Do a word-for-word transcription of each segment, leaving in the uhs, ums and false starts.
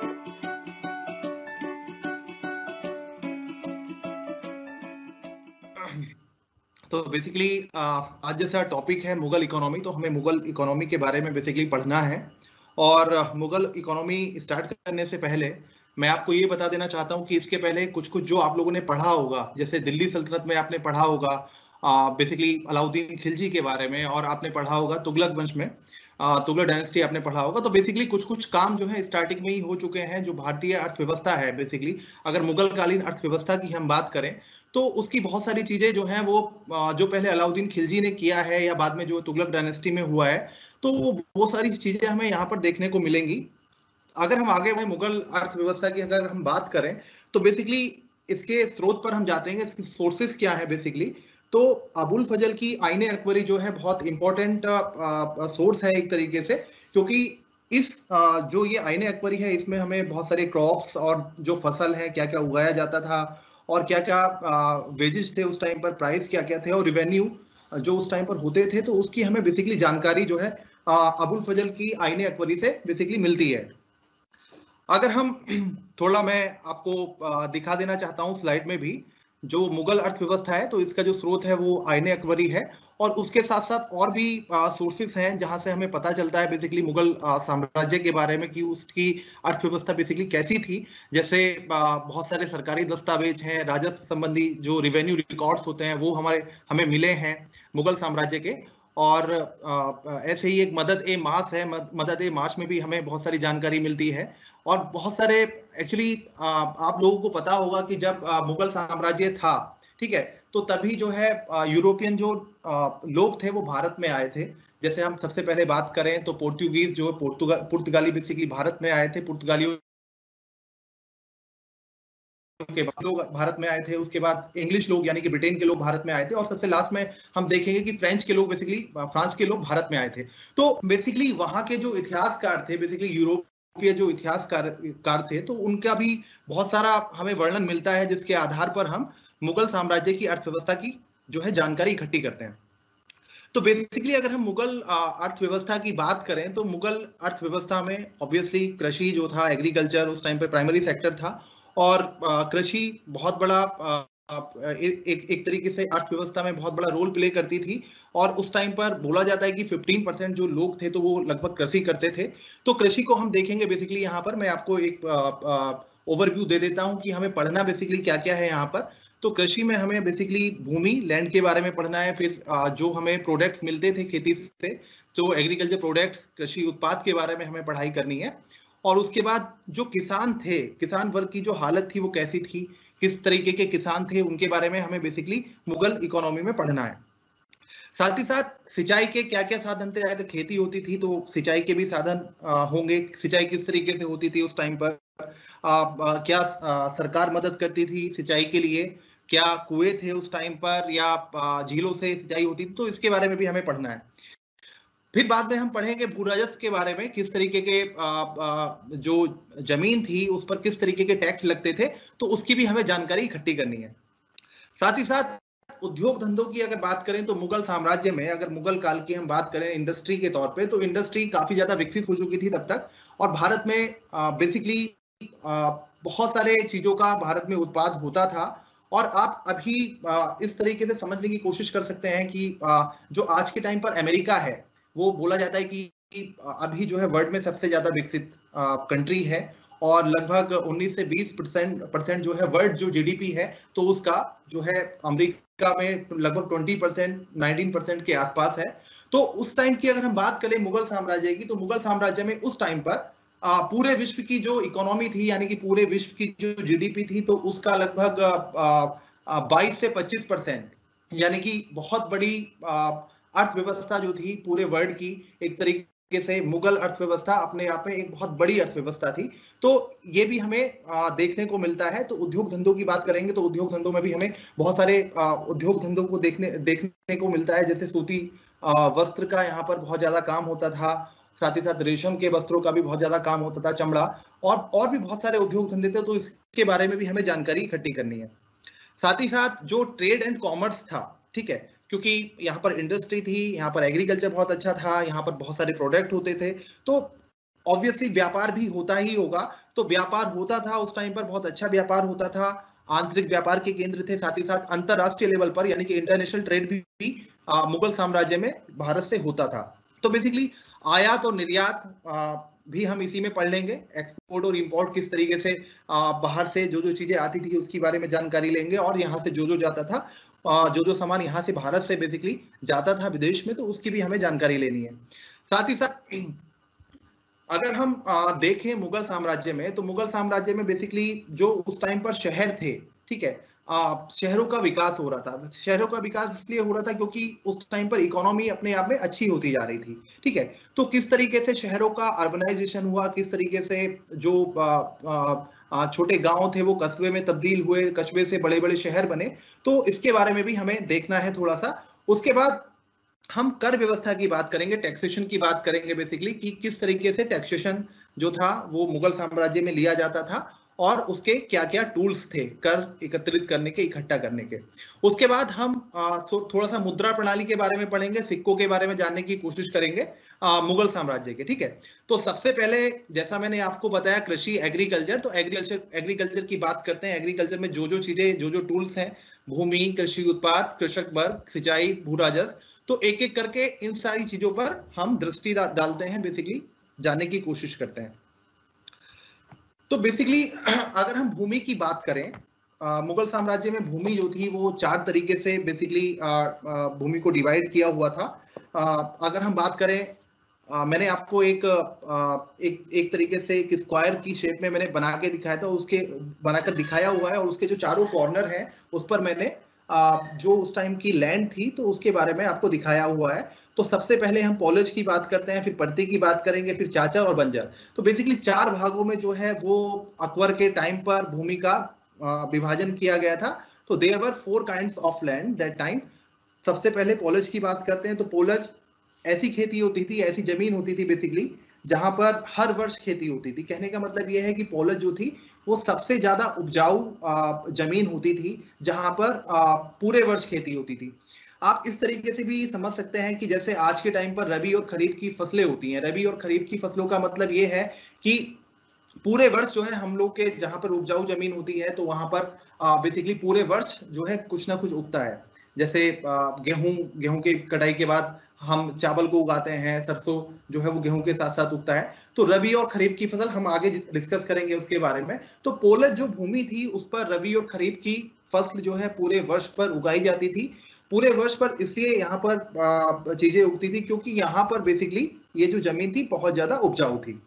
तो बेसिकली आज जैसा टॉपिक है मुगल इकोनॉमी, तो हमें मुगल इकोनॉमी के बारे में बेसिकली पढ़ना है। और मुगल इकोनॉमी स्टार्ट करने से पहले मैं आपको ये बता देना चाहता हूँ कि इसके पहले कुछ कुछ जो आप लोगों ने पढ़ा होगा, जैसे दिल्ली सल्तनत में आपने पढ़ा होगा बेसिकली अलाउद्दीन खिलजी के बारे में, और आपने पढ़ा होगा तुगलक वंश में तुगलक डायनेस्टी आपने पढ़ा होगा। तो बेसिकली कुछ कुछ काम जो है स्टार्टिंग में ही हो चुके हैं। जो भारतीय अर्थव्यवस्था है, बेसिकली अगर मुगल कालीन अर्थव्यवस्था की हम बात करें तो उसकी बहुत सारी चीजें जो हैं वो जो पहले अलाउद्दीन खिलजी ने किया है या बाद में जो तुगलक डायनेस्टी में हुआ है, तो वो सारी चीजें हमें यहाँ पर देखने को मिलेंगी। अगर हम आगे बढ़े मुगल अर्थव्यवस्था की अगर हम बात करें तो बेसिकली इसके स्रोत पर हम जाते हैं, इसके सोर्सेस क्या है बेसिकली। तो अबुल फजल की आईने अकबरी जो है बहुत इंपॉर्टेंट सोर्स है एक तरीके से, क्योंकि इस जो ये आईने अकबरी है इसमें हमें बहुत सारे क्रॉप्स और जो फसल है क्या क्या उगाया जाता था और क्या क्या वेजेस थे उस टाइम पर, प्राइस क्या क्या थे और रिवेन्यू जो उस टाइम पर होते थे, तो उसकी हमें बेसिकली जानकारी जो है अबुल फजल की आईने अकबरी से बेसिकली मिलती है। अगर हम थोड़ा मैं आपको दिखा देना चाहता हूं स्लाइड में भी जो मुगल अर्थव्यवस्था है, तो इसका जो स्रोत है वो आईने अकबरी है, और उसके साथ साथ और भी सोर्सेस हैं जहां से हमें पता चलता है बेसिकली मुगल साम्राज्य के बारे में कि उसकी अर्थव्यवस्था बेसिकली कैसी थी। जैसे बहुत सारे सरकारी दस्तावेज हैं, राजस्व संबंधी जो रिवेन्यू रिकॉर्ड्स होते हैं वो हमारे हमें मिले हैं मुगल साम्राज्य के। और ऐसे ही एक मदद ए मास है, मदद ए मास में भी हमें बहुत सारी जानकारी मिलती है। और बहुत सारे एक्चुअली आप लोगों को पता होगा कि जब मुगल साम्राज्य था, ठीक है, तो तभी जो है यूरोपियन जो लोग थे वो भारत में आए थे। जैसे हम सबसे पहले बात करें तो पोर्तुगीज जो पुर्तगा, पुर्तगाली बेसिकली भारत में आए थे, पुर्तगालियों के लोग भारत में आए थे, उसके बाद इंग्लिश लोग यानी कि ब्रिटेन के लोग भारत में आए थे, और सबसे लास्ट में हम देखेंगे कि फ्रेंच के लोग बेसिकली फ्रांस के लोग भारत में आए थे। तो बेसिकली वहां के जो इतिहासकार थे, बेसिकली यूरोप के जो इतिहासकार कार थे, तो उनका भी बहुत सारा हमें वर्णन मिलता है जिसके आधार पर हम मुगल साम्राज्य की अर्थव्यवस्था की जो है जानकारी इकट्ठी करते हैं। तो बेसिकली अगर हम मुगल अर्थव्यवस्था की बात करें तो मुगल अर्थव्यवस्था में ऑब्वियसली कृषि जो था, एग्रीकल्चर उस टाइम पे प्राइमरी सेक्टर था, और कृषि बहुत बड़ा एक एक तरीके से अर्थव्यवस्था में बहुत बड़ा रोल प्ले करती थी। और उस टाइम पर बोला जाता है कि पंद्रह परसेंट जो लोग थे तो वो लगभग कृषि करते थे। तो कृषि को हम देखेंगे बेसिकली यहाँ पर मैं आपको एक ओवरव्यू दे देता हूँ कि हमें पढ़ना बेसिकली क्या क्या है यहाँ पर। तो कृषि में हमें बेसिकली भूमि, लैंड के बारे में पढ़ना है, फिर जो हमें प्रोडक्ट्स मिलते थे खेती से, तो एग्रीकल्चर प्रोडक्ट्स, कृषि उत्पाद के बारे में हमें पढ़ाई करनी है। और उसके बाद जो किसान थे, किसान वर्ग की जो हालत थी वो कैसी थी, किस तरीके के किसान थे, उनके बारे में हमें बेसिकली मुगल इकोनॉमी में पढ़ना है। साथ ही साथ सिंचाई के क्या क्या साधन थे, अगर खेती होती थी तो सिंचाई के भी साधन होंगे, सिंचाई किस तरीके से होती थी उस टाइम पर, आ, आ, क्या आ, सरकार मदद करती थी सिंचाई के लिए, क्या कुएं थे उस टाइम पर या झीलों से सिंचाई होती थी, तो इसके बारे में भी हमें पढ़ना है। फिर बाद में हम पढ़ेंगे भू राजस्व के बारे में, किस तरीके के आ, आ, जो जमीन थी उस पर किस तरीके के टैक्स लगते थे, तो उसकी भी हमें जानकारी इकट्ठी करनी है। साथ ही साथ उद्योग धंधों की अगर बात करें तो मुगल साम्राज्य में, अगर मुगल काल की हम बात करें इंडस्ट्री के तौर पे, तो इंडस्ट्री काफी ज्यादा विकसित हो चुकी थी तब तक, और भारत में बेसिकली बहुत सारे चीजों का भारत में उत्पाद होता था। और आप अभी आ, इस तरीके से समझने की कोशिश कर सकते हैं कि आ, जो आज के टाइम पर अमेरिका है वो बोला जाता है कि अभी जो है वर्ल्ड में सबसे ज्यादा विकसित कंट्री है, और लगभग उन्नीस से बीस परसेंट परसेंट जो है वर्ल्ड जो जीडीपी है तो उसका जो है अमेरिका में लगभग बीस परसेंट उन्नीस परसेंट के आसपास है। तो उस टाइम की अगर हम बात करें मुगल साम्राज्य की, तो मुगल साम्राज्य में उस टाइम पर आ, पूरे विश्व की जो इकोनॉमी थी, यानी कि पूरे विश्व की जो जीडीपी थी, तो उसका लगभग बाईस से पच्चीस परसेंट, यानी कि बहुत बड़ी अर्थव्यवस्था जो थी पूरे वर्ल्ड की, एक तरीके से मुगल अर्थव्यवस्था अपने आप में एक बहुत बड़ी अर्थव्यवस्था थी। तो ये भी हमें आ, देखने को मिलता है। तो उद्योग धंधों की बात करेंगे तो उद्योग धंधों में भी हमें बहुत सारे आ, उद्योग धंधों को देखने देखने को मिलता है, जैसे सूती आ, वस्त्र का यहाँ पर बहुत ज्यादा काम होता था, साथ ही साथ रेशम के वस्त्रों का भी बहुत ज्यादा काम होता था, चमड़ा, और और भी बहुत सारे उद्योग धंधे थे, तो इसके बारे में भी हमें जानकारी इकट्ठी करनी है। साथ ही साथ जो ट्रेड एंड कॉमर्स था, ठीक है, क्योंकि यहाँ पर इंडस्ट्री थी, यहाँ पर एग्रीकल्चर बहुत अच्छा था, यहाँ पर बहुत सारे प्रोडक्ट होते थे, तो ऑब्वियसली व्यापार भी होता ही होगा। तो व्यापार होता था उस टाइम पर, बहुत अच्छा व्यापार होता था, आंतरिक व्यापार के केंद्र थे, साथ ही साथ अंतरराष्ट्रीय लेवल पर यानी कि इंटरनेशनल ट्रेड भी, भी आ, मुगल साम्राज्य में भारत से होता था। तो बेसिकली आयात और निर्यात आ, भी हम इसी में पढ़ लेंगे, एक्सपोर्ट और इंपोर्ट किस तरीके से आ, बाहर से जो जो चीजें आती थी उसके बारे में जानकारी लेंगे, और यहाँ से जो जो जाता था, आ, जो जो सामान यहाँ से भारत से बेसिकली जाता था विदेश में, तो उसकी भी हमें जानकारी लेनी है। साथ ही साथ अगर हम आ, देखें मुगल साम्राज्य में, तो मुगल साम्राज्य में बेसिकली जो उस टाइम पर शहर थे, ठीक है, आ, शहरों का विकास हो रहा था। शहरों का विकास इसलिए हो रहा था क्योंकि उस टाइम पर इकोनॉमी अपने आप में अच्छी होती जा रही थी, ठीक है। तो किस तरीके से शहरों का अर्बनाइजेशन हुआ, किस तरीके से जो छोटे गांव थे वो कस्बे में तब्दील हुए, कस्बे से बड़े बड़े शहर बने, तो इसके बारे में भी हमें देखना है थोड़ा सा। उसके बाद हम कर व्यवस्था की बात करेंगे, टैक्सेशन की बात करेंगे बेसिकली, कि किस तरीके से टैक्सेशन जो था वो मुगल साम्राज्य में लिया जाता था, और उसके क्या क्या टूल्स थे कर एकत्रित करने के, इकट्ठा करने के। उसके बाद हम आ, थोड़ा सा मुद्रा प्रणाली के बारे में पढ़ेंगे, सिक्कों के बारे में जानने की कोशिश करेंगे आ, मुगल साम्राज्य के, ठीक है। तो सबसे पहले जैसा मैंने आपको बताया कृषि, एग्रीकल्चर, तो एग्रीकल्चर एग्रीकल्चर की बात करते हैं। एग्रीकल्चर में जो जो चीजें, जो जो टूल्स हैं, भूमि, कृषि उत्पाद, कृषक वर्ग, सिंचाई, भू राजस्व, तो एक एक करके इन सारी चीजों पर हम दृष्टि डालते हैं, बेसिकली जानने की कोशिश करते हैं। तो बेसिकली अगर हम भूमि की बात करें, आ, मुगल साम्राज्य में भूमि जो थी वो चार तरीके से बेसिकली भूमि को डिवाइड किया हुआ था। आ, अगर हम बात करें, आ, मैंने आपको एक आ, एक एक तरीके से एक स्क्वायर की शेप में मैंने बना के दिखाया था, उसके बनाकर दिखाया हुआ है, और उसके जो चारों कॉर्नर हैं उस पर मैंने आ, जो उस टाइम की लैंड थी तो उसके बारे में आपको दिखाया हुआ है। तो सबसे पहले हम पॉलेज की बात करते हैं, फिर पर्ती की बात करेंगे, फिर चाचर और बंजर। तो बेसिकली चार भागों में जो है वो अकबर के टाइम पर भूमि का विभाजन किया गया था। तो there were four kinds of land that time. सबसे पहले पॉलेज की बात करते हैं। तो पॉलेज ऐसी खेती होती थी, ऐसी जमीन होती थी बेसिकली जहां पर हर वर्ष खेती होती थी। कहने का मतलब यह है कि पॉलेज जो थी वो सबसे ज्यादा उपजाऊ जमीन होती थी जहां पर पूरे वर्ष खेती होती थी। आप इस तरीके से भी समझ सकते हैं कि जैसे आज के टाइम पर रबी और खरीफ की फसलें होती हैं। रबी और खरीफ की फसलों का मतलब ये है कि पूरे वर्ष जो है हम लोग के जहां पर उपजाऊ जमीन होती है तो वहां पर बेसिकली पूरे वर्ष जो है कुछ ना कुछ उगता है। जैसे गेहूं गेहूं की कटाई के बाद हम चावल को उगाते हैं, सरसों जो है वो गेहूं के साथ साथ उगता है। तो रबी और खरीफ की फसल हम आगे डिस्कस करेंगे उसके बारे में। तो पोलज जो भूमि थी उस पर रबी और खरीफ की फसल जो है पूरे वर्ष पर उगाई जाती थी। पूरे वर्ष पर इसलिए यहाँ पर चीजें उगती थी क्योंकि यहाँ पर बेसिकली ये जो जमीन थी बहुत ज्यादा उपजाऊ थी।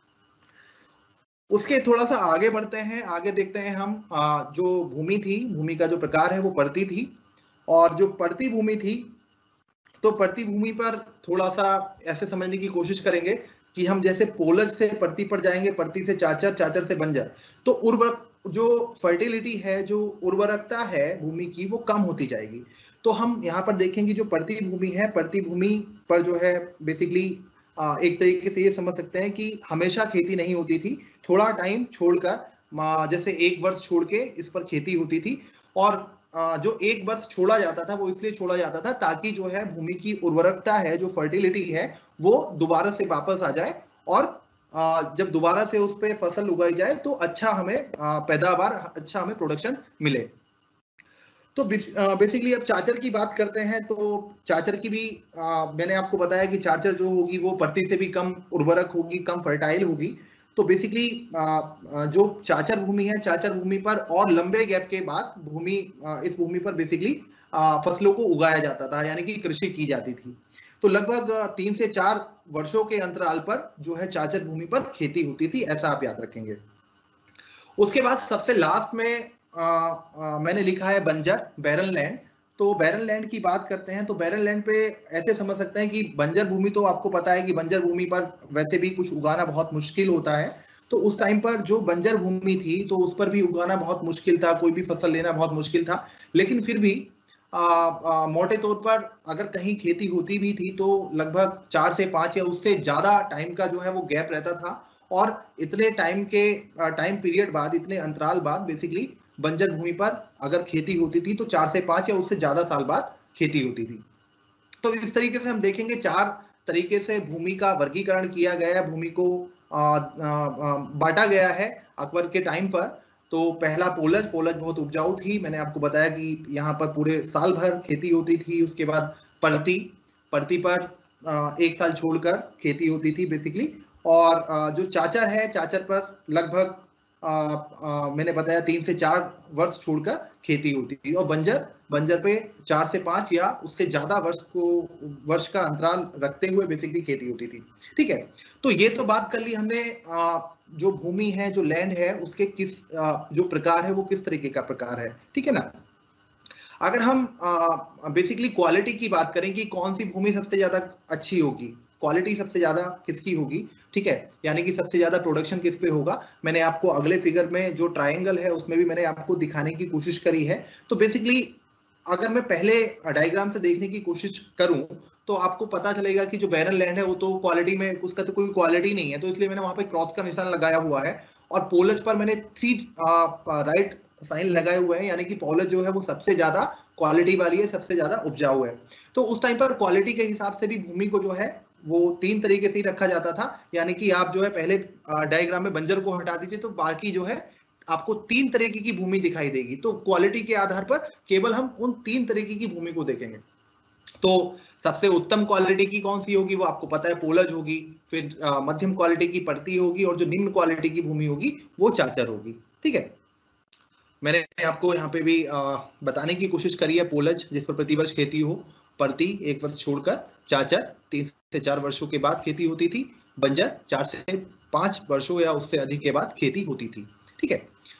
उसके थोड़ा सा आगे बढ़ते हैं, आगे देखते हैं हम जो भूमि थी, भूमि का जो प्रकार है वो पड़ती थी। और जो पड़ती भूमि थी, तो पड़ती भूमि पर थोड़ा सा ऐसे समझने की कोशिश करेंगे कि हम जैसे पोलज से पड़ती पर जाएंगे, पड़ती से चाचर, चाचर से बंजर, तो उर्वरक जो फर्टिलिटी है, जो उर्वरकता है भूमि की, वो कम होती जाएगी। तो हम यहाँ पर देखेंगे जो पड़ती भूमि है, पड़ती भूमि पर जो है बेसिकली एक तरीके से ये समझ सकते हैं कि हमेशा खेती नहीं होती थी, थोड़ा टाइम छोड़कर, जैसे एक वर्ष छोड़ के इस पर खेती होती थी। और जो एक वर्ष छोड़ा जाता था वो इसलिए छोड़ा जाता था ताकि जो है भूमि की उर्वरकता है, जो फर्टिलिटी है, वो दोबारा से वापस आ जाए, और जब दोबारा से उस पर फसल उगाई जाए तो अच्छा हमें पैदावार, अच्छा हमें प्रोडक्शन मिले। तो बेसिकली अब चाचर की बात करते हैं। तो चाचर की भी आ, मैंने आपको बताया कि चाचर जो होगी वो पड़ती से भी कम उर्वरक होगी, कम फर्टाइल होगी। तो बेसिकली जो चाचर भूमि है, चाचर भूमि पर और लंबे गैप के बाद भूमि, इस भूमि पर बेसिकली फसलों को उगाया जाता था, यानी कि कृषि की जाती थी। तो लगभग तीन से चार वर्षों के अंतराल पर जो है चाचर भूमि पर खेती होती थी, ऐसा आप याद रखेंगे। उसके बाद सबसे लास्ट में आ, आ, मैंने लिखा है बंजर, बैरन लैंड। तो बैरन लैंड की बात करते हैं। तो बैरन लैंड पे ऐसे समझ सकते हैं कि बंजर भूमि, तो आपको पता है कि बंजर भूमि पर वैसे भी कुछ उगाना बहुत मुश्किल होता है। तो उस टाइम पर जो बंजर भूमि थी तो उस पर भी उगाना बहुत मुश्किल था, कोई भी फसल लेना बहुत मुश्किल था। लेकिन फिर भी मोटे तौर पर अगर कहीं खेती होती भी थी तो लगभग चार से पांच या उससे ज्यादा टाइम का जो है वो गैप रहता था। और इतने टाइम के टाइम पीरियड बाद, इतने अंतराल बाद बेसिकली बंजर भूमि पर अगर खेती होती थी तो चार से पांच या उससे ज्यादा साल बाद खेती होती थी। तो इस तरीके से हम देखेंगे चार तरीके से भूमि का वर्गीकरण किया गया है, भूमि को बांटा गया है अकबर के टाइम पर। तो पहला पोलज, पोलज बहुत उपजाऊ थी, मैंने आपको बताया कि यहाँ पर पूरे साल भर खेती होती थी। उसके बाद परती, परती पर एक साल छोड़कर खेती होती थी बेसिकली। और जो चाचर है, चाचर पर लगभग आ, आ, मैंने बताया तीन से चार वर्ष छोड़कर खेती होती थी। और बंजर, बंजर पे चार से पांच या उससे ज्यादा वर्ष को वर्ष का अंतराल रखते हुए बेसिकली खेती होती थी। ठीक है, तो ये तो बात कर ली हमने आ, जो भूमि है, जो लैंड है, उसके किस आ, जो प्रकार है वो किस तरीके का प्रकार है। ठीक है ना। अगर हम बेसिकली क्वालिटी की बात करें कि कौन सी भूमि सबसे ज्यादा अच्छी होगी, क्वालिटी सबसे ज्यादा किसकी होगी, ठीक है, यानी कि सबसे ज्यादा प्रोडक्शन किस पे होगा, मैंने आपको अगले फिगर में जो ट्रायंगल है उसमें भी मैंने आपको दिखाने की कोशिश करी है। तो बेसिकली अगर मैं पहले डायग्राम से देखने की कोशिश करूं तो आपको पता चलेगा कि जो बैरन लैंड है वो तो क्वालिटी में उसका तो कोई क्वालिटी नहीं है, तो इसलिए मैंने वहां पे क्रॉस का निशान लगाया हुआ है। और पोलज पर मैंने थ्री राइट साइन लगाए हुए हैं, यानी कि पोलज जो है वो सबसे ज्यादा क्वालिटी वाली है, सबसे ज्यादा उपजाऊ है। तो उस टाइम पर क्वालिटी के हिसाब से भी भूमि को जो है वो तीन तरीके से ही रखा जाता था, यानी कि आप जो है पहले डायग्राम में बंजर को हटा दीजिए तो बाकी जो है आपको तीन तरीके की भूमि दिखाई देगी। तो क्वालिटी के आधार पर केवल हम उन तीन तरीके की भूमि को देखेंगे। तो सबसे उत्तम क्वालिटी की कौन सी होगी वो आपको पता है, पोलज होगी। फिर मध्यम क्वालिटी की परती होगी, और जो निम्न क्वालिटी की भूमि होगी वो चाचर होगी। ठीक है, मैंने आपको यहाँ पे भी आ, बताने की कोशिश करी है, पोलज जिस पर प्रतिवर्ष खेती हो, परती एक वर्ष छोड़कर, चाचर तीन से चार वर्षों के बाद खेती होती थी, बंजर चार से पांच वर्षों या उससे अधिक के बाद खेती होती थी। ठीक है,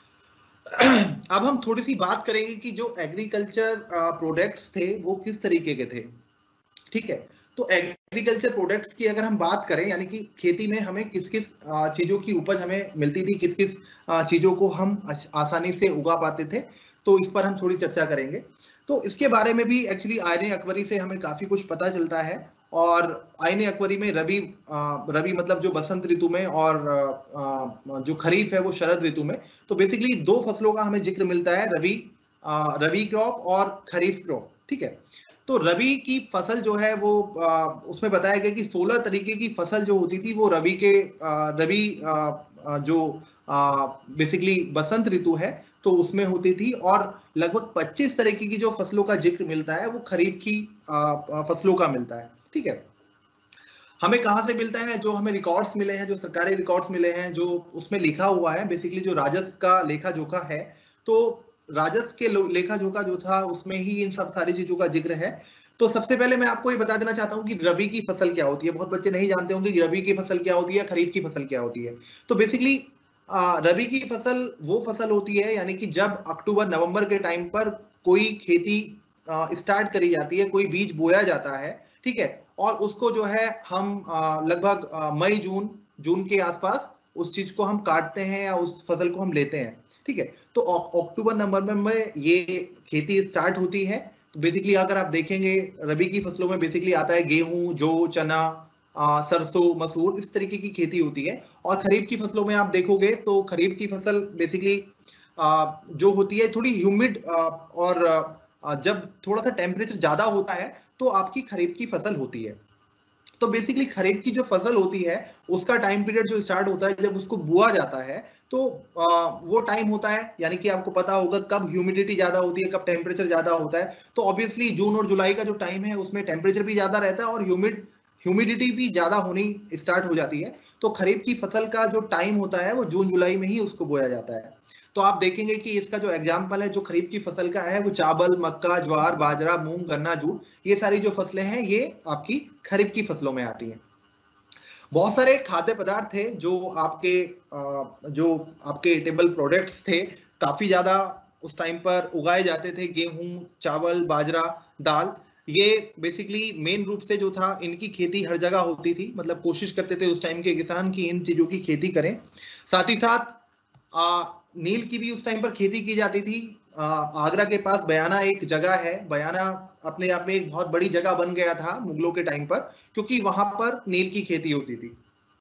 अब हम थोड़ी सी बात करेंगे कि जो एग्रीकल्चर प्रोडक्ट्स थे वो किस तरीके के थे। ठीक है, तो एग्रीकल्चर प्रोडक्ट्स की अगर हम बात करें, यानी कि खेती में हमें किस किस चीजों की उपज हमें मिलती थी, किस किस चीजों को हम आसानी से उगा पाते थे, तो इस पर हम थोड़ी चर्चा करेंगे। तो इसके बारे में भी एक्चुअली आयने अकबरी से हमें काफी कुछ पता चलता है। और आयने अकबरी में रबी, रबी मतलब जो बसंत ऋतु में, और जो खरीफ है वो शरद ऋतु में। तो बेसिकली दो फसलों का हमें जिक्र मिलता है, रबी रबी क्रॉप और खरीफ क्रॉप। ठीक है, तो रबी की फसल जो है वो आ, उसमें बताया गया कि सोलह तरीके की फसल जो होती थी वो रबी के आ, रबी आ, जो बेसिकली बसंत ऋतु है तो उसमें होती थी। और लगभग पच्चीस तरीके की जो फसलों का जिक्र मिलता है वो खरीफ की आ, फसलों का मिलता है। ठीक है, हमें कहां से मिलता है, जो हमें रिकॉर्ड्स मिले हैं, जो सरकारी रिकॉर्ड्स मिले हैं, जो उसमें लिखा हुआ है बेसिकली जो राजस्व का लेखा जोखा है, तो राजस्व के लेखा जोखा जो था उसमें ही इन सब सारी चीजों का जिक्र है। तो सबसे पहले मैं आपको ये बता देना चाहता हूँ कि रबी की फसल क्या होती है। बहुत बच्चे नहीं जानते होंगे कि रबी की फसल क्या होती है, खरीफ की फसल क्या होती है। तो बेसिकली रबी की फसल वो फसल होती है, यानी कि जब अक्टूबर नवंबर के टाइम पर कोई खेती स्टार्ट करी जाती है, कोई बीज बोया जाता है। ठीक है, और उसको जो है हम लगभग मई जून जून के आसपास उस चीज को हम काटते हैं या उस फसल को हम लेते हैं। ठीक है, तो अक्टूबर नवंबर में ये खेती स्टार्ट होती है। तो बेसिकली अगर आप देखेंगे रबी की फसलों में बेसिकली आता है गेहूं, जौ, चना, आ, सरसों, मसूर, इस तरीके की खेती होती है। और खरीफ की फसलों में आप देखोगे तो खरीफ की फसल बेसिकली जो होती है थोड़ी ह्यूमिड, और आ, जब थोड़ा सा टेम्परेचर ज्यादा होता है तो आपकी खरीफ की फसल होती है। तो बेसिकली खरीफ की जो फसल होती है उसका टाइम पीरियड जो स्टार्ट होता है जब उसको बुआ जाता है, तो आ, वो टाइम होता है, यानी कि आपको पता होगा कब ह्यूमिडिटी ज्यादा होती है, कब टेम्परेचर ज्यादा होता है। तो ऑब्वियसली जून और जुलाई का जो टाइम है उसमें टेम्परेचर भी ज्यादा रहता है और ह्यूमिड ह्यूमिडिटी भी ज्यादा होनी स्टार्ट हो जाती है। तो खरीफ की फसल का जो टाइम होता है वो जून जुलाई में ही उसको बोया जाता है। तो आप देखेंगे कि इसका जो एग्जाम्पल है जो खरीफ की फसल का है वो चावल, मक्का, ज्वार, बाजरा, मूंग, गन्ना, जूट, ये सारी जो फसलें हैं ये आपकी खरीफ की फसलों में आती हैं। बहुत सारे खाद्य पदार्थ थे जो आपके जो आपके टेबल प्रोडक्ट्स थे, काफी ज्यादा उस टाइम पर उगाए जाते थे। गेहूं, चावल, बाजरा, दाल, ये बेसिकली मेन रूप से जो था इनकी खेती हर जगह होती थी। मतलब कोशिश करते थे उस टाइम के किसान की इन चीजों की खेती करें। साथ ही साथ आ, नील की भी उस टाइम पर खेती की जाती थी। आ, आगरा के पास बयाना एक जगह है, बयाना अपने आप में एक बहुत बड़ी जगह बन गया था मुगलों के टाइम पर, क्योंकि वहां पर नील की खेती होती थी।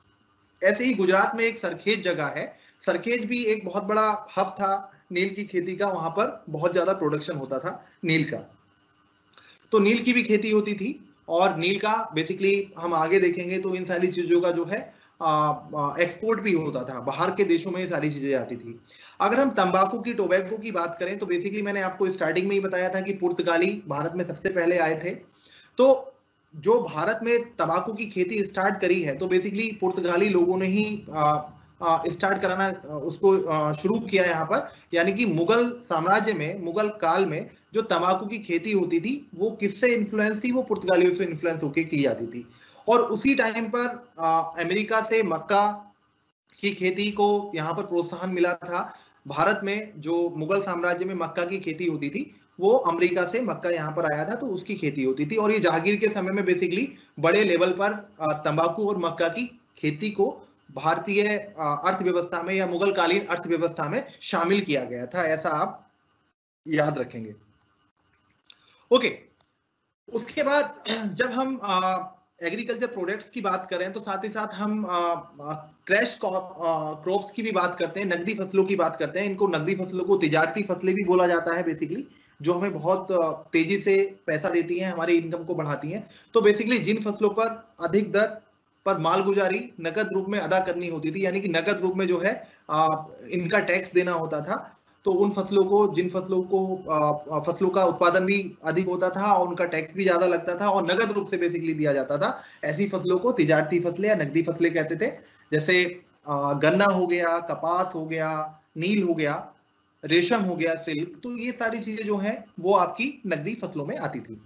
ऐसे ही गुजरात में एक सरखेज जगह है, सरखेज भी एक बहुत बड़ा हब था नील की खेती का, वहां पर बहुत ज्यादा प्रोडक्शन होता था नील का। तो नील की भी खेती होती थी। और नील का बेसिकली हम आगे देखेंगे तो इन सारी चीजों का जो है एक्सपोर्ट भी होता था, बाहर के देशों में ये सारी चीजें आती थी। अगर हम तंबाकू की, टोबैको की बात करें तो बेसिकली मैंने आपको स्टार्टिंग में ही बताया था कि पुर्तगाली भारत में सबसे पहले आए थे। तो जो भारत में तंबाकू की खेती स्टार्ट करी है तो बेसिकली पुर्तगाली लोगों ने ही स्टार्ट कराना, उसको शुरू किया यहाँ पर। यानी कि मुगल साम्राज्य में, मुगल काल में जो तंबाकू की खेती होती थी वो किससे इन्फ्लुएंस थी? वो पुर्तगालियों से इन्फ्लुएंस होकर की जाती थी। और उसी टाइम पर अमेरिका से मक्का की खेती को यहाँ पर प्रोत्साहन मिला था। भारत में जो मुगल साम्राज्य में मक्का की खेती होती थी वो अमेरिका से मक्का यहाँ पर आया था, तो उसकी खेती होती थी। और ये जहांगीर के समय में बेसिकली बड़े लेवल पर तंबाकू और मक्का की खेती को भारतीय अर्थव्यवस्था में या मुगल कालीन अर्थव्यवस्था में शामिल किया गया था, ऐसा आप याद रखेंगे। ओके, उसके बाद जब हम एग्रीकल्चर प्रोडक्ट्स की बात करें तो साथ ही साथ हम क्रैश क्रॉप्स की भी बात करते हैं, नकदी फसलों की बात करते हैं। इनको नकदी फसलों को तिजारती फसलें भी बोला जाता है बेसिकली, जो हमें बहुत तेजी से पैसा देती हैं, हमारी इनकम को बढ़ाती हैं। तो बेसिकली जिन फसलों पर अधिक दर पर मालगुजारी नकद रूप में अदा करनी होती थी, यानी कि नकद रूप में जो है आ, इनका टैक्स देना होता था, तो उन फसलों को, जिन फसलों को फसलों का उत्पादन भी अधिक होता था और उनका टैक्स भी ज्यादा लगता था और नगद रूप से बेसिकली दिया जाता था, ऐसी फसलों को तिजारती फसलें या नकदी फसलें कहते थे। जैसे गन्ना हो गया, कपास हो गया, नील हो गया, रेशम हो गया, सिल्क, तो ये सारी चीजें जो है वो आपकी नकदी फसलों में आती थी।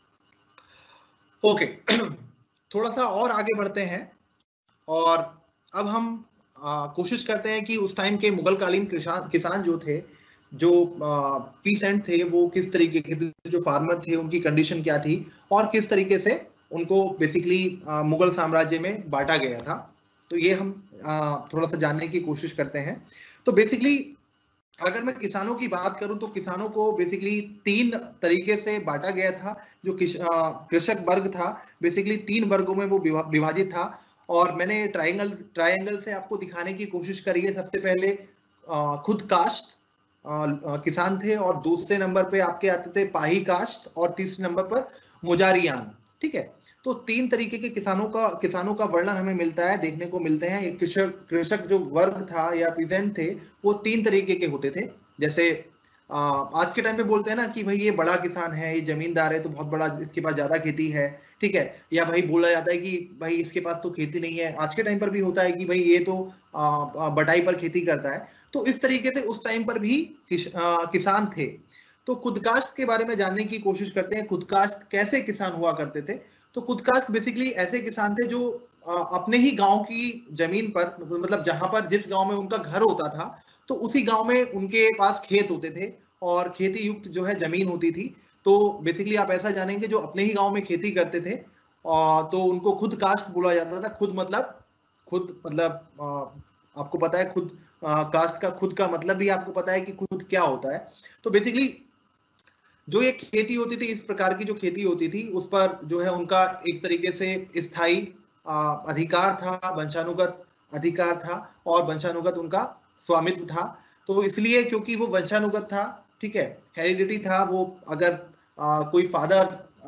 ओके, थोड़ा सा और आगे बढ़ते हैं और अब हम कोशिश करते हैं कि उस टाइम के मुगल कालीन किसान किसान जो थे, जो पीसेंट थे, वो किस तरीके के, जो फार्मर थे उनकी कंडीशन क्या थी और किस तरीके से उनको बेसिकली मुगल साम्राज्य में बांटा गया था। तो ये हम आ, थोड़ा सा जानने की कोशिश करते हैं। तो बेसिकली अगर मैं किसानों की बात करूं तो किसानों को बेसिकली तीन तरीके से बांटा गया था। जो कृषक वर्ग था बेसिकली तीन वर्गों में वो विभाजित था और मैंने ट्रायंगल ट्रायंगल से आपको दिखाने की कोशिश करी है। सबसे पहले खुद काश्त किसान थे और दूसरे नंबर पे आपके आते थे पाही काश्त और तीसरे नंबर पर मुजारियान। ठीक है, तो तीन तरीके के किसानों का किसानों का वर्णन हमें मिलता है, देखने को मिलते हैं। कृषक कृषक जो वर्ग था या पीजेंट थे वो तीन तरीके के होते थे। जैसे आ, आज के टाइम पे बोलते हैं ना कि भाई ये बड़ा किसान है, ये जमींदार है तो बहुत बड़ा, इसके पास ज्यादा खेती है, ठीक है, या भाई बोला जाता है कि भाई इसके पास तो खेती नहीं है। आज के टाइम पर भी होता है कि भाई ये तो आ, बटाई पर खेती करता है। तो इस तरीके से उस टाइम पर भी किस, आ, किसान थे। तो खुदकाश्त के बारे में जानने की कोशिश करते हैं, खुदकाश्त कैसे किसान हुआ करते थे। तो खुदकाश्त बेसिकली ऐसे किसान थे जो अपने ही गांव की जमीन पर, मतलब जहां पर जिस गांव में उनका घर होता था तो उसी गांव में उनके पास खेत होते थे और खेती युक्त जो है जमीन होती थी। तो बेसिकली आप ऐसा जानेंगे जो अपने ही गांव में खेती करते थे और तो उनको खुद काश्त बोला जाता था। खुद मतलब खुद मतलब आपको पता है खुद काश्त का खुद का मतलब भी आपको पता है कि खुद क्या होता है। तो बेसिकली जो ये खेती होती थी, इस प्रकार की जो खेती होती थी उस पर जो है उनका एक तरीके से स्थायी अधिकार था, वंशानुगत अधिकार था और वंशानुगत उनका स्वामित्व था। तो इसलिए क्योंकि वो वंशानुगत था, ठीक है, हेरिडिटी था, वो अगर आ, कोई फादर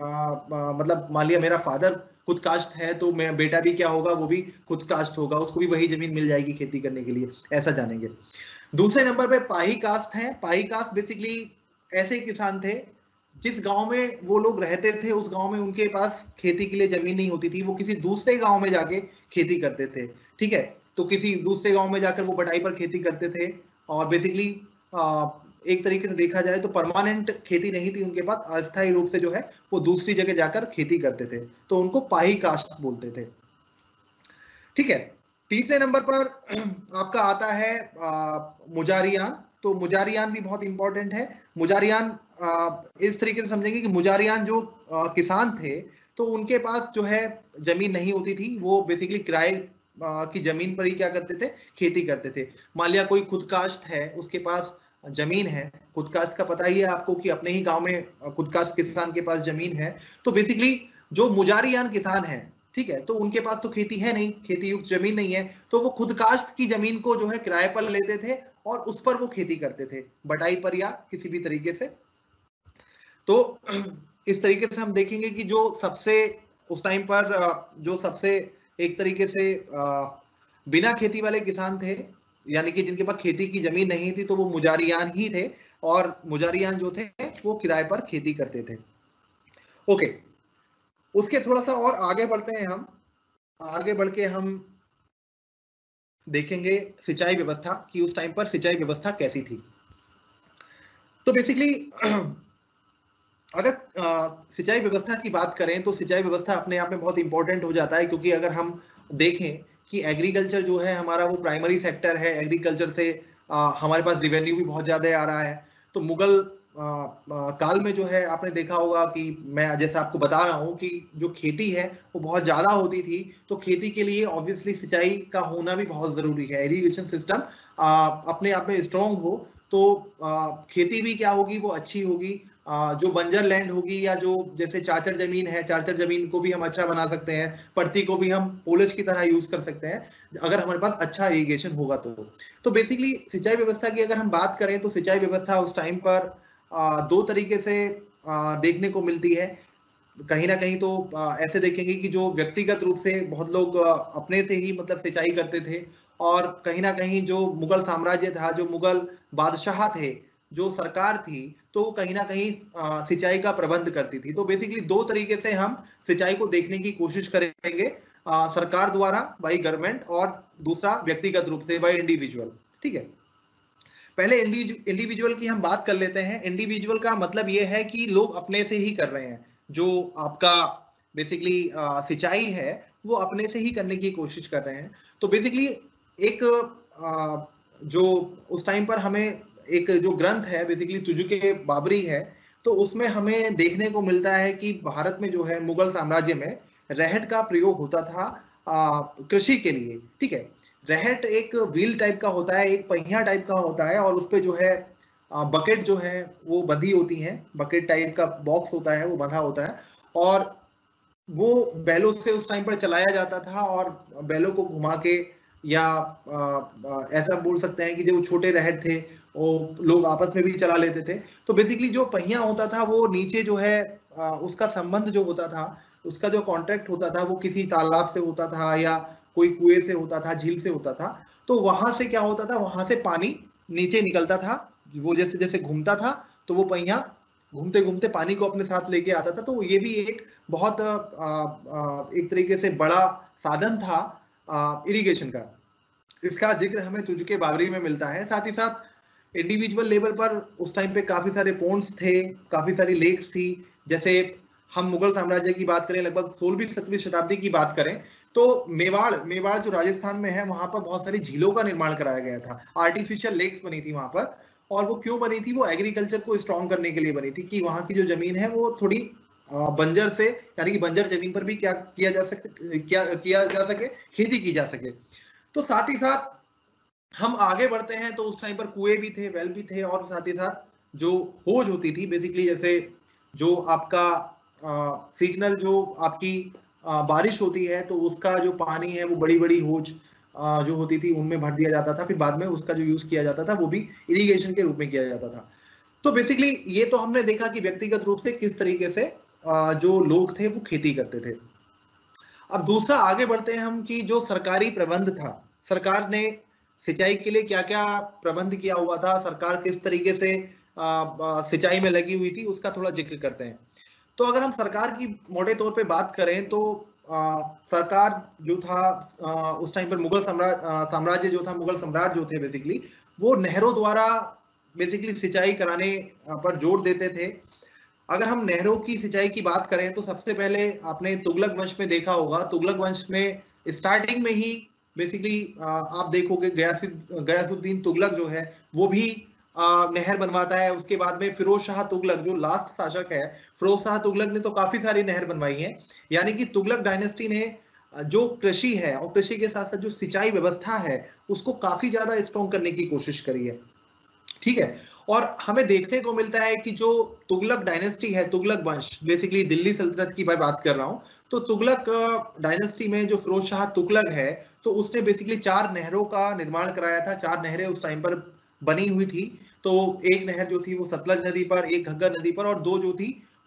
आ, मतलब मान लिया मेरा फादर खुद काश्त है तो मैं बेटा भी क्या होगा, वो भी खुद काश्त होगा, उसको भी वही जमीन मिल जाएगी खेती करने के लिए, ऐसा जानेंगे। दूसरे नंबर पे पाही काश्त है। पाही काश्त बेसिकली ऐसे किसान थे जिस गांव में वो लोग रहते थे उस गांव में उनके पास खेती के लिए जमीन नहीं होती थी, वो किसी दूसरे गांव में जाके खेती करते थे। ठीक है, तो किसी दूसरे गांव में जाकर वो बटाई पर खेती करते थे और बेसिकली एक तरीके से देखा जाए तो परमानेंट खेती नहीं थी उनके पास, अस्थायी रूप से जो है वो दूसरी जगह जाकर खेती करते थे, तो उनको पाही काश्त बोलते थे। ठीक है, तीसरे नंबर पर आपका आता है मुजारियान। तो मुजारियान भी बहुत इंपॉर्टेंट है। मुजारियान इस तरीके से समझेंगे कि मुजारियान जो किसान थे तो उनके पास जो है जमीन नहीं होती थी, वो बेसिकली किराए की जमीन पर ही क्या करते थे, खेती करते थे। मान लिया कोई खुदकाश्त है, उसके पास जमीन है, खुदकाश्त का पता ही है आपको कि अपने ही गांव में खुदकाश्त किसान के पास जमीन है। तो बेसिकली जो मुजारियान किसान है, ठीक है, तो उनके पास तो खेती है नहीं, खेती युक्त जमीन नहीं है, तो वो खुदकाश्त की जमीन को जो है किराए पर लेते थे और उस पर वो खेती करते थे, बटाई पर या किसी भी तरीके से। तो इस तरीके से हम देखेंगे कि जो सबसे उस टाइम पर जो सबसे एक तरीके से बिना खेती वाले किसान थे, यानी कि जिनके पास खेती की जमीन नहीं थी, तो वो मुजारियान ही थे, और मुजारियान जो थे वो किराए पर खेती करते थे। ओके, उसके थोड़ा सा और आगे बढ़ते हैं हम। आगे बढ़ के हम देखेंगे सिंचाई व्यवस्था कि उस टाइम पर सिंचाई व्यवस्था कैसी थी। तो बेसिकली अगर सिंचाई व्यवस्था की बात करें तो सिंचाई व्यवस्था अपने आप में बहुत इंपॉर्टेंट हो जाता है, क्योंकि अगर हम देखें कि एग्रीकल्चर जो है हमारा वो प्राइमरी सेक्टर है, एग्रीकल्चर से आ, हमारे पास रिवेन्यू भी बहुत ज़्यादा आ रहा है। तो मुगल आ, आ, काल में जो है आपने देखा होगा कि मैं जैसे आपको बता रहा हूँ कि जो खेती है वो बहुत ज़्यादा होती थी, तो खेती के लिए ऑब्वियसली सिंचाई का होना भी बहुत ज़रूरी है। इरीगेशन सिस्टम अपने आप में स्ट्रॉन्ग हो तो आ, खेती भी क्या होगी, वो अच्छी होगी। जो बंजर लैंड होगी या जो जैसे चाचर जमीन है, चाचर जमीन को भी हम अच्छा बना सकते हैं, पड़ती को भी हम पोलज की तरह यूज कर सकते हैं अगर हमारे पास अच्छा इरिगेशन होगा तो। तो बेसिकली सिंचाई व्यवस्था की अगर हम बात करें तो सिंचाई व्यवस्था उस टाइम पर आ, दो तरीके से आ, देखने को मिलती है। कहीं ना कहीं तो आ, ऐसे देखेंगे कि जो व्यक्तिगत रूप से बहुत लोग आ, अपने से ही मतलब सिंचाई करते थे, और कहीं ना कहीं जो मुगल साम्राज्य था, जो मुगल बादशाह थे, जो सरकार थी, तो वो कहीं ना कहीं सिंचाई का प्रबंध करती थी। तो बेसिकली दो तरीके से हम सिंचाई को देखने की कोशिश करेंगे, आ, सरकार द्वारा बाई गवर्नमेंट, और दूसरा व्यक्तिगत रूप से बाई इंडिविजुअल। ठीक है, पहले इंडिविजुअल की हम बात कर लेते हैं। इंडिविजुअल का मतलब ये है कि लोग अपने से ही कर रहे हैं, जो आपका बेसिकली सिंचाई है वो अपने से ही करने की कोशिश कर रहे हैं। तो बेसिकली एक आ, जो उस टाइम पर हमें एक जो ग्रंथ है बेसिकली तुजुके बाबरी है, तो उसमें हमें देखने को मिलता है कि भारत में जो है मुगल साम्राज्य में रहट का प्रयोग होता था कृषि के लिए। ठीक है, रहट एक व्हील टाइप का होता है, एक पहिया टाइप का होता है, और उस पे जो है बकेट जो है वो बंधी होती है, बकेट टाइप का बॉक्स होता है वो बंधा होता है, और वो बैलों से उस टाइम पर चलाया जाता था, और बैलों को घुमा के या आ, आ, ऐसा बोल सकते हैं कि जो छोटे रहट थे वो लोग आपस में भी चला लेते थे। तो बेसिकली जो पहिया होता था वो नीचे जो है आ, उसका संबंध जो होता था, उसका जो कॉन्ट्रैक्ट होता था वो किसी तालाब से होता था या कोई कुएं से होता था, झील से होता था। तो वहां से क्या होता था, वहां से पानी नीचे निकलता था, वो जैसे जैसे घूमता था तो वो पहिया घूमते घूमते पानी को अपने साथ लेके आता था। तो ये भी एक बहुत आ, आ, एक तरीके से बड़ा साधन था इरिगेशन का। इसका जिक्र हमें तुजुके बाबरी में मिलता है। साथ ही साथ इंडिविजुअल लेवल पर उस टाइम पे काफी सारे पोन्ड्स थे, काफी सारी लेक्स थी। जैसे हम मुगल साम्राज्य की बात करें, लगभग सोलहवीं सत्रहवीं शताब्दी की बात करें, तो मेवाड़ मेवाड़ जो राजस्थान में है, वहां पर बहुत सारी झीलों का निर्माण कराया गया था, आर्टिफिशियल लेक्स बनी थी वहां पर। और वो क्यों बनी थी, वो एग्रीकल्चर को स्ट्रॉन्ग करने के लिए बनी थी, कि वहां की जो जमीन है वो थोड़ी बंजर से, यानी कि बंजर जमीन पर भी क्या किया जा सके, क्या किया जा सके, खेती की जा सके। तो साथ ही साथ हम आगे बढ़ते हैं तो उस टाइम पर कुएं भी थे, वेल भी थे, और साथ ही साथ जो होज होती थी बेसिकली, जैसे जो आपका सीजनल जो आपकी आ, बारिश होती है तो उसका जो पानी है वो बड़ी बड़ी होज आ, जो होती थी उनमें भर दिया जाता था, फिर बाद में उसका जो यूज किया जाता था वो भी इरिगेशन के रूप में किया जाता था। तो बेसिकली ये तो हमने देखा कि व्यक्तिगत रूप से किस तरीके से आ, जो लोग थे वो खेती करते थे। अब दूसरा आगे बढ़ते हैं हम कि जो सरकारी प्रबंध था, सरकार ने सिंचाई के लिए क्या क्या प्रबंध किया हुआ था, सरकार किस तरीके से सिंचाई में लगी हुई थी, उसका थोड़ा जिक्र करते हैं। तो अगर हम सरकार की मोटे तौर पे बात करें तो आ, सरकार जो था आ, उस टाइम पर मुगल साम्राज्य साम्राज्य जो था, मुगल सम्राट जो थे बेसिकली, वो नहरों द्वारा बेसिकली सिंचाई कराने पर जोर देते थे। अगर हम नहरों की सिंचाई की बात करें तो सबसे पहले आपने तुगलक वंश में देखा होगा, तुगलक वंश में स्टार्टिंग में ही बेसिकली आप देखोगे गयासुद्दीन तुगलक जो है वो भी नहर बनवाता है। उसके बाद में फिरोज शाह तुगलक जो लास्ट शासक है, फिरोज शाह तुगलक ने तो काफी सारी नहर बनवाई है। यानी कि तुगलक डायनेस्टी ने जो कृषि है और कृषि के साथ साथ जो सिंचाई व्यवस्था है उसको काफी ज्यादा स्ट्रॉन्ग करने की कोशिश करी है। ठीक है, और हमें देखने को मिलता है कि जो तुगलक डायनेस्टी है, तुगलक वंश, बेसिकली दिल्ली सल्तनत की मैं बात कर रहा हूं, तो तुगलक डायनेस्टी में जो फिरोज शाह तुगलक है, तो उसने बेसिकली चार नहरों का निर्माण कराया था। चार नहरें उस टाइम पर बनी हुई थी। तो एक नहर जो थी वो सतलज नदी पर, एक घग्गर नदी पर, और दो जो थी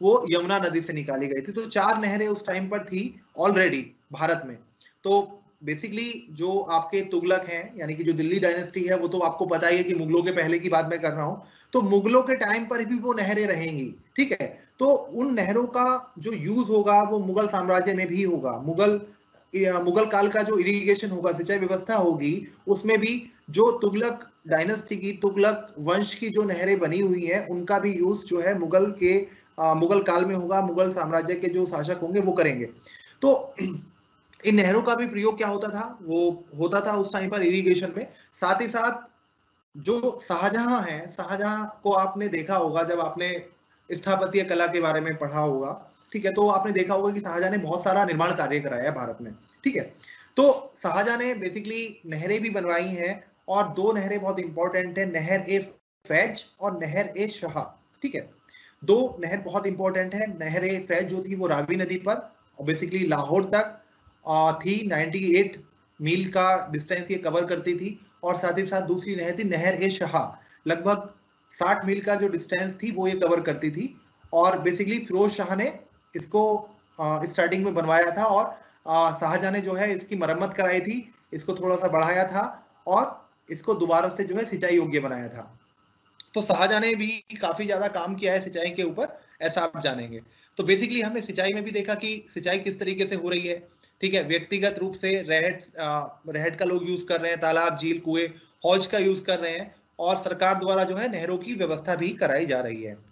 वो यमुना नदी से निकाली गई थी। तो चार नहरें उस टाइम पर थी ऑलरेडी भारत में। तो बेसिकली जो आपके तुगलक हैं, यानी कि जो दिल्ली डायनेस्टी है, वो तो आपको पता ही है कि मुगलों के पहले की बात मैं कर रहा हूं, तो मुगलों के टाइम पर भी वो नहरें रहेंगी, ठीक है। तो उन नहरों का जो यूज होगा वो मुगल साम्राज्य में भी होगा। मुगल मुगल काल का जो इरिगेशन होगा, सिंचाई व्यवस्था होगी, उसमें भी जो तुगलक डायनेस्टी की, तुगलक वंश की जो नहरें बनी हुई हैं, उनका भी यूज जो है मुगल के आ, मुगल काल में होगा। मुगल साम्राज्य के जो शासक होंगे वो करेंगे। तो इन नहरों का भी प्रयोग क्या होता था, वो होता था उस टाइम पर इरिगेशन में। साथ ही साथ जो शाहजहां है, शाहजहां को आपने देखा होगा जब आपने स्थापत्य कला के बारे में पढ़ा होगा, ठीक है, तो आपने देखा होगा कि शाहजहां ने बहुत सारा निर्माण कार्य कराया है भारत में, ठीक है। तो शाहजहां ने बेसिकली नहरें भी बनवाई हैं, और दो नहरें बहुत इंपॉर्टेंट है, नहर ए फैज और नहर ए शाह, ठीक है। दो नहर बहुत इंपॉर्टेंट है। नहर ए फैज जो थी वो रावी नदी पर और बेसिकली लाहौर तक थी, अट्ठानवे मील का डिस्टेंस ये कवर करती थी। और साथ ही साथ दूसरी नहर थी नहर ए शाह, लगभग साठ मील का जो डिस्टेंस थी वो ये कवर करती थी। और बेसिकली फिरोज शाह ने इसको स्टार्टिंग में बनवाया था, और शाहजहां ने जो है इसकी मरम्मत कराई थी, इसको थोड़ा सा बढ़ाया था और इसको दोबारा से जो है सिंचाई योग्य बनाया था। तो शाहजहां ने भी काफी ज्यादा काम किया है सिंचाई के ऊपर, ऐसा आप जानेंगे। तो बेसिकली हमने सिंचाई में भी देखा कि सिंचाई किस तरीके से हो रही है, ठीक है। व्यक्तिगत रूप से रहट रहट का लोग यूज कर रहे हैं, तालाब, झील, कुएं, हौज का यूज कर रहे हैं, और सरकार द्वारा जो है नहरों की व्यवस्था भी कराई जा रही है।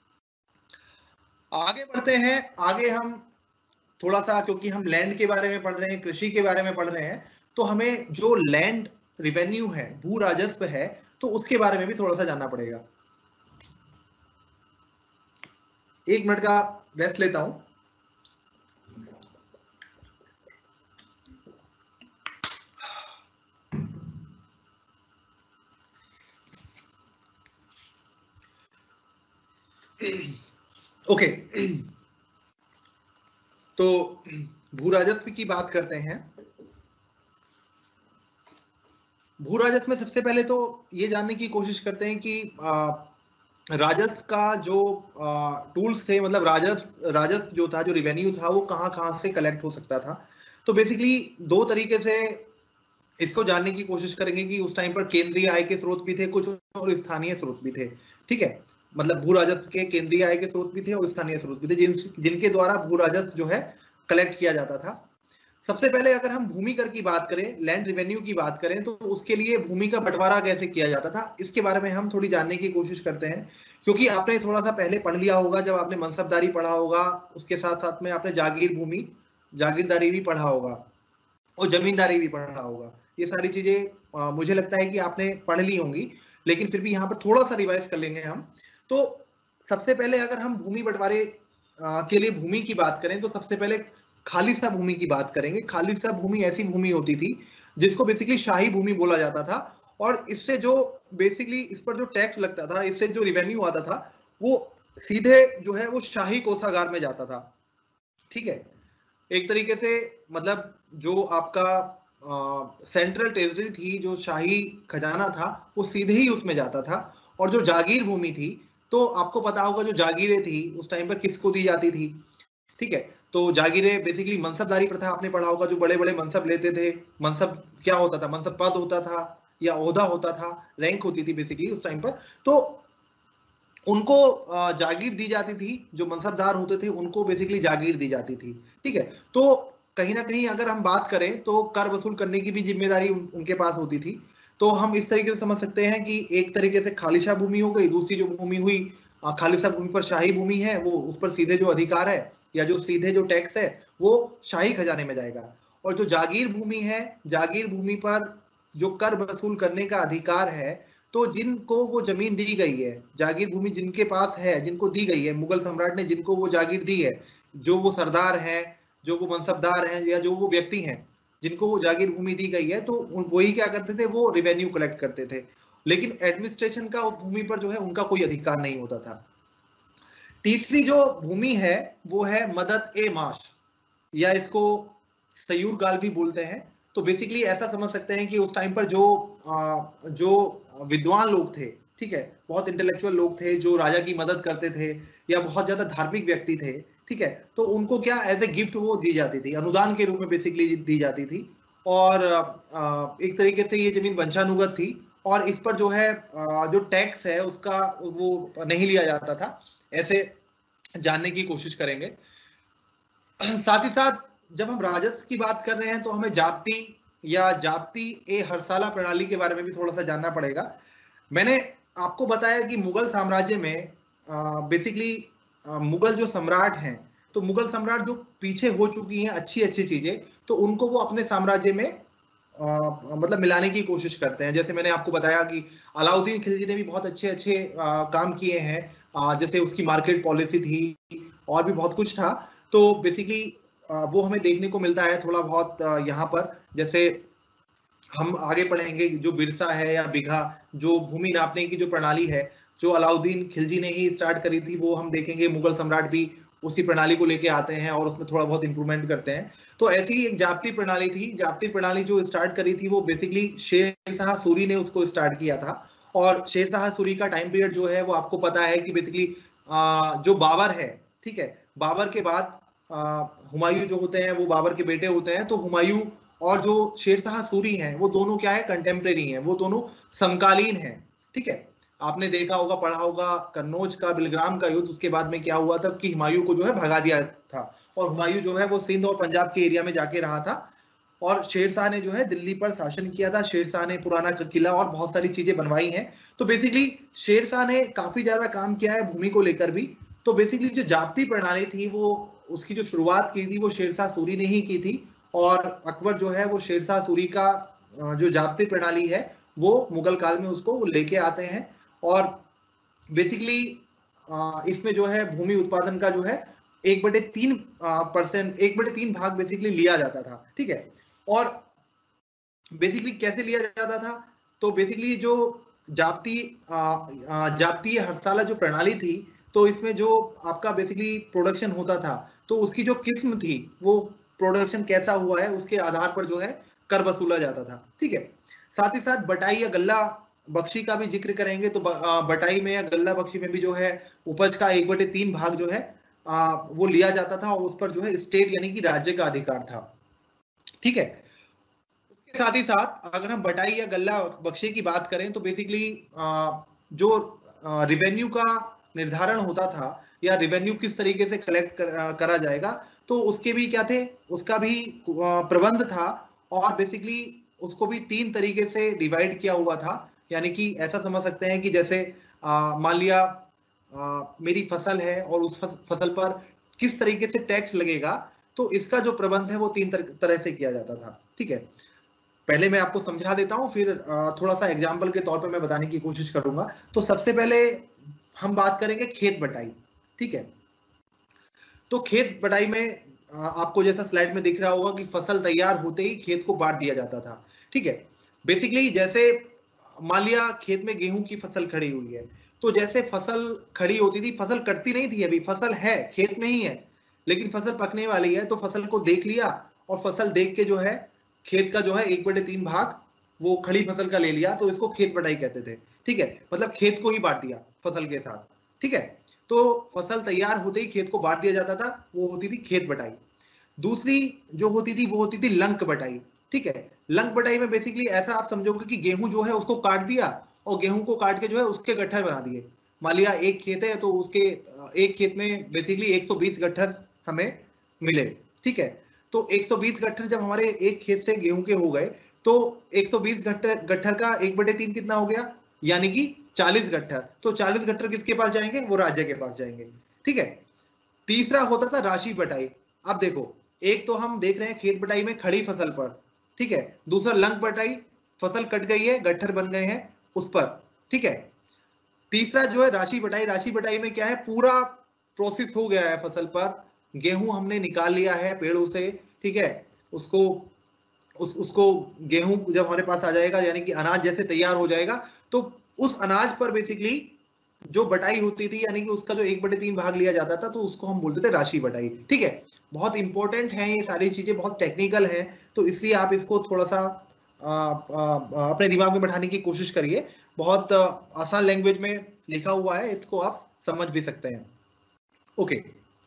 आगे बढ़ते हैं। आगे हम थोड़ा सा, क्योंकि हम लैंड के बारे में पढ़ रहे हैं, कृषि के बारे में पढ़ रहे हैं, तो हमें जो लैंड रिवेन्यू है, भू राजस्व है, तो उसके बारे में भी थोड़ा सा जानना पड़ेगा। एक मिनट का रेस्ट लेता हूं। ओके, तो भू राजस्व की बात करते हैं। भू राजस्व में सबसे पहले तो ये जानने की कोशिश करते हैं कि राजस्व का जो टूल्स थे, मतलब राजस्व राजस्व जो था, जो रिवेन्यू था, वो कहाँ कहाँ से कलेक्ट हो सकता था। तो बेसिकली दो तरीके से इसको जानने की कोशिश करेंगे कि उस टाइम पर केंद्रीय आय के स्रोत भी थे कुछ, और स्थानीय स्रोत भी थे, ठीक है। मतलब भू राजस्व के केंद्रीय आय के स्रोत भी थे और स्थानीय स्रोत भी थे, जिन जिनके द्वारा भू राजस्व जो है कलेक्ट किया जाता था। सबसे पहले अगर हम भूमि कर की बात करें, लैंड रिवेन्यू की बात करें, तो उसके लिए भूमि का बंटवारा कैसे किया जाता था, इसके बारे में हम थोड़ी जानने की कोशिश करते हैं। क्योंकि आपने थोड़ा सा पहले पढ़ लिया होगा, जब आपने मनसबदारी पढ़ा होगा, उसके साथ साथ में आपने जागीर भूमि जागीरदारी भी पढ़ा होगा और जमींदारी भी पढ़ा होगा। ये सारी चीजें मुझे लगता है कि आपने पढ़ ली होंगी, लेकिन फिर भी यहाँ पर थोड़ा सा रिवाइज कर लेंगे हम। तो सबसे पहले अगर हम भूमि बंटवारे के लिए भूमि की बात करें, तो सबसे पहले खालिसा भूमि की बात करेंगे। खालिसा भूमि ऐसी भूमि होती थी जिसको बेसिकली शाही भूमि बोला जाता था, और इससे जो बेसिकली इस पर जो टैक्स लगता था, इससे जो रिवेन्यू आता था, वो सीधे जो है वो शाही कोषागार में जाता था, ठीक है। एक तरीके से मतलब जो आपका सेंट्रल ट्रेजरी थी, जो शाही खजाना था, वो सीधे ही उसमें जाता था। और जो जागीर भूमि थी, तो आपको पता होगा जो जागीरें थी उस टाइम पर किसको दी जाती थी, ठीक है। तो जागीरें बेसिकली मनसबदारी प्रथा आपने पढ़ा होगा, जो बड़े बड़े मनसब लेते थे। मनसब क्या होता था, मनसब पद होता था या ओहदा होता था, रैंक होती थी बेसिकली उस टाइम पर। तो उनको जागीर दी जाती थी, जो मनसबदार होते थे उनको बेसिकली जागीर दी जाती थी, ठीक है। तो कहीं ना कहीं अगर हम बात करें तो कर वसूल करने की भी जिम्मेदारी उन, उनके पास होती थी। तो हम इस तरीके से समझ सकते हैं कि एक तरीके से खालिशा भूमि हो गई, दूसरी जो भूमि हुई खालिशा भूमि पर शाही भूमि है, वो उस पर सीधे जो अधिकार है या जो सीधे जो टैक्स है वो शाही खजाने में जाएगा। और जो जागीर भूमि है, जागीर भूमि पर जो कर वसूल करने का अधिकार है, तो जिनको वो जमीन दी गई है, जागीर भूमि जिनके पास है, जिनको दी गई है, मुगल सम्राट ने जिनको वो जागीर दी है, जो वो सरदार हैं, जो वो मनसबदार हैं, या जो वो व्यक्ति हैं जिनको वो जागीर भूमि दी गई है, तो वही क्या करते थे, वो रिवेन्यू कलेक्ट करते थे। लेकिन एडमिनिस्ट्रेशन का उस भूमि पर जो है उनका कोई अधिकार नहीं होता था। तीसरी जो भूमि है वो है मदद ए माश, या इसको सयूर गाल भी बोलते हैं। तो बेसिकली ऐसा समझ सकते हैं कि उस टाइम पर जो जो विद्वान लोग थे, ठीक है, बहुत इंटेलेक्चुअल लोग थे जो राजा की मदद करते थे या बहुत ज्यादा धार्मिक व्यक्ति थे, ठीक है, तो उनको क्या एज ए गिफ्ट वो दी जाती थी, अनुदान के रूप में बेसिकली दी जाती थी। और एक तरीके से ये जमीन वंशानुगत थी और इस पर जो है जो टैक्स है उसका वो नहीं लिया जाता था, ऐसे जानने की कोशिश करेंगे। साथ ही साथ जब हम राजस्व की बात कर रहे हैं तो हमें जाप्ती या जाप्ती ए हरसाला प्रणाली के बारे में भी थोड़ा सा जानना पड़ेगा। मैंने आपको बताया कि मुगल साम्राज्य में बेसिकली मुगल जो सम्राट हैं, तो मुगल सम्राट जो पीछे हो चुकी हैं अच्छी अच्छी चीजें, तो उनको वो अपने साम्राज्य में आ, मतलब मिलाने की कोशिश करते हैं। जैसे मैंने आपको बताया कि अलाउद्दीन खिलजी ने भी बहुत अच्छे अच्छे आ, काम किए हैं, आ, जैसे उसकी मार्केट पॉलिसी थी और भी बहुत कुछ था। तो बेसिकली वो हमें देखने को मिलता है थोड़ा बहुत यहाँ पर। जैसे हम आगे पढ़ेंगे जो बिरसा है या बिघा, जो भूमि नापने की जो प्रणाली है जो अलाउद्दीन खिलजी ने ही स्टार्ट करी थी, वो हम देखेंगे मुगल सम्राट भी उसी प्रणाली को लेके आते हैं और उसमें थोड़ा बहुत इंप्रूवमेंट करते हैं। तो ऐसी ही एक जाप्ती प्रणाली थी। जाप्ती प्रणाली जो स्टार्ट करी थी वो बेसिकली शेरशाह सूरी ने उसको स्टार्ट किया था। और शेरशाह सूरी का टाइम पीरियड जो है वो आपको पता है कि बेसिकली जो बाबर है, ठीक है, बाबर के बाद हुमायूं जो होते हैं वो बाबर के बेटे होते हैं। तो हुमायूं और जो शेरशाह सूरी हैं वो दोनों क्या है, कंटेम्प्रेरी हैं, वो दोनों समकालीन हैं, ठीक है। आपने देखा होगा, पढ़ा होगा कन्नौज का बिलग्राम का युद्ध, उसके बाद में क्या हुआ था कि हुमायूं को जो है भगा दिया था और हुमायूं जो है वो सिंध और पंजाब के एरिया में जाके रहा था और शेरशाह ने जो है दिल्ली पर शासन किया था। शेरशाह ने पुराना किला और बहुत सारी चीजें बनवाई हैं। तो बेसिकली शेरशाह ने काफी ज्यादा काम किया है भूमि को लेकर भी। तो बेसिकली जो जाप्ती प्रणाली थी वो उसकी जो शुरुआत की थी वो शेरशाह सूरी ने ही की थी और अकबर जो है वो शेरशाह सूरी का जो जाप्ती प्रणाली है वो मुगल काल में उसको लेके आते हैं। और बेसिकली इसमें जो है भूमि उत्पादन का जो है एक बटे तीन परसेंट एक बटे तीन भाग बेसिकली लिया जाता था, ठीक है। और बेसिकली कैसे लिया जाता था, तो बेसिकली जो जाप्ती जाप्ती हरसाला जो प्रणाली थी, तो इसमें जो आपका बेसिकली प्रोडक्शन होता था तो उसकी जो किस्म थी वो प्रोडक्शन कैसा हुआ है उसके आधार पर जो है कर वसूला जाता था, ठीक है। साथ ही साथ बटाई या गल्ला बख्शी का भी जिक्र करेंगे। तो बटाई में या गल्ला बख्शी में भी जो है उपज का एक बटे तीन भाग जो है आ, वो लिया जाता था और उस पर जो है स्टेट यानी कि राज्य का अधिकार था, ठीक है। उसके साथ ही साथ अगर हम बटाई या गल्ला बख्शी की बात करें तो बेसिकली जो रिवेन्यू का निर्धारण होता था या रिवेन्यू किस तरीके से कलेक्ट कर, करा जाएगा, तो उसके भी क्या थे, उसका भी प्रबंध था और बेसिकली उसको भी तीन तरीके से डिवाइड किया हुआ था। यानी कि ऐसा समझ सकते हैं कि जैसे मान लिया मेरी फसल है और उस फसल पर किस तरीके से टैक्स लगेगा, तो इसका जो प्रबंध है वो तीन तर, तरह से किया जाता था, ठीक है। पहले मैं आपको समझा देता हूं, फिर थोड़ा सा एग्जाम्पल के तौर पर मैं बताने की कोशिश करूंगा। तो सबसे पहले हम बात करेंगे खेत बटाई, ठीक है। तो खेत बटाई में आपको जैसा स्लाइड में दिख रहा होगा कि फसल तैयार होते ही खेत को बांट दिया जाता था, ठीक है। बेसिकली जैसे मान लिया खेत में गेहूं की फसल खड़ी हुई है, तो जैसे फसल खड़ी होती थी, फसल कटती नहीं थी, अभी फसल है खेत में ही है लेकिन फसल पकने वाली है, तो फसल को देख लिया और फसल देख के जो है खेत का जो है एक बटे तीन भाग वो खड़ी फसल का ले लिया, तो इसको खेत बटाई कहते थे, ठीक है। मतलब खेत को ही बांट दिया फसल के साथ, ठीक है। तो फसल तैयार होते ही खेत को बांट दिया जाता था, वो होती थी खेत बटाई। दूसरी जो होती थी वो होती थी लंक बटाई, ठीक है। लंक बटाई में बेसिकली ऐसा आप समझोगे कि गेहूं जो है उसको काट दिया और गेहूं को काट के जो है उसके गट्ठर बना दिए। मान लिया एक खेत है तो उसके एक खेत में बेसिकली एक सौ बीस गट्ठर हमें मिले, ठीक है। तो एक सौ बीस गट्ठर जब हमारे एक खेत से गेहूं के हो गए तो एक सौ बीस गट्ठर गट्ठर का एक बटे तीन कितना हो गया, यानी कि चालीस गट्ठर। तो चालीस गट्ठर किसके पास जाएंगे, वो राज्य के पास जाएंगे, ठीक है। तीसरा होता था राशि बटाई। अब देखो, एक तो हम देख रहे हैं खेत बटाई में खड़ी फसल पर, ठीक है। दूसरा लंक बटाई, फसल कट गई है गट्ठर बन गए हैं उस पर, ठीक है। तीसरा जो है राशि बटाई। राशि बटाई में क्या है, पूरा प्रोसेस हो गया है फसल पर, गेहूं हमने निकाल लिया है पेड़ों से, ठीक है। उसको उस उसको गेहूं जब हमारे पास आ जाएगा यानी कि अनाज जैसे तैयार हो जाएगा, तो उस अनाज पर बेसिकली जो बटाई होती थी यानी कि उसका जो एक बटे तीन भाग लिया जाता था, तो उसको हम बोलते थे राशि बटाई, ठीक है। बहुत इंपॉर्टेंट है ये सारी चीजें, बहुत टेक्निकल है, तो इसलिए आप इसको थोड़ा सा अपने दिमाग में बैठाने की कोशिश करिए, बहुत आसान लैंग्वेज में लिखा हुआ है, इसको आप समझ भी सकते हैं। ओके,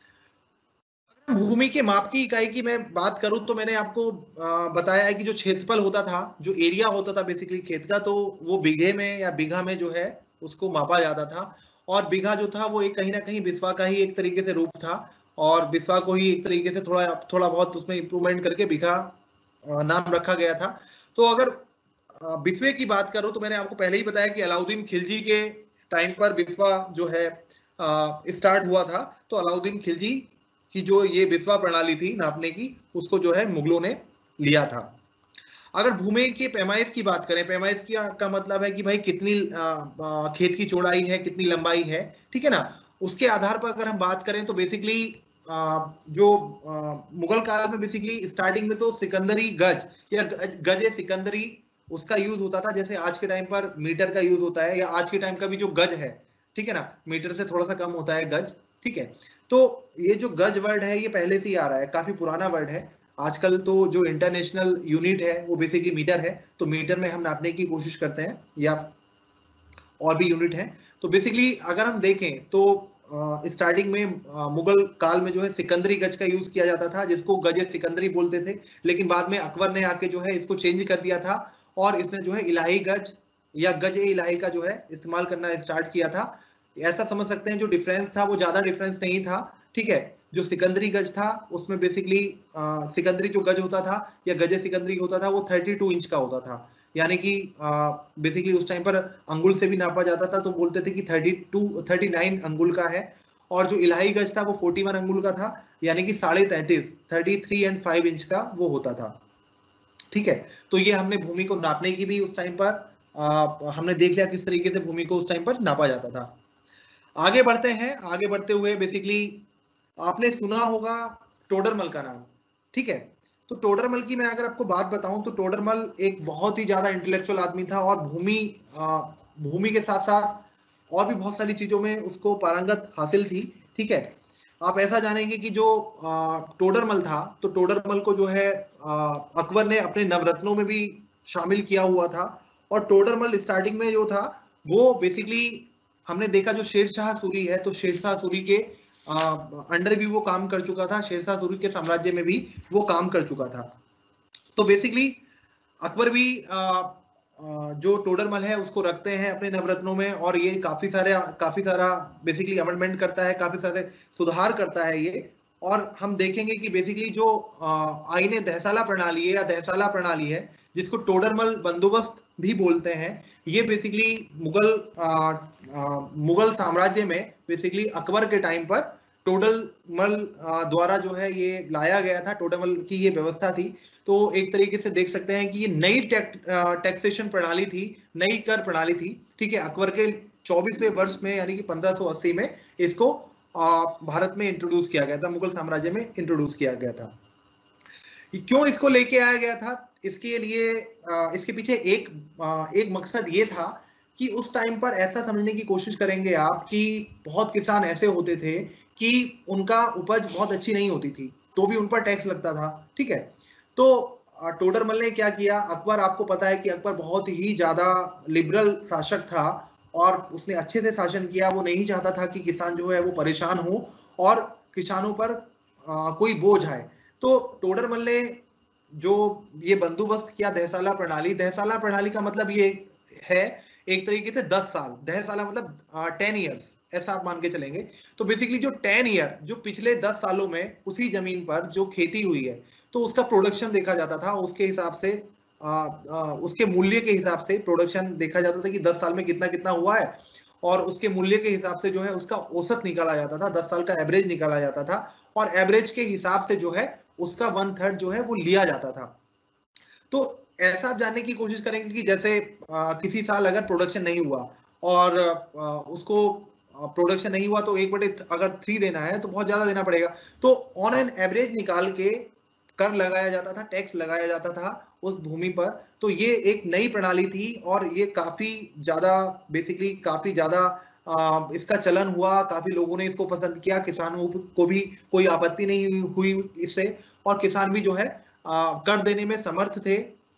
भूमि के माप की इकाई की मैं बात करूं तो मैंने आपको बताया है कि जो क्षेत्रफल होता था, जो एरिया होता था बेसिकली खेत का, तो वो बीघे में या बीघा में जो है उसको मापा जाता था। और बीघा जो था वो एक कहीं ना कहीं बिस्वा का ही एक तरीके से रूप था, और बिस्वा को ही एक तरीके से थोड़ा थोड़ा बहुत उसमें इंप्रूवमेंट करके बीघा नाम रखा गया था। तो अगर बिस्वे की बात करूं तो मैंने आपको पहले ही बताया कि अलाउद्दीन खिलजी के टाइम पर बिस्वा जो है स्टार्ट हुआ था। तो अलाउद्दीन खिलजी की जो ये बिस्वा प्रणाली थी नापने की, उसको जो है मुगलों ने लिया था। अगर भूमि के पैमाइश की बात करें, पैमाइश की का मतलब है कि भाई कितनी आ, आ, खेत की चौड़ाई है, कितनी लंबाई है, ठीक है ना। उसके आधार पर अगर हम बात करें तो बेसिकली जो आ, मुगल काल में बेसिकली स्टार्टिंग में तो सिकंदरी गज या गज सिकंदरी उसका यूज होता था, जैसे आज के टाइम पर मीटर का यूज होता है, या आज के टाइम का भी जो गज है, ठीक है ना, मीटर से थोड़ा सा कम होता है गज, ठीक है। तो ये जो गज वर्ड है ये पहले से ही आ रहा है, काफी पुराना वर्ड है। आजकल तो जो इंटरनेशनल यूनिट है वो बेसिकली मीटर है, तो मीटर में हम नापने की कोशिश करते हैं, या और भी यूनिट है। तो बेसिकली अगर हम देखें तो स्टार्टिंग में आ, मुगल काल में जो है सिकंदरी गज का यूज किया जाता था, जिसको गज सिकंदरी बोलते थे। लेकिन बाद में अकबर ने आके जो है इसको चेंज कर दिया था, और इसने जो है इलाही गज या गज ए इलाही का जो है इस्तेमाल करना स्टार्ट किया था। ऐसा समझ सकते हैं जो डिफरेंस था वो ज्यादा डिफरेंस नहीं था, ठीक है। जो सिकंदरी गज था उसमें बेसिकली सिकंदरी जो गज होता था या गज सिकंदरी होता था वो बत्तीस इंच का होता था, यानी कि बेसिकली उस टाइम पर अंगुल से भी नापा जाता था, तो बोलते थे कि बत्तीस उनतालीस अंगुल का है। और जो इलाही गज था वो इकतालीस अंगुल का था, यानी कि साढ़े तैंतीस तैंतीस एंड फाइव इंच का वो होता था, ठीक है। तो ये हमने भूमि को नापने की भी उस टाइम पर आ, हमने देख लिया किस तरीके से भूमि को उस टाइम पर नापा जाता था। आगे बढ़ते हैं, आगे बढ़ते हुए बेसिकली आपने सुना होगा टोडरमल का नाम, ठीक है। तो टोडरमल की मैं अगर आपको बात बताऊं तो टोडरमल एक बहुत ही ज्यादा इंटेलेक्चुअल आदमी था, और भूमि भूमि के साथ साथ और भी बहुत सारी चीजों में उसको पारंगत हासिल थी, ठीक है। आप ऐसा जानेंगे कि जो टोडरमल था, तो टोडरमल को जो है अकबर ने अपने नवरत्नों में भी शामिल किया हुआ था। और टोडरमल स्टार्टिंग में जो था वो बेसिकली हमने देखा जो शेरशाह सूरी है, तो शेरशाह सूरी के अंडर भी वो काम कर चुका था, शेरशाह सूरी के साम्राज्य में भी वो काम कर चुका था। तो बेसिकली अकबर भी आ, आ, जो टोडरमल है उसको रखते हैं अपने नवरत्नों में, और ये काफी सारे काफी सारा बेसिकली अमेंडमेंट करता है, काफी सारे सुधार करता है ये। और हम देखेंगे कि बेसिकली जो आईने दहसाला प्रणाली है या दहसाला प्रणाली है, जिसको टोडरमल बंदोबस्त भी बोलते हैं, ये बेसिकली मुगल आ, आ, मुगल साम्राज्य में बेसिकली अकबर के टाइम पर टोडरमल द्वारा जो है ये लाया गया था, टोडरमल की ये व्यवस्था थी। तो एक तरीके से देख सकते हैं कि ये नई टैक्सेशन प्रणाली थी, नई कर प्रणाली थी, ठीक है। अकबर के चौबीसवें वर्ष में यानी कि पंद्रह सौ अस्सी में इसको भारत में इंट्रोड्यूस किया गया था, मुगल साम्राज्य में इंट्रोड्यूस किया गया था। क्यों इसको लेके आया गया था, इसके लिए इसके पीछे एक एक मकसद ये था कि उस टाइम पर ऐसा समझने की कोशिश करेंगे आप कि बहुत किसान ऐसे होते थे कि उनका उपज बहुत अच्छी नहीं होती थी, तो भी उन पर टैक्स लगता था, ठीक है। तो टोडरमल ने क्या किया, अकबर, आपको पता है कि अकबर बहुत ही ज्यादा लिबरल शासक था, और उसने अच्छे से शासन किया। वो नहीं चाहता था कि किसान जो है वो परेशान हो और किसानों पर आ, कोई बोझ आए। तो टोडरमल ने जो ये बंदोबस्त किया दहसाला प्रणाली, दहसाला प्रणाली का मतलब ये है एक तरीके से दस साल, दहसाला मतलब टेन ईयर्स, ऐसा आप मान के चलेंगे। तो बेसिकली जो टेन ईयर, जो पिछले दस सालों में उसी जमीन पर जो खेती हुई है, तो उसका प्रोडक्शन देखा जाता था, उसके हिसाब से आ, आ, उसके मूल्य के हिसाब से प्रोडक्शन देखा जाता था कि दस साल में कितना कितना हुआ है, और उसके मूल्य के हिसाब से जो है उसका औसत निकाला जाता था, दस साल का एवरेज निकाला जाता था, और एवरेज के हिसाब से जो है उसका वन थर्ड जो है वो लिया जाता था। तो ऐसा आप जानने की कोशिश करेंगे कि जैसे आ, किसी साल अगर प्रोडक्शन नहीं हुआ और आ, उसको प्रोडक्शन नहीं हुआ तो एक बटे अगर थ्री देना है तो बहुत ज्यादा देना पड़ेगा, तो ऑन एन एवरेज निकाल के कर लगाया जाता था, टैक्स लगाया जाता था उस भूमि पर। तो ये एक नई प्रणाली थी, और ये काफी ज्यादा बेसिकली काफी ज्यादा इसका चलन हुआ, काफी लोगों ने इसको पसंद किया, किसानों को भी कोई आपत्ति नहीं हुई इससे, और किसान भी जो है आ, कर देने में समर्थ थे।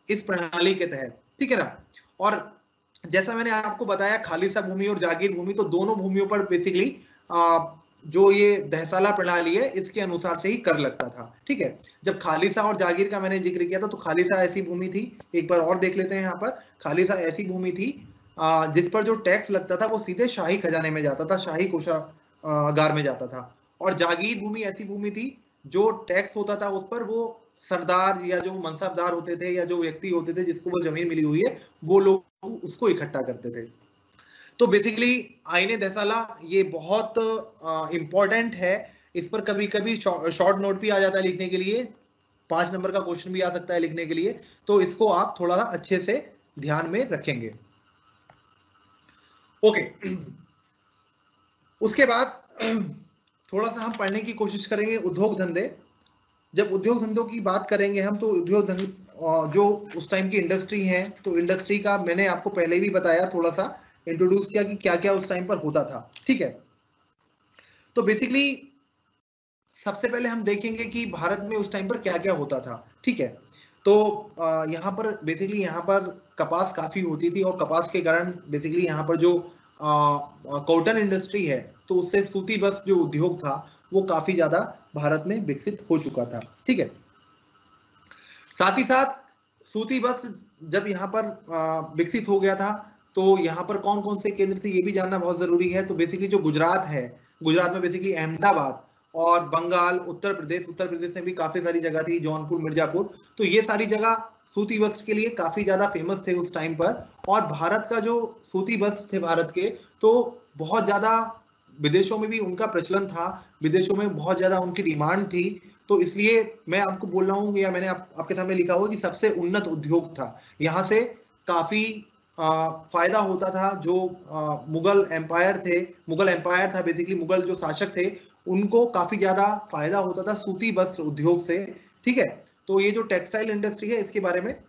इस प्रणाली के तहत, ठीक है ना। और जैसा मैंने आपको बताया खालिसा भूमि और जागीर भूमि, तो दोनों भूमियों पर बेसिकली जो ये दहसाला प्रणाली है इसके अनुसार से ही कर लगता था, ठीक है। जब खालिसा और जागीर का मैंने जिक्र किया था, तो खालिसा ऐसी भूमि थी, एक बार और देख लेते हैं यहाँ पर, खालिसा ऐसी भूमि थी जिस पर जो टैक्स लगता था वो सीधे शाही खजाने में जाता था, शाही कोषागार में जाता था। और जागीर भूमि ऐसी भूमि थी जो टैक्स होता था उस पर, वो सरदार या जो मनसबदार होते थे या जो व्यक्ति होते थे जिसको वो जमीन मिली हुई है, वो लोग उसको इकट्ठा करते थे। तो बेसिकली आईने दहसाला ये बहुत इंपॉर्टेंट है, इस पर कभी कभी शॉर्ट नोट भी आ जाता है लिखने के लिए, पांच नंबर का क्वेश्चन भी आ सकता है लिखने के लिए, तो इसको आप थोड़ा सा अच्छे से ध्यान में रखेंगे। ओके, उसके बाद थोड़ा सा हम पढ़ने की कोशिश करेंगे उद्योग धंधे। जब उद्योग धंधों की बात करेंगे हम, तो उद्योग धंधे जो उस टाइम की इंडस्ट्री है, तो इंडस्ट्री का मैंने आपको पहले भी बताया, थोड़ा सा इंट्रोड्यूस किया कि क्या क्या उस टाइम पर होता था, ठीक है। तो बेसिकली सबसे पहले हम देखेंगे कि भारत में उस टाइम पर क्या क्या होता था, ठीक है। तो यहाँ पर बेसिकली यहाँ पर कपास काफी होती थी, और कपास के कारण बेसिकली यहाँ पर जो कॉटन इंडस्ट्री है, तो उससे सूती वस्त्र जो उद्योग था वो काफी ज्यादा भारत में विकसित हो चुका था, ठीक है। साथ ही साथ सूती वस्त्र जब यहाँ पर विकसित हो गया था, तो यहाँ पर कौन कौन से केंद्र थे ये भी जानना बहुत जरूरी है। तो बेसिकली जो गुजरात है, गुजरात में बेसिकली अहमदाबाद और बंगाल, उत्तर प्रदेश, उत्तर प्रदेश में भी काफी सारी जगह थी, जौनपुर, मिर्जापुर, तो ये सारी जगह सूती वस्त्र के लिए काफी ज्यादा फेमस थे उस टाइम पर। और भारत का जो सूती वस्त्र थे भारत के, तो बहुत ज्यादा विदेशों में भी उनका प्रचलन था, विदेशों में बहुत ज्यादा उनकी डिमांड थी। तो इसलिए मैं आपको बोल रहा हूँ, या मैंने आप, आपके सामने लिखा हुआ कि सबसे उन्नत उद्योग था, यहाँ से काफी आ, फायदा होता था। जो आ, मुगल एम्पायर थे, मुगल एम्पायर था बेसिकली, मुगल जो शासक थे उनको काफी ज्यादा फायदा होता था सूती वस्त्र उद्योग से, ठीक है। तो ये जो टेक्सटाइल इंडस्ट्री है इसके बारे में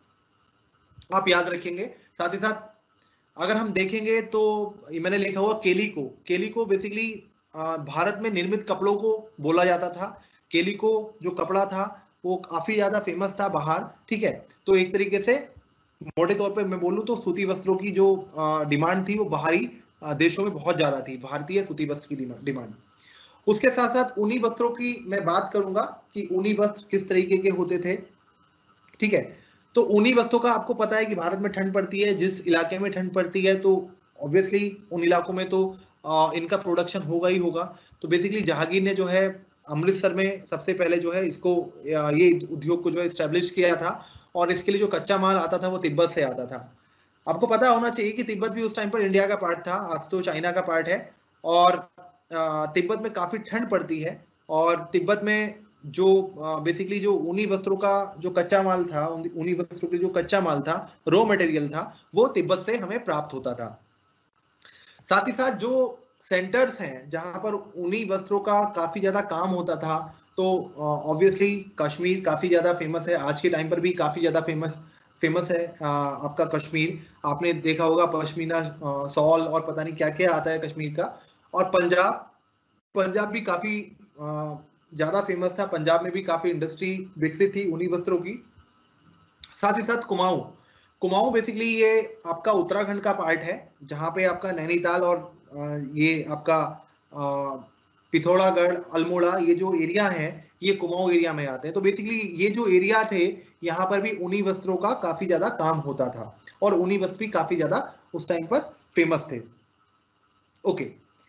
आप याद रखेंगे। साथ ही साथ अगर हम देखेंगे तो मैंने लिखा हुआ केलिको, केलिको बेसिकली भारत में निर्मित कपड़ों को बोला जाता था। केलिको जो कपड़ा था वो काफी ज्यादा फेमस था बाहर, ठीक है। तो एक तरीके से मोटे तौर पे मैं बोलूं तो सूती वस्त्रों की जो डिमांड थी वो बाहरी देशों में बहुत ज्यादा थी, भारतीय सूती वस्त्र की डिमांड। उसके साथ साथ ऊनी वस्त्रों की मैं बात करूंगा कि ऊनी वस्त्र किस तरीके के होते थे, ठीक है। तो ऊनी वस्त्रों का आपको पता है कि भारत में ठंड पड़ती है, जिस इलाके में ठंड पड़ती है तो ऑब्वियसली उन इलाकों में तो आ, इनका प्रोडक्शन होगा ही होगा। तो बेसिकली जहांगीर ने जो है अमृतसर में सबसे पहले जो है इसको, ये उद्योग को जो है एस्टेब्लिश किया था, और इसके लिए जो कच्चा माल आता था वो तिब्बत से आता था। आपको पता होना चाहिए कि तिब्बत भी उस टाइम पर इंडिया का पार्ट था, आज तो चाइना का पार्ट है। और तिब्बत में काफी ठंड पड़ती है, और तिब्बत में जो बेसिकली जो ऊनी वस्त्रों का जो कच्चा माल था, ऊनी वस्त्रों के जो कच्चा माल था, रॉ मटेरियल था, वो तिब्बत से हमें प्राप्त होता था। साथ ही साथ जो सेंटर्स हैं जहां पर ऊनी वस्त्रों का काफी ज्यादा काम होता था, तो ऑब्वियसली कश्मीर काफी ज्यादा फेमस है, आज के टाइम पर भी काफी ज्यादा फेमस फेमस है आ, आपका कश्मीर। आपने देखा होगा पश्मीना सॉल और पता नहीं क्या क्या आता है कश्मीर का। और पंजाब, पंजाब भी काफी ज्यादा फेमस था, पंजाब में भी काफी इंडस्ट्री विकसित थी ऊनी वस्त्रों की। साथ ही साथ कुमाऊं, कुमाऊं बेसिकली ये आपका उत्तराखंड का पार्ट है, जहां पे आपका नैनीताल और ये आपका पिथौरागढ़, अल्मोड़ा, ये जो एरिया है ये कुमाऊं एरिया में आते हैं। तो बेसिकली ये जो एरिया थे यहाँ पर भी ऊनी वस्त्रों का काफी ज्यादा काम होता था, और ऊनी वस्त्र भी काफी ज्यादा उस टाइम पर फेमस थे। ओके,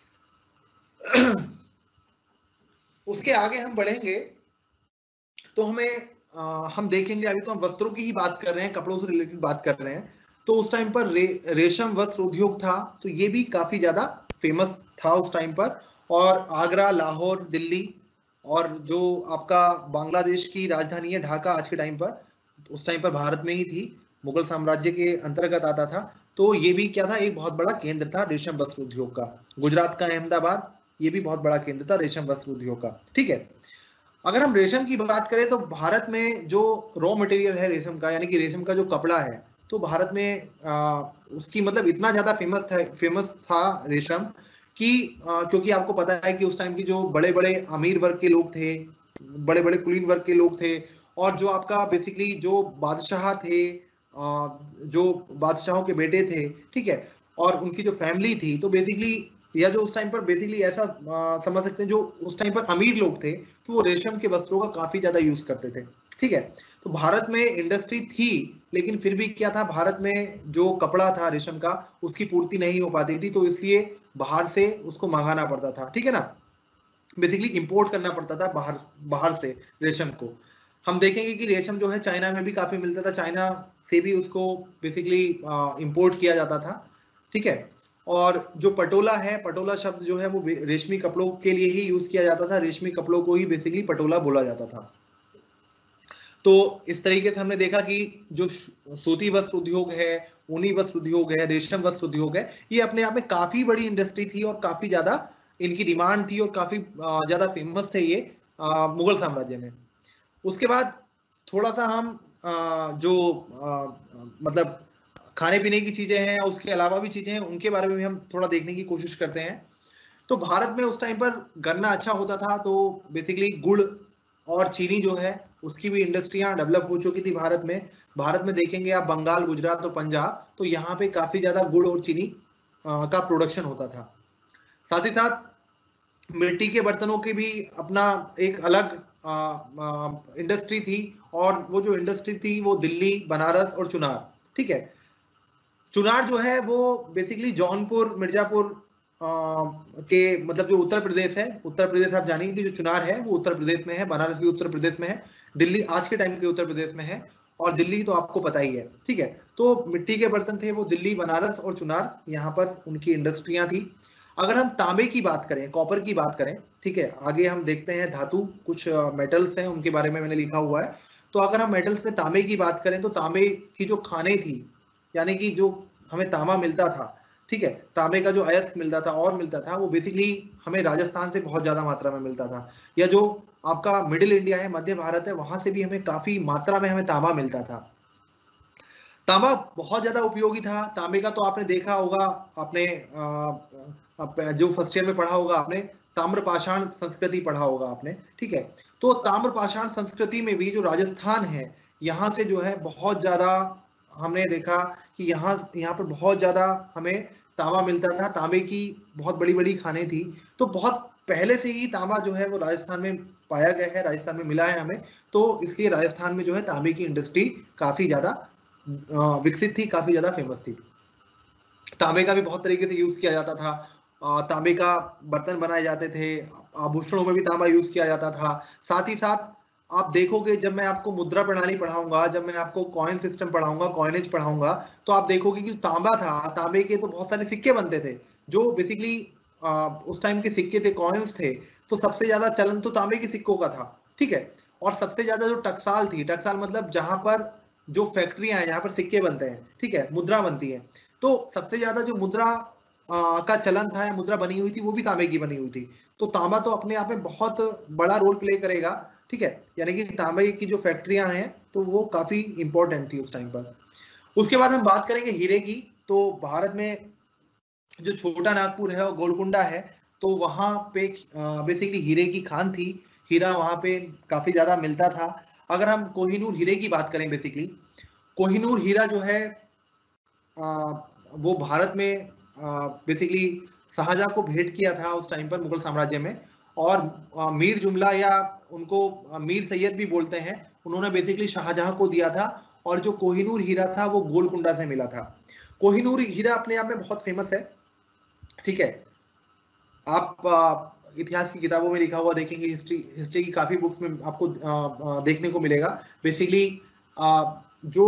उसके आगे हम बढ़ेंगे तो हमें आ, हम देखेंगे, अभी तो हम वस्त्रों की ही बात कर रहे हैं, कपड़ों से रिलेटेड बात कर रहे हैं। तो उस टाइम पर रे, रेशम वस्त्र उद्योग था, तो ये भी काफी ज्यादा फेमस था उस टाइम पर। और आगरा, लाहौर, दिल्ली, और जो आपका बांग्लादेश की राजधानी है ढाका आज के टाइम पर, उस टाइम पर भारत में ही थी, मुगल साम्राज्य के अंतर्गत आता था। तो ये भी क्या था, एक बहुत बड़ा केंद्र था रेशम वस्त्र उद्योग का। गुजरात का अहमदाबाद, ये भी बहुत बड़ा केंद्र था रेशम वस्त्र उद्योग का, ठीक है। अगर हम रेशम की बात करें तो भारत में जो रॉ मटेरियल है रेशम का, यानी कि रेशम का जो कपड़ा है, तो भारत में आ, उसकी मतलब इतना ज्यादा फेमस था फेमस था रेशम कि आ, क्योंकि आपको पता है कि उस टाइम की जो बड़े बड़े अमीर वर्ग के लोग थे, बड़े बड़े कुलीन वर्ग के लोग थे, और जो आपका बेसिकली जो बादशाह थे, जो बादशाहों के बेटे थे, ठीक है, और उनकी जो फैमिली थी, तो बेसिकली या जो उस टाइम पर बेसिकली ऐसा समझ सकते हैं जो उस टाइम पर अमीर लोग थे, तो वो रेशम के वस्त्रों का काफी ज्यादा यूज करते थे, ठीक है। तो भारत में इंडस्ट्री थी, लेकिन फिर भी क्या था, भारत में जो कपड़ा था रेशम का, उसकी पूर्ति नहीं हो पाती थी, तो इसलिए बाहर से उसको मंगाना पड़ता था, ठीक है ना, बेसिकली इंपोर्ट करना पड़ता था बाहर बाहर से रेशम को। हम देखेंगे कि रेशम जो है चाइना में भी काफी मिलता था, चाइना से भी उसको बेसिकली इंपोर्ट किया जाता था, ठीक है। और जो पटोला है, पटोला शब्द जो है वो रेशमी कपड़ों के लिए ही यूज किया जाता था, रेशमी कपड़ों को ही बेसिकली पटोला बोला जाता था। तो इस तरीके से हमने देखा कि जो सूती वस्त्र उद्योग है, ऊनी वस्त्र उद्योग है, रेशम वस्त्र उद्योग है, ये अपने आप में काफी बड़ी इंडस्ट्री थी और काफी ज्यादा इनकी डिमांड थी और काफी ज्यादा फेमस थे ये मुगल साम्राज्य में। उसके बाद थोड़ा सा हम जो मतलब खाने पीने की चीजें हैं, उसके अलावा भी चीजें हैं, उनके बारे में भी हम थोड़ा देखने की कोशिश करते हैं। तो भारत में उस टाइम पर गन्ना अच्छा होता था, तो बेसिकली गुड़ और चीनी जो है उसकी भी इंडस्ट्रियां डेवलप हो चुकी थी भारत में। भारत में देखेंगे आप बंगाल, गुजरात और पंजाब, तो यहाँ पे काफी ज्यादा गुड़ और चीनी का प्रोडक्शन होता था। साथ ही साथ मिट्टी के बर्तनों की भी अपना एक अलग इंडस्ट्री थी, और वो जो इंडस्ट्री थी वो दिल्ली, बनारस और चुनार, ठीक है। चुनार जो है वो बेसिकली जौनपुर, मिर्जापुर के मतलब जो उत्तर प्रदेश है, उत्तर प्रदेश आप जानेंगे कि जो चुनार है वो उत्तर प्रदेश में है, बनारस भी उत्तर प्रदेश में है, दिल्ली आज के टाइम के उत्तर प्रदेश में है, और दिल्ली तो आपको पता ही है, ठीक है। तो मिट्टी के बर्तन थे वो दिल्ली, बनारस और चुनार, यहाँ पर उनकी इंडस्ट्रियां थी। अगर हम तांबे की बात करें, कॉपर की बात करें, ठीक है, आगे हम देखते हैं धातु, कुछ मेटल्स हैं उनके बारे में मैंने लिखा हुआ है। तो अगर हम मेटल्स में तांबे की बात करें, तो तांबे की जो खाने थी, यानी कि जो हमें तांबा मिलता था, ठीक है, तांबे का जो अयस्क मिलता था और मिलता था, वो बेसिकली हमें राजस्थान से बहुत ज्यादा मात्रा में मिलता था, या जो आपका मिडिल इंडिया है, मध्य भारत है, वहां से भी हमें काफी मात्रा में हमें तांबा मिलता था। तांबा बहुत ज्यादा उपयोगी था। तांबे का तो आपने देखा होगा, आपने जो फर्स्ट ईयर में पढ़ा होगा, आपने ताम्रपाषाण संस्कृति पढ़ा होगा आपने, ठीक है। तो ताम्रपाषाण संस्कृति में भी जो राजस्थान है, यहाँ से जो है बहुत ज्यादा हमने देखा कि यहाँ यहाँ पर बहुत ज्यादा हमें तांबा मिलता था, तांबे की बहुत बड़ी बड़ी खाने थी। तो बहुत पहले से ही तांबा जो है वो राजस्थान में पाया गया है, राजस्थान में मिला है हमें, तो इसलिए राजस्थान में जो है तांबे की इंडस्ट्री काफी ज्यादा विकसित थी, काफी ज्यादा फेमस थी। तांबे का भी बहुत तरीके से यूज किया जाता था, तांबे का बर्तन बनाए जाते थे, आभूषणों में भी तांबा यूज किया जाता था। साथ ही साथ आप देखोगे, जब मैं आपको मुद्रा प्रणाली पढ़ाऊंगा, जब मैं आपको कॉइन सिस्टम पढ़ाऊंगा, कॉइनेज पढ़ाऊंगा, तो आप देखोगे कि तांबा था, तांबे के तो बहुत सारे सिक्के बनते थे, जो बेसिकली उस टाइम के सिक्के थे, कॉइन्स थे, तो सबसे ज्यादा चलन तो तांबे के सिक्कों का था, ठीक है। और सबसे ज्यादा जो टकसाल थी, टकसाल मतलब जहां पर जो फैक्ट्रियां हैं, जहां पर सिक्के बनते हैं, ठीक है, मुद्रा बनती है, तो सबसे ज्यादा जो मुद्रा आ, का चलन था या मुद्रा बनी हुई थी, वो भी तांबे की बनी हुई थी। तो तांबा तो अपने आप में बहुत बड़ा रोल प्ले करेगा, ठीक है, यानी कि तांबे की जो फैक्ट्रियां हैं तो वो काफी इंपॉर्टेंट थी उस टाइम पर। उसके बाद हम बात करेंगे हीरे की। तो भारत में जो छोटा नागपुर है और गोलकुंडा है, तो वहां पे बेसिकली हीरे की खान थी, हीरा वहां पे काफी ज्यादा मिलता था। अगर हम कोहिनूर हीरे की बात करें, बेसिकली कोहिनूर हीरा जो है आ, वो भारत में बेसिकली शाहजहां को भेंट किया था उस टाइम पर मुगल साम्राज्य में, और आ, मीर जुमला या उनको मीर सैयद भी बोलते हैं, उन्होंने बेसिकली शाहजहां को दिया था। और जो कोहिनूर हीरा था वो गोलकुंडा से मिला था। कोहिनूर हीरा अपने आप में बहुत फेमस है, ठीक है। आप आ, इतिहास की किताबों में लिखा हुआ देखेंगे, हिस्ट्री हिस्ट्री की काफी बुक्स में आपको आ, आ, देखने को मिलेगा। बेसिकली जो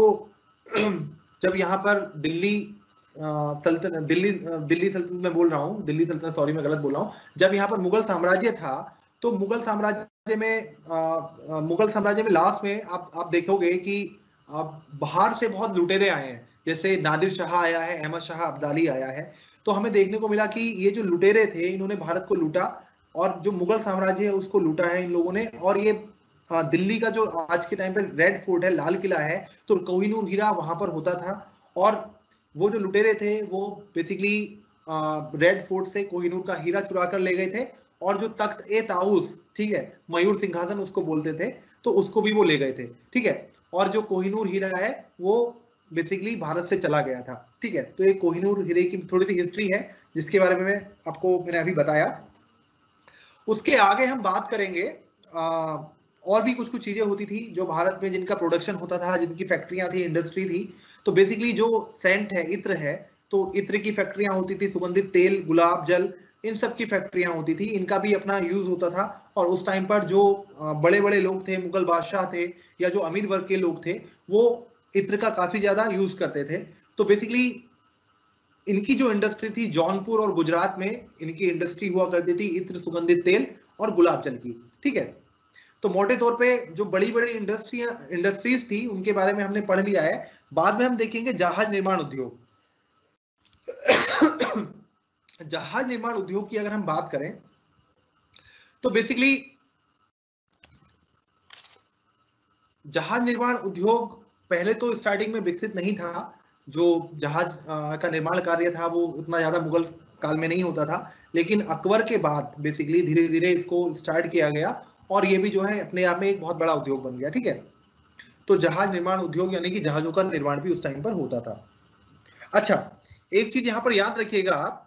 जब यहाँ पर दिल्ली सल्तनत दिल्ली दिल्ली सल्तनत में बोल रहा हूँ दिल्ली सल्तनत सॉरी मैं गलत बोल रहा हूँ जब यहाँ पर मुगल साम्राज्य था, तो मुगल साम्राज्य में आ, मुगल साम्राज्य में लास्ट में आप आप देखोगे कि बाहर से बहुत लुटेरे आए हैं, जैसे नादिर शाह आया है, अहमद शाह अब्दाली आया है। तो हमें देखने को मिला कि ये जो लुटेरे थे, इन्होंने भारत को लूटा और जो मुगल साम्राज्य है उसको लूटा है इन लोगों ने। और ये दिल्ली का जो आज के टाइम पे रेड फोर्ट है, लाल किला है, तो कोहिनूर हीरा वहां पर होता था। और वो जो लुटेरे थे वो बेसिकली रेड फोर्ट से कोहिनूर का हीरा चुरा कर ले गए थे, और जो तख्त ए ताउस, ठीक है, मयूर सिंहासन उसको बोलते थे, तो उसको भी वो ले गए थे, ठीक है। और जो कोहिनूर हीरा है वो बेसिकली भारत से चला गया था। ठीक है, तो ये कोहिनूर हीरे की थोड़ी सी हिस्ट्री है जिसके बारे में मैं आपको मैंने अभी बताया। उसके आगे हम बात करेंगे आ, और भी कुछ कुछ चीजें होती थी जो भारत में जिनका प्रोडक्शन होता था, जिनकी फैक्ट्रियां थी, इंडस्ट्री थी। तो बेसिकली जो सेंट है, इत्र है, तो इत्र की फैक्ट्रियां होती थी, सुगंधित तेल, गुलाब जल, इन सब की फैक्ट्रियां होती थी, इनका भी अपना यूज होता था। और उस टाइम पर जो बड़े बड़े लोग थे, मुगल बादशाह थे या जो अमीर वर्ग के लोग थे, वो इत्र का काफी ज्यादा यूज करते थे। तो बेसिकली इनकी जो इंडस्ट्री थी जौनपुर और गुजरात में इनकी इंडस्ट्री हुआ करती थी, इत्र, सुगंधित तेल और गुलाब जल की। ठीक है, तो मोटे तौर पे जो बड़ी बड़ी इंडस्ट्रियां इंडस्ट्रीज थी उनके बारे में हमने पढ़ लिया है। बाद में हम देखेंगे जहाज निर्माण उद्योग। जहाज निर्माण उद्योग की अगर हम बात करें तो बेसिकली जहाज निर्माण उद्योग पहले तो स्टार्टिंग में विकसित नहीं था। जो जहाज का निर्माण कार्य था वो उतना ज्यादा मुगल काल में नहीं होता था, लेकिन अकबर के बाद बेसिकली धीरे धीरे इसको स्टार्ट किया गया और ये भी जो है अपने आप में एक बहुत बड़ा उद्योग बन गया। ठीक है, तो जहाज निर्माण उद्योग यानी कि जहाजों का निर्माण भी उस टाइम पर होता था। अच्छा, एक चीज यहां पर याद रखिएगा आप,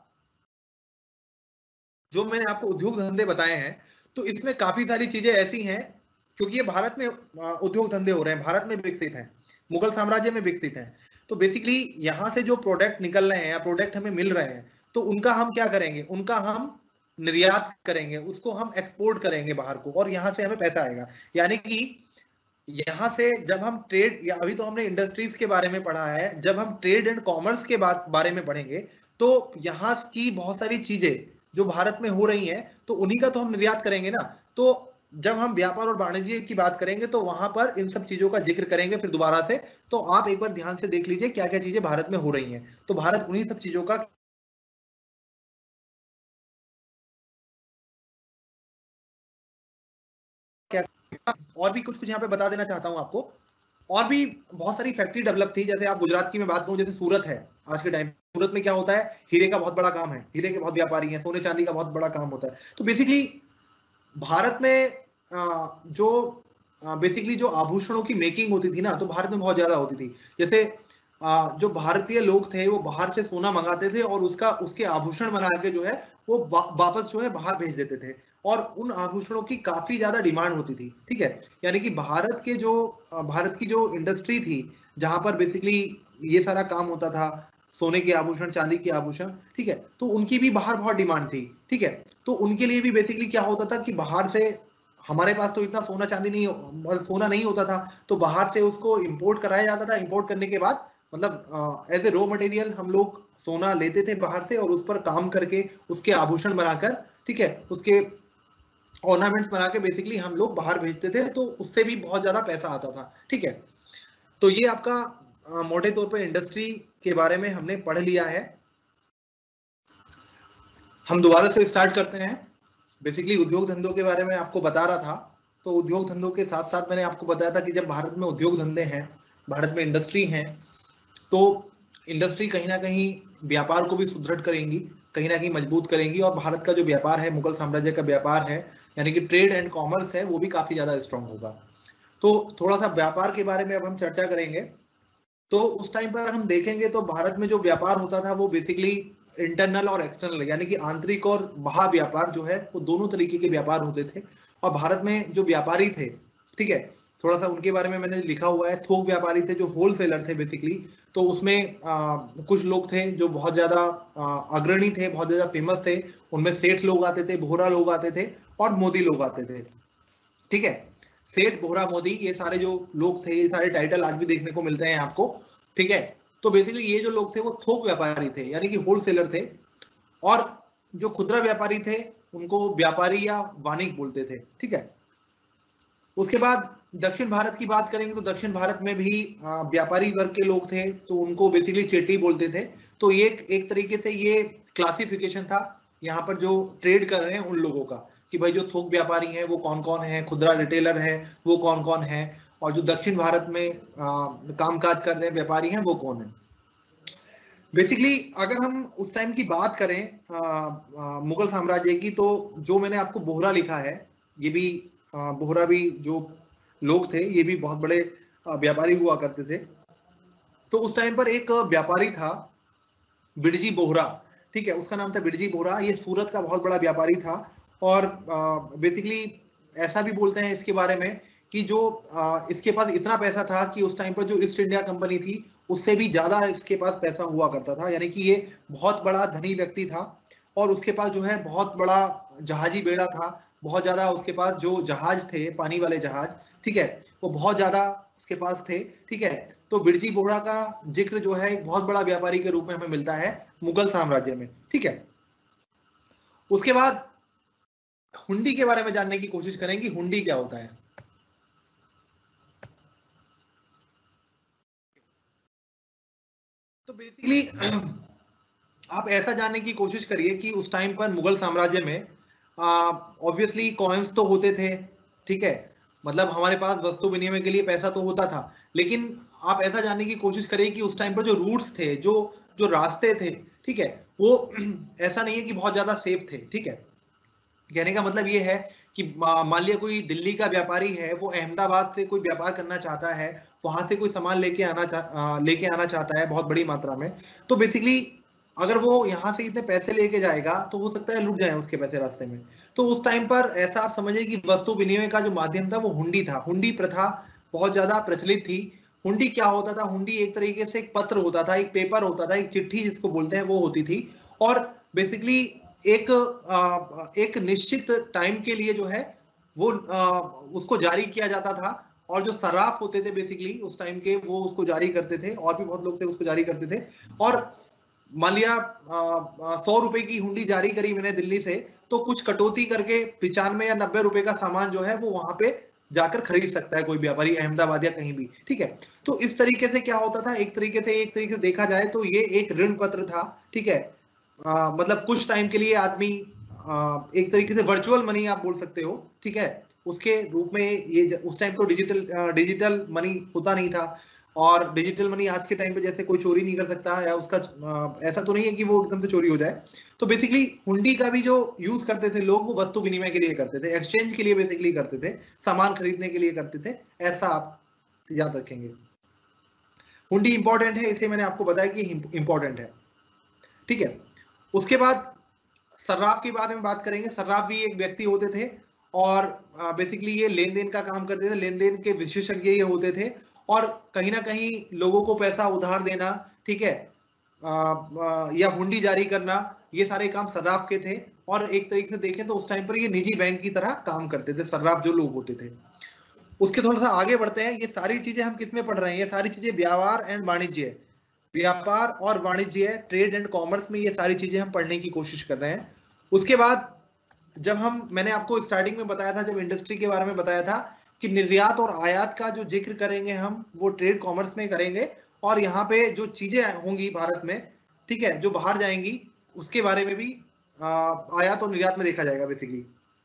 जो मैंने आपको उद्योग धंधे बताए हैं तो इसमें काफी सारी चीजें ऐसी हैं, क्योंकि ये भारत में उद्योग धंधे हो रहे हैं, भारत में विकसित हैं, मुगल साम्राज्य में विकसित हैं। तो बेसिकली यहाँ से जो प्रोडक्ट निकल रहे हैं या प्रोडक्ट हमें मिल रहे हैं, तो उनका हम क्या करेंगे, उनका हम निर्यात करेंगे, उसको हम एक्सपोर्ट करेंगे बाहर को, और यहाँ से हमें पैसा आएगा। यानी कि यहाँ से जब हम ट्रेड, या अभी तो हमने इंडस्ट्रीज के बारे में पढ़ा है, जब हम ट्रेड एंड कॉमर्स के बात बारे में पढ़ेंगे तो यहाँ की बहुत सारी चीजें जो भारत में हो रही हैं तो उन्हीं का तो हम निर्यात करेंगे ना। तो जब हम व्यापार और वाणिज्य की बात करेंगे तो वहां पर इन सब चीजों का जिक्र करेंगे फिर दोबारा से। तो आप एक बार ध्यान से देख लीजिए क्या क्या चीजें भारत में हो रही हैं। तो भारत उन्हीं सब चीजों का क्या, और भी कुछ कुछ यहाँ पे बता देना चाहता हूँ आपको। और भी बहुत सारी फैक्ट्री डेवलप थी, जैसे आप गुजरात की मैं बात करूं, जैसे सूरत है आज के टाइम, सूरत में क्या होता है, हीरे का बहुत बड़ा काम है, हीरे के बहुत व्यापारी हैं, सोने चांदी का बहुत बड़ा काम होता है। तो बेसिकली भारत में जो बेसिकली जो आभूषणों की मेकिंग होती थी ना, तो भारत में बहुत ज्यादा होती थी। जैसे जो भारतीय लोग थे वो बाहर से सोना मंगाते थे और उसका उसके आभूषण बना के जो है वो वापस जो है बाहर भेज देते थे, और उन आभूषणों की काफी ज्यादा डिमांड होती थी। ठीक है, यानी कि भारत के जो भारत की जो इंडस्ट्री थी जहां पर बेसिकली ये सारा काम होता था, सोने के आभूषण, चांदी के आभूषण, ठीक है, तो उनकी भी बाहर बहुत डिमांड थी। ठीक है, तो उनके लिए भी बेसिकली क्या होता था कि बाहर से, हमारे पास तो इतना सोना चांदी नहीं, सोना नहीं होता था, तो बाहर से उसको इंपोर्ट कराया जाता था। इंपोर्ट करने के बाद मतलब एज ए रॉ मटेरियल हम लोग सोना लेते थे बाहर से और उस पर काम करके उसके आभूषण बनाकर, ठीक है, उसके ऑर्नामेंट्स बना के बेसिकली हम लोग बाहर भेजते थे, तो उससे भी बहुत ज्यादा पैसा आता था। ठीक है, तो ये आपका मोटे तौर पर इंडस्ट्री के बारे में हमने पढ़ लिया है। हम दोबारा से स्टार्ट करते हैं। बेसिकली उद्योग धंधों के बारे में आपको बता रहा था, तो उद्योग धंधों के साथ साथ मैंने आपको बताया था कि जब भारत में उद्योग धंधे हैं, भारत में इंडस्ट्री हैं, तो इंडस्ट्री कहीं ना कहीं व्यापार को भी सुदृढ़ करेंगी, कहीं ना कहीं मजबूत करेंगी, और भारत का जो व्यापार है, मुगल साम्राज्य का व्यापार है, यानी कि ट्रेड एंड कॉमर्स है, वो भी काफी ज्यादा स्ट्रांग होगा। तो थोड़ा सा व्यापार के बारे में अब हम चर्चा करेंगे। तो उस टाइम पर हम देखेंगे तो भारत में जो व्यापार होता था वो बेसिकली इंटरनल और एक्सटर्नल, यानी कि आंतरिक और बाह्य व्यापार जो है वो दोनों तरीके के व्यापार होते थे। और भारत में जो व्यापारी थे, ठीक है, थोड़ा सा उनके बारे में मैंने लिखा हुआ है। थोक व्यापारी थे जो होलसेलर थे बेसिकली, तो उसमें आ, कुछ लोग थे जो बहुत ज्यादा अग्रणी थे, बहुत ज्यादा फेमस थे। उनमें सेठ लोग आते थे, बोहरा लोग आते थे और मोदी लोग आते थे। ठीक है, सेठ, बोहरा, मोदी, ये सारे जो लोग थे, ये सारे टाइटल आज भी देखने को मिलते हैं आपको। ठीक है, तो बेसिकली ये जो लोग थे वो थोक व्यापारी थे, यानी कि होलसेलर थे, और जो खुदरा व्यापारी थे उनको व्यापारी या वाणिक बोलते थे। ठीक है, उसके बाद दक्षिण भारत की बात करेंगे तो दक्षिण भारत में भी व्यापारी वर्ग के लोग थे, तो उनको बेसिकली चेटी बोलते थे। तो ये एक तरीके से ये क्लासिफिकेशन था यहाँ पर जो ट्रेड कर रहे हैं उन लोगों का, कि भाई जो थोक व्यापारी हैं वो कौन कौन है, खुदरा रिटेलर है वो कौन कौन है, और जो दक्षिण भारत में कामकाज कर रहे हैं व्यापारी हैं वो कौन है। बेसिकली अगर हम उस टाइम की बात करें आ, आ, मुगल साम्राज्य की, तो जो मैंने आपको बोहरा लिखा है, ये भी आ, बोहरा भी जो लोग थे ये भी बहुत बड़े व्यापारी हुआ करते थे। तो उस टाइम पर एक व्यापारी था बिरजी बोहरा, ठीक है, उसका नाम था बिरजी बोहरा। ये सूरत का बहुत बड़ा व्यापारी था और बेसिकली ऐसा भी बोलते हैं इसके बारे में कि जो आ, इसके पास इतना पैसा था कि उस टाइम पर जो ईस्ट इंडिया कंपनी थी उससे भी ज्यादा इसके पास पैसा हुआ करता था, यानी कि ये बहुत बड़ा धनी व्यक्ति था और उसके पास जो है बहुत बड़ा जहाजी बेड़ा था, बहुत ज्यादा उसके पास जो जहाज थे, पानी वाले जहाज, ठीक है, वो बहुत ज्यादा उसके पास थे, ठीक है। तो बिरजी बोहरा का जिक्र जो है एक बहुत बड़ा व्यापारी के रूप में हमें मिलता है मुगल साम्राज्य में, ठीक है। उसके बाद हुंडी के बारे में जानने की कोशिश करेंगे, हुंडी क्या होता है। तो बेसिकली आप ऐसा जानने की कोशिश करिए कि उस टाइम पर मुगल साम्राज्य में ऑब्वियसली कॉइन्स तो होते थे, ठीक है, मतलब हमारे पास वस्तु विनिमय के लिए पैसा तो होता था, लेकिन आप ऐसा जानने की कोशिश करिए कि उस टाइम पर जो रूट्स थे, जो जो रास्ते थे, ठीक है, वो ऐसा नहीं है कि बहुत ज्यादा सेफ थे, ठीक है। कहने का मतलब ये है कि मान लिया कोई दिल्ली का व्यापारी है, वो अहमदाबाद से कोई व्यापार करना चाहता है, वहां से कोई सामान लेके आना चाह लेके आना चाहता है बहुत बड़ी मात्रा में, तो बेसिकली अगर वो यहाँ से इतने पैसे लेके जाएगा तो हो सकता है लुट जाए उसके पैसे रास्ते में। तो उस टाइम पर ऐसा आप समझिए कि वस्तु विनिमय का जो माध्यम था वो हुंडी था, हुंडी प्रथा बहुत ज्यादा प्रचलित थी। हुंडी क्या होता था, हुंडी एक तरीके से एक पत्र होता था, एक पेपर होता था, एक चिट्ठी जिसको बोलते हैं वो होती थी, और बेसिकली एक एक निश्चित टाइम के लिए जो है वो उसको जारी किया जाता था, और जो सर्राफ होते थे बेसिकली उस टाइम के वो उसको जारी करते थे, और भी बहुत लोग थे उसको जारी करते थे। और मान लिया सौ रुपए की हुंडी जारी करी मैंने दिल्ली से, तो कुछ कटौती करके पिचानवे या नब्बे रुपए का सामान जो है वो वहां पे जाकर खरीद सकता है कोई व्यापारी अहमदाबाद या कहीं भी, ठीक है। तो इस तरीके से क्या होता था, एक तरीके से एक तरीके से देखा जाए तो ये एक ऋण पत्र था, ठीक है। आ, मतलब कुछ टाइम के लिए आदमी आ, एक तरीके से वर्चुअल मनी आप बोल सकते हो, ठीक है, उसके रूप में ये उस टाइम तो डिजिटल डिजिटल मनी होता नहीं था, और डिजिटल मनी आज के टाइम पे जैसे कोई चोरी नहीं कर सकता, या उसका आ, ऐसा तो नहीं है कि वो एकदम से चोरी हो जाए। तो बेसिकली हुंडी का भी जो यूज करते थे लोग वो वस्तु विनिमय के लिए करते थे, एक्सचेंज के लिए बेसिकली करते थे, सामान खरीदने के लिए करते थे, ऐसा आप याद रखेंगे। हुंडी इंपॉर्टेंट है, इसे मैंने आपको बताया कि इंपॉर्टेंट है, ठीक है। उसके बाद सर्राफ के बारे में बात करेंगे। सर्राफ भी एक व्यक्ति होते थे और बेसिकली ये लेन देन का काम करते थे, लेन देन के विशेषज्ञ ये होते थे, और कहीं ना कहीं लोगों को पैसा उधार देना, ठीक है, आ, आ, या हुंडी जारी करना, ये सारे काम सर्राफ के थे। और एक तरीके से देखें तो उस टाइम पर ये निजी बैंक की तरह काम करते थे सर्राफ जो लोग होते थे। उसके थोड़ा सा आगे बढ़ते हैं। ये सारी चीजें हम किस में पढ़ रहे हैं, ये सारी चीजें व्यापार एंड वाणिज्य, व्यापार और वाणिज्य, ट्रेड एंड कॉमर्स में ये सारी चीजें हम पढ़ने की कोशिश कर रहे हैं। उसके बाद जब हम, मैंने आपको स्टार्टिंग में बताया था, जब इंडस्ट्री के बारे में बताया था कि निर्यात और आयात का जो जिक्र करेंगे हम वो ट्रेड कॉमर्स में करेंगे, और यहाँ पे जो चीजें होंगी भारत में, ठीक है, जो बाहर जाएंगी उसके बारे में भी आयात और निर्यात में देखा जाएगा बेसिकली।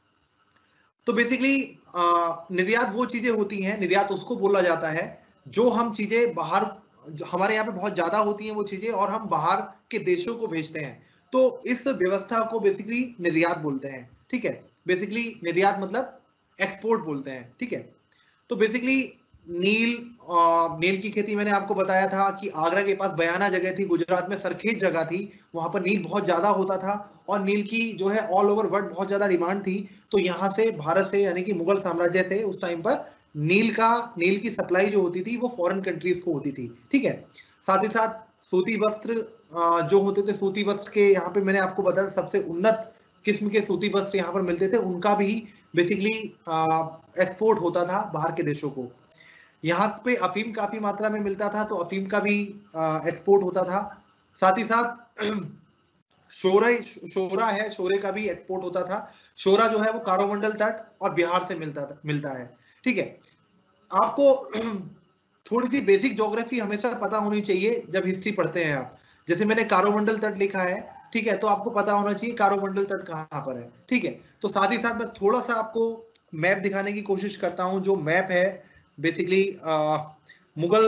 तो बेसिकली निर्यात वो चीजें होती हैं, निर्यात उसको बोला जाता है जो हम चीजें बाहर, जो हमारे यहाँ पे बहुत ज्यादा होती हैं वो चीजें, और हम बाहर के देशों को भेजते हैं, तो इस व्यवस्था को बेसिकली निर्यात बोलते हैं, ठीक है। बेसिकली निर्यात मतलब एक्सपोर्ट बोलते हैं, ठीक है। तो बेसिकली नील, नील की खेती मैंने आपको बताया था कि आगरा के पास बयाना जगह थी, गुजरात में सरखेज जगह थी, वहां पर नील बहुत ज्यादा होता था, और नील की जो है ऑल ओवर वर्ल्ड बहुत ज्यादा डिमांड थी। तो यहाँ से भारत से, यानी कि मुगल साम्राज्य से उस टाइम पर नील का नील की सप्लाई जो होती थी वो फॉरेन कंट्रीज को होती थी, ठीक है। साथ ही साथ सूती वस्त्र जो होते थे, सूती वस्त्र के यहाँ पे मैंने आपको बताया सबसे उन्नत किस्म के सूती वस्त्र यहाँ पर मिलते थे, उनका भी बेसिकली एक्सपोर्ट होता था बाहर के देशों को। यहाँ पे अफीम काफी मात्रा में मिलता था, तो अफीम का भी एक्सपोर्ट होता था। साथ ही साथ शोरा शोरा है, शोरे का भी एक्सपोर्ट होता था। शोरा जो है वो कारोमंडल तट और बिहार से मिलता था, मिलता है, ठीक है। आपको थोड़ी सी बेसिक ज्योग्राफी हमेशा पता होनी चाहिए जब हिस्ट्री पढ़ते हैं आप। जैसे मैंने कारोमंडल तट लिखा है, ठीक है, तो आपको पता होना चाहिए कारोमंडल तट कहाँ पर है, ठीक है। तो साथ ही साथ मैं थोड़ा सा आपको मैप दिखाने की कोशिश करता हूँ, जो मैप है बेसिकली मुगल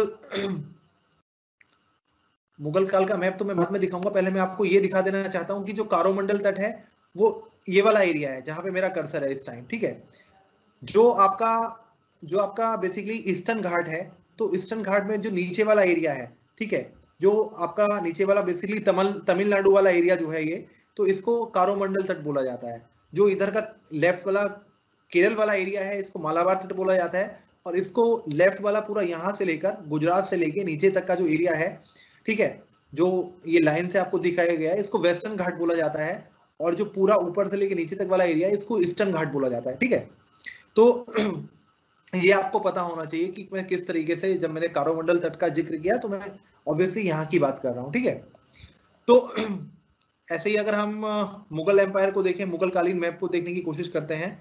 मुगल काल का मैप तो मैं बाद में दिखाऊंगा। पहले मैं आपको ये दिखा देना चाहता हूँ कि जो कारोमंडल तट है वो ये वाला एरिया है जहां पे मेरा कर्सर है इस टाइम, ठीक है। जो आपका जो आपका बेसिकली ईस्टर्न घाट है, तो ईस्टर्न घाट में जो नीचे वाला एरिया है ठीक है, जो आपका नीचे वाला बेसिकली तमिल तमिलनाडु वाला एरिया जो है ये, तो इसको कारोमंडल तट बोला जाता है। जो इधर का लेफ्ट वाला केरल वाला एरिया है इसको मालाबार तट बोला जाता है, और इसको लेफ्ट वाला पूरा यहाँ से लेकर गुजरात से लेके नीचे तक का जो एरिया है, ठीक है, जो ये लाइन से आपको दिखाया गया है, इसको वेस्टर्न घाट बोला जाता है, और जो पूरा ऊपर से लेके नीचे तक वाला एरिया है इसको ईस्टर्न घाट बोला जाता है। ठीक है, तो ये आपको पता होना चाहिए कि मैं किस तरीके से, जब मैंने कारोमंडल तट का जिक्र किया तो मैं ऑब्वियसली यहाँ की बात कर रहा हूँ। ठीक है, तो ऐसे ही अगर हम मुगल एम्पायर को देखें, मुगल कालीन मैप को देखने की कोशिश करते हैं,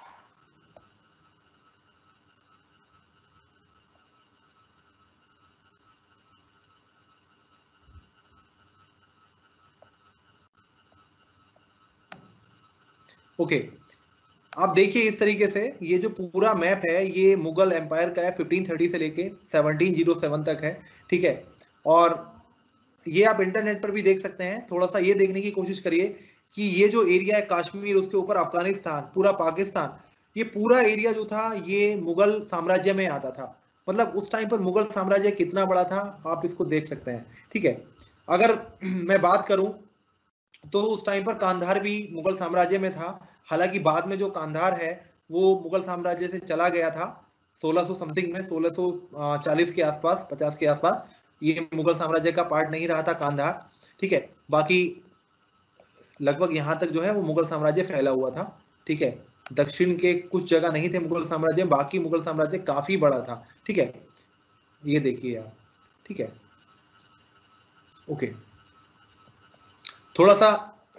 ओके okay. आप देखिए इस तरीके से ये जो पूरा मैप है ये मुगल एम्पायर का है, फिफ्टीन थर्टी से लेके सेवनटीन जीरो सेवन तक है। ठीक है, और ये आप इंटरनेट पर भी देख सकते हैं। थोड़ा सा ये देखने की कोशिश करिए कि ये जो एरिया है कश्मीर, उसके ऊपर अफगानिस्तान, पूरा पाकिस्तान, ये पूरा एरिया जो था ये मुगल साम्राज्य में आता था। मतलब उस टाइम पर मुगल साम्राज्य कितना बड़ा था आप इसको देख सकते हैं। ठीक है, अगर मैं बात करूं तो उस टाइम पर कांधार भी मुगल साम्राज्य में था। हालांकि बाद में जो कांधार है वो मुगल साम्राज्य से चला गया था सोलह सौ समथिंग में, सोलह सौ चालीस के आसपास, पचास के आसपास, ये मुगल साम्राज्य का पार्ट नहीं रहा था कांधार। ठीक है, बाकी लगभग यहाँ तक जो है वो मुगल साम्राज्य फैला हुआ था। ठीक है, दक्षिण के कुछ जगह नहीं थे मुगल साम्राज्य, बाकी मुगल साम्राज्य काफी बड़ा था। ठीक है, ये देखिए आप। ठीक है, ओके, थोड़ा सा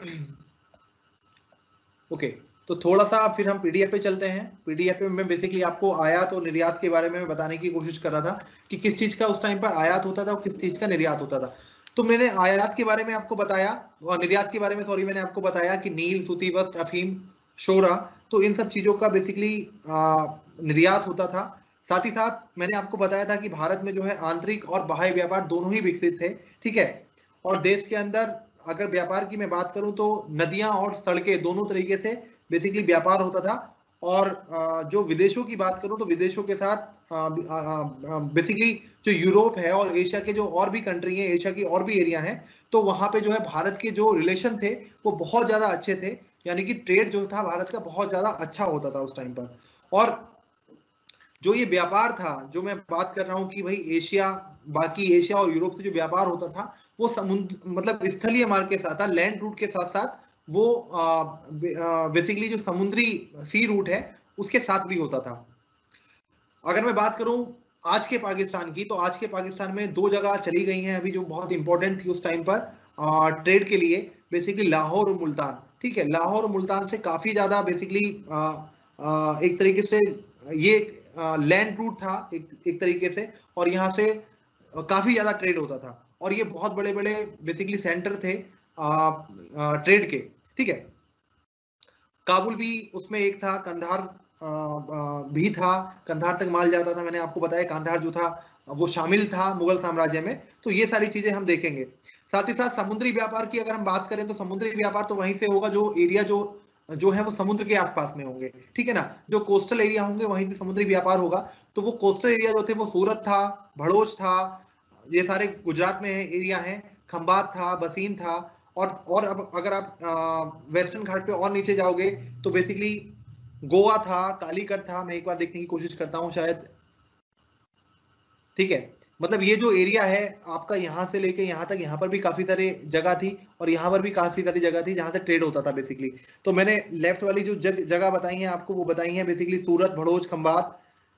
ओके okay, तो थोड़ा सा फिर हम पीडीएफ पे चलते हैं। पीडीएफ में मैं बेसिकली आपको आयात और निर्यात के बारे में बताने की कोशिश कर रहा था कि किस चीज का उस टाइम पर आयात होता था और किस चीज का निर्यात होता था। तो मैंने आयात के बारे में आपको बताया, और निर्यात के बारे में सॉरी मैंने आपको बताया कि नील, सूती वस्त्र, अफीम, शोरा, तो इन सब चीजों का बेसिकली निर्यात होता था। साथ ही साथ मैंने आपको बताया था कि भारत में जो है आंतरिक और बाह्य व्यापार दोनों ही विकसित थे। ठीक है, और देश के अंदर अगर व्यापार की मैं बात करूं तो नदियां और सड़कें दोनों तरीके से बेसिकली व्यापार होता था। और जो विदेशों की बात करूं तो विदेशों के साथ बेसिकली जो यूरोप है और एशिया के जो और भी कंट्री है, एशिया की और भी एरिया हैं, तो वहां पे जो है भारत के जो रिलेशन थे वो बहुत ज्यादा अच्छे थे। यानी कि ट्रेड जो था भारत का बहुत ज्यादा अच्छा होता था उस टाइम पर। और जो ये व्यापार था, जो मैं बात कर रहा हूँ कि भाई एशिया, बाकी एशिया और यूरोप से जो व्यापार होता था वो समुद्र मतलब स्थलीय मार्ग के साथ था, लैंड रूट के साथ साथ वो बेसिकली जो समुद्री सी रूट है उसके साथ भी होता था। अगर मैं बात करूं आज के पाकिस्तान की, तो आज के पाकिस्तान में दो जगह चली गई हैं अभी जो बहुत इंपॉर्टेंट थी उस टाइम पर ट्रेड के लिए, बेसिकली लाहौर और मुल्तान। ठीक है, लाहौर और मुल्तान से काफी ज्यादा बेसिकली एक तरीके से ये लैंड रूट था एक, एक तरीके से, और यहाँ से काफी ज्यादा ट्रेड होता था, और ये बहुत बड़े बड़े बेसिकली सेंटर थे ट्रेड के। ठीक है, काबुल भी उसमें एक था, कंधार भी था, कंधार तक माल जाता था। मैंने आपको बताया कंधार जो था वो शामिल था मुगल साम्राज्य में। तो ये सारी चीजें हम देखेंगे। साथ ही साथ समुद्री व्यापार की अगर हम बात करें तो समुद्री व्यापार तो वहीं से होगा जो एरिया जो जो है वो समुद्र के आसपास में होंगे। ठीक है ना, जो कोस्टल एरिया होंगे वहीं से समुद्री व्यापार होगा। तो वो कोस्टल एरिया जो थे वो सूरत था, भड़ोच था, ये सारे गुजरात में एरिया है, खंबात था, बसीन था। और और अब अगर आप वेस्टर्न घाट पे और नीचे जाओगे तो बेसिकली गोवा था, कालीकट था। मैं एक बार देखने की कोशिश करता हूँ शायद। ठीक है, मतलब ये जो एरिया है आपका यहाँ से लेके यहाँ तक, यहाँ पर भी काफी सारे जगह थी और यहाँ पर भी काफी सारी जगह थी जहाँ से ट्रेड होता था बेसिकली। तो मैंने लेफ्ट वाली जो जग, जगह बताई है आपको वो बताई है बेसिकली सूरत, भड़ोच, खंबात,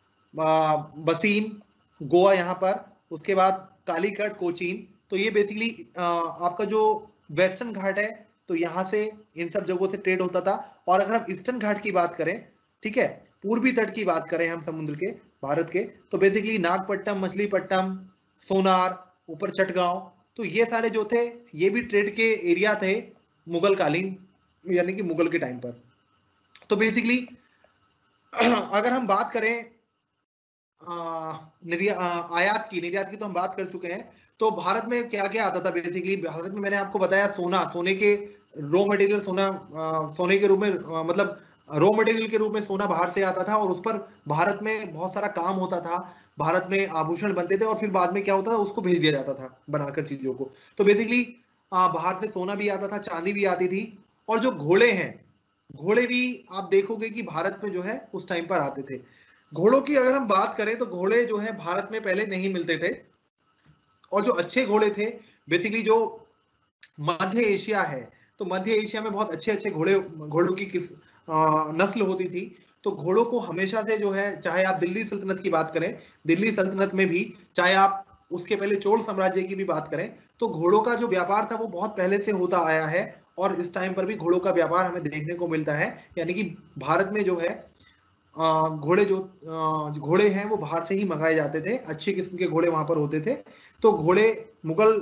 बसीन, गोवा यहाँ पर, उसके बाद कालीकट, कोचीन। तो ये बेसिकली आपका जो वेस्टर्न घाट है तो यहाँ से इन सब जगहों से ट्रेड होता था। और अगर हम ईस्टर्न घाट की बात करें, ठीक है, पूर्वी तट की बात करें हम समुद्र के भारत के, तो बेसिकली नागपट्टनम, मछलीपट्टनम, सोनार, ऊपर चटगांव, तो ये सारे जो थे ये भी ट्रेड के एरिया थे मुगल कालीन, यानी कि मुगल के टाइम पर। तो बेसिकली अगर हम बात करें आयात की, निर्यात की तो हम बात कर चुके हैं। तो भारत में क्या क्या आता था बेसिकली? भारत में मैंने आपको बताया सोना, सोने के रॉ मटेरियल, सोना सोने के रूप में मतलब रॉ मटेरियल के रूप में सोना बाहर से आता था और उस पर भारत में बहुत सारा काम होता था, भारत में आभूषण बनते थे और फिर बाद में क्या होता था, उसको भेज दिया जाता था बनाकर चीजों को। तो बेसिकली बाहर से सोना भी आता था, चांदी भी आती थी, और जो घोड़े हैं, घोड़े भी आप देखोगे कि भारत में जो है उस टाइम पर आते थे। घोड़ों की अगर हम बात करें तो घोड़े जो है भारत में पहले नहीं मिलते थे, और जो अच्छे घोड़े थे बेसिकली जो मध्य एशिया है, तो मध्य एशिया में बहुत अच्छे अच्छे घोड़े घोड़ों की किस आ, नस्ल होती थी। तो घोड़ों को हमेशा से जो है, चाहे आप दिल्ली सल्तनत की बात करें, दिल्ली सल्तनत में भी, चाहे आप उसके पहले चोल साम्राज्य की भी बात करें, तो घोड़ों का जो व्यापार था वो बहुत पहले से होता आया है, और इस टाइम पर भी घोड़ों का व्यापार हमें देखने को मिलता है। यानी कि भारत में जो है घोड़े जो घोड़े हैं वो बाहर से ही मंगाए जाते थे, अच्छी किस्म के घोड़े वहां पर होते थे। तो घोड़े मुगल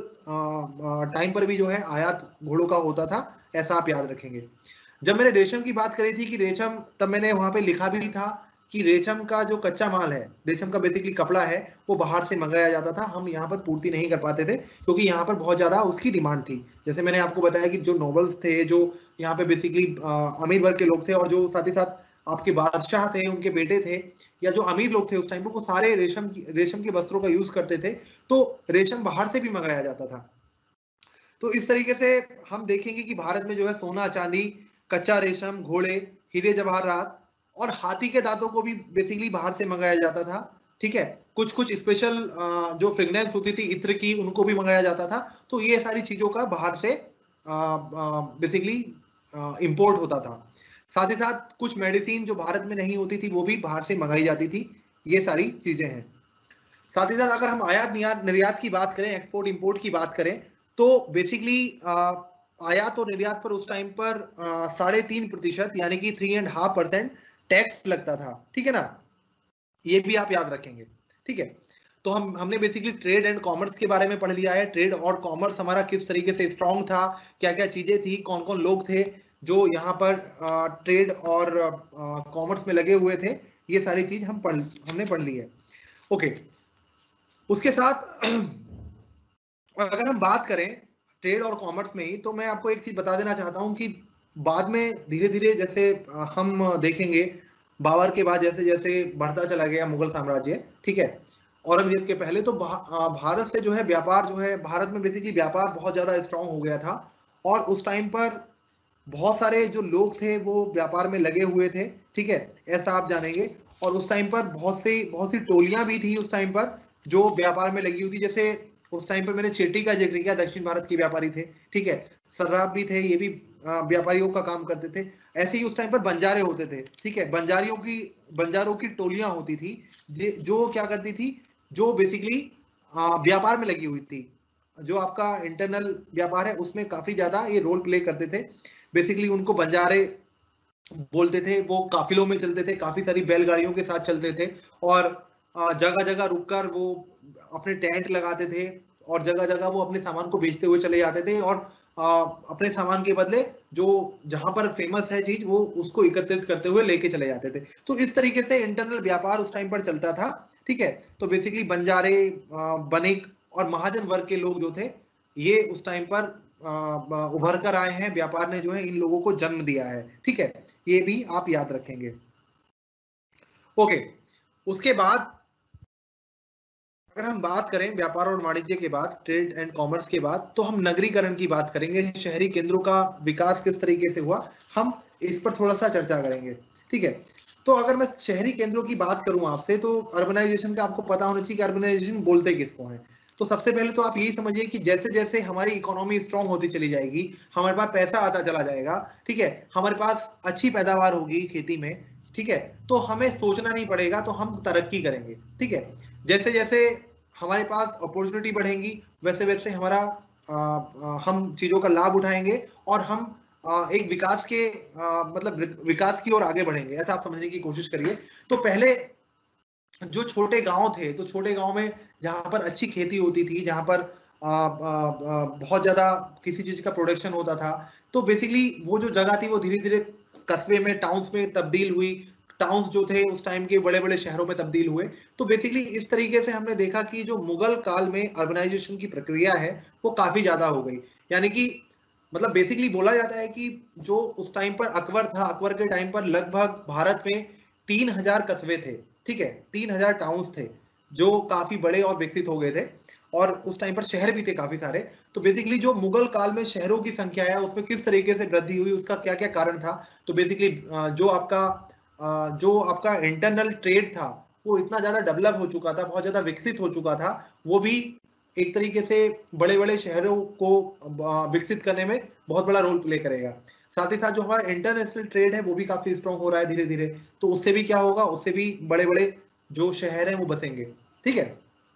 टाइम पर भी जो है आयात घोड़ों का होता था, ऐसा आप याद रखेंगे। जब मैंने रेशम की बात करी थी कि रेशम, तब मैंने वहां पे लिखा भी था कि रेशम का जो कच्चा माल है, रेशम का बेसिकली कपड़ा है, वो बाहर से मंगाया जाता था, हम यहाँ पर पूर्ति नहीं कर पाते थे क्योंकि यहाँ पर बहुत ज्यादा उसकी डिमांड थी। जैसे मैंने आपको बताया कि जो नॉवेल्स थे, जो यहाँ पे बेसिकली अमीर वर्ग के लोग थे, और जो साथ ही साथ आपके बादशाह थे, उनके बेटे थे, या जो अमीर लोग थे उस टाइम पर, वो सारे रेशम की रेशम के वस्त्रों का यूज करते थे, तो रेशम बाहर से भी मंगाया जाता था। तो इस तरीके से हम देखेंगे कि भारत में जो है सोना, चांदी, कच्चा रेशम, घोड़े, हीरे जवाहरात और हाथी के दांतों को भी बेसिकली बाहर से मंगाया जाता था। ठीक है, कुछ कुछ स्पेशल जो फ्रेगनेंस होती थी इत्र की, उनको भी मंगाया जाता था। तो ये सारी चीजों का बाहर से बेसिकली इंपोर्ट होता था। साथ ही साथ कुछ मेडिसिन जो भारत में नहीं होती थी वो भी बाहर से मंगाई जाती थी। ये सारी चीजें हैं। साथ ही साथ अगर हम आयात निर्यात की बात करें, एक्सपोर्ट इंपोर्ट की बात करें, तो बेसिकली आयात और निर्यात पर उस टाइम पर साढ़े तीन प्रतिशत यानी कि three and half percent tax लगता था। ठीक है ना, ये भी आप याद रखेंगे। ठीक है, तो हम हमने बेसिकली ट्रेड एंड कॉमर्स के बारे में पढ़ लिया है। ट्रेड और कॉमर्स हमारा किस तरीके से स्ट्रांग था, क्या क्या चीजें थी, कौन कौन लोग थे जो यहाँ पर ट्रेड और कॉमर्स में लगे हुए थे, ये सारी चीज हम पढ़ हमने पढ़ ली है। ओके, उसके साथ अगर हम बात करें ट्रेड और कॉमर्स में ही, तो मैं आपको एक चीज बता देना चाहता हूं कि बाद में धीरे धीरे जैसे हम देखेंगे, बाबर के बाद जैसे जैसे बढ़ता चला गया मुगल साम्राज्य, ठीक है, औरंगजेब के पहले, तो भारत से जो है व्यापार जो है, भारत में बेसिकली व्यापार बहुत ज्यादा स्ट्रांग हो गया था, और उस टाइम पर बहुत सारे जो लोग थे वो व्यापार में लगे हुए थे। ठीक है, ऐसा आप जानेंगे। और उस टाइम पर बहुत सी बहुत सी टोलियां भी थी उस टाइम पर जो व्यापार में लगी हुई थी। जैसे उस टाइम पर मैंने चेटी का जिक्र किया, दक्षिण भारत के व्यापारी थे। ठीक है, सर्राफ भी थे, ये भी व्यापारियों का काम करते थे। ऐसे ही उस टाइम पर बंजारे होते थे। ठीक है, बंजारियों की बंजारों की टोलियां होती थी जो क्या करती थी, जो बेसिकली व्यापार में लगी हुई थी। जो आपका इंटरनल व्यापार है उसमें काफी ज्यादा ये रोल प्ले करते थे। बेसिकली उनको बंजारे बोलते थे। वो काफिलों में चलते थे, काफी सारी बैलगाड़ियों के साथ चलते थे, और जगह जगह रुककर वो अपने टेंट लगाते थे, और जगह जगह वो अपने सामान को बेचते हुए चले जाते थे, और अपने सामान के बदले जो जहां पर फेमस है चीज, वो उसको एकत्रित करते हुए लेके चले जाते थे। तो इस तरीके से इंटरनल व्यापार उस टाइम पर चलता था। ठीक है, तो बेसिकली बंजारे, बनिक और महाजन वर्ग के लोग जो थे, ये उस टाइम पर उभर कर आए हैं। व्यापार ने जो है इन लोगों को जन्म दिया है। ठीक है, ये भी आप याद रखेंगे। ओके, उसके बाद अगर हम बात करें व्यापार और वाणिज्य के बाद, ट्रेड एंड कॉमर्स के बाद, तो हम नगरीकरण की बात करेंगे। शहरी केंद्रों का विकास किस तरीके से हुआ, हम इस पर थोड़ा सा चर्चा करेंगे। ठीक है, तो अगर मैं शहरी केंद्रों की बात करूं आपसे, तो अर्बनाइजेशन का आपको पता होना चाहिए कि अर्बनाइजेशन बोलते किसको है। तो सबसे पहले तो आप यही समझिए कि जैसे जैसे हमारी इकोनॉमी स्ट्रांग होती चली जाएगी, हमारे पास पैसा आता चला जाएगा, ठीक है, हमारे पास अच्छी पैदावार होगी खेती में, ठीक है, तो हमें सोचना नहीं पड़ेगा, तो हम तरक्की करेंगे। ठीक है, जैसे जैसे हमारे पास अपॉर्चुनिटी बढ़ेंगी, वैसे वैसे हमारा आ, आ, हम चीजों का लाभ उठाएंगे, और हम आ, एक विकास के आ, मतलब विकास की ओर आगे बढ़ेंगे। ऐसा आप समझने की कोशिश करिए। तो पहले जो छोटे गांव थे, तो छोटे गांव में जहां पर अच्छी खेती होती थी, जहां पर आ, आ, आ, बहुत ज्यादा किसी चीज का प्रोडक्शन होता था, तो बेसिकली वो जो जगह थी वो धीरे धीरे कस्बे में, टाउन्स में तब्दील हुई। टाउन्स जो थे उस टाइम के बड़े बड़े शहरों में तब्दील हुए। तो बेसिकली इस तरीके से हमने देखा कि जो मुगल काल में अर्बनाइजेशन की प्रक्रिया है वो काफी ज्यादा हो गई। यानी कि मतलब बेसिकली बोला जाता है कि जो उस टाइम पर अकबर था, अकबर के टाइम पर लगभग भारत में तीन हजार कस्बे थे, ठीक है, तीन हजार टाउन्स थे जो काफी बड़े और विकसित हो गए थे, और उस टाइम पर शहर भी थे काफी सारे। तो बेसिकली जो मुगल काल में शहरों की संख्या है उसमें किस तरीके से वृद्धि हुई, उसका क्या क्या कारण था। तो बेसिकली जो आपका जो आपका इंटरनल ट्रेड था वो इतना ज्यादा डेवलप हो चुका था, बहुत ज्यादा विकसित हो चुका था, वो भी एक तरीके से बड़े बड़े शहरों को विकसित करने में बहुत बड़ा रोल प्ले करेगा। साथ ही साथ जो हमारा इंटरनेशनल ट्रेड है वो भी काफी स्ट्रॉन्ग हो रहा है धीरे धीरे, तो उससे भी क्या होगा, उससे भी बड़े बड़े जो शहर हैं वो बसेंगे, ठीक है।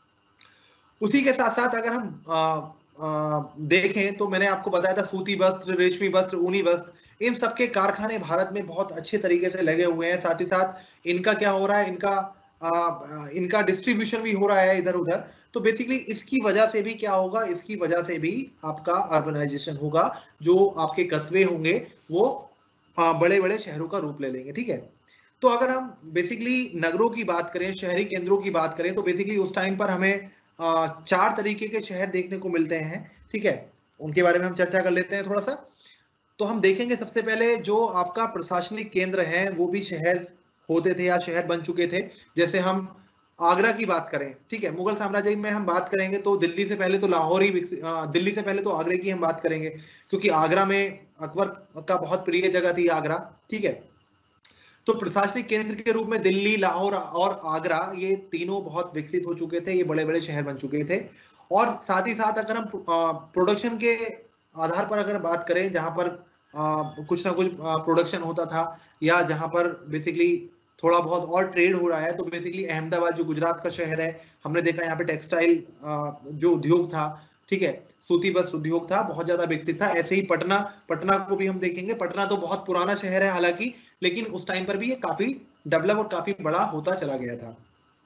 उसी के साथ साथ अगर हम आ, आ, देखें तो मैंने आपको बताया था सूती वस्त्र, रेशमी वस्त्र, ऊनी वस्त्र, इन सबके कारखाने भारत में बहुत अच्छे तरीके से लगे हुए हैं। साथ ही साथ इनका क्या हो रहा है, इनका आ, इनका डिस्ट्रीब्यूशन भी हो रहा है इधर उधर। तो बेसिकली इसकी वजह से भी क्या होगा, इसकी वजह से भी आपका अर्बनाइजेशन होगा, जो आपके कस्बे होंगे वो बड़े बड़े शहरों का रूप ले लेंगे, ठीक है। तो अगर हम बेसिकली नगरों की बात करें, शहरी केंद्रों की बात करें, तो बेसिकली उस टाइम पर हमें चार तरीके के शहर देखने को मिलते हैं, ठीक है। उनके बारे में हम चर्चा कर लेते हैं थोड़ा सा। तो हम देखेंगे सबसे पहले जो आपका प्रशासनिक केंद्र है वो भी शहर होते थे या शहर बन चुके थे। जैसे हम आगरा की बात करें, ठीक है, मुगल साम्राज्य में हम बात करेंगे तो दिल्ली से पहले तो लाहौर ही, दिल्ली से पहले तो आगरे की हम बात करेंगे, क्योंकि आगरा में अकबर का बहुत प्रिय जगह थी आगरा, ठीक है। तो प्रशासनिक केंद्र के रूप में दिल्ली, लाहौर और आगरा, ये तीनों बहुत विकसित हो चुके थे, ये बड़े बड़े शहर बन चुके थे। और साथ ही साथ अगर हम प्रोडक्शन के आधार पर अगर बात करें, जहां पर आ, कुछ ना कुछ प्रोडक्शन होता था, या जहां पर बेसिकली थोड़ा बहुत और ट्रेड हो रहा है, तो बेसिकली अहमदाबाद जो गुजरात का शहर है, हमने देखा यहाँ पे टेक्सटाइल जो उद्योग था, ठीक है, सूती वस्त्र उद्योग था, बहुत ज्यादा विकसित था। ऐसे ही पटना, पटना को भी हम देखेंगे, पटना तो बहुत पुराना शहर है हालांकि, लेकिन उस टाइम पर भी ये काफी डेवलप और काफी बड़ा होता चला गया था।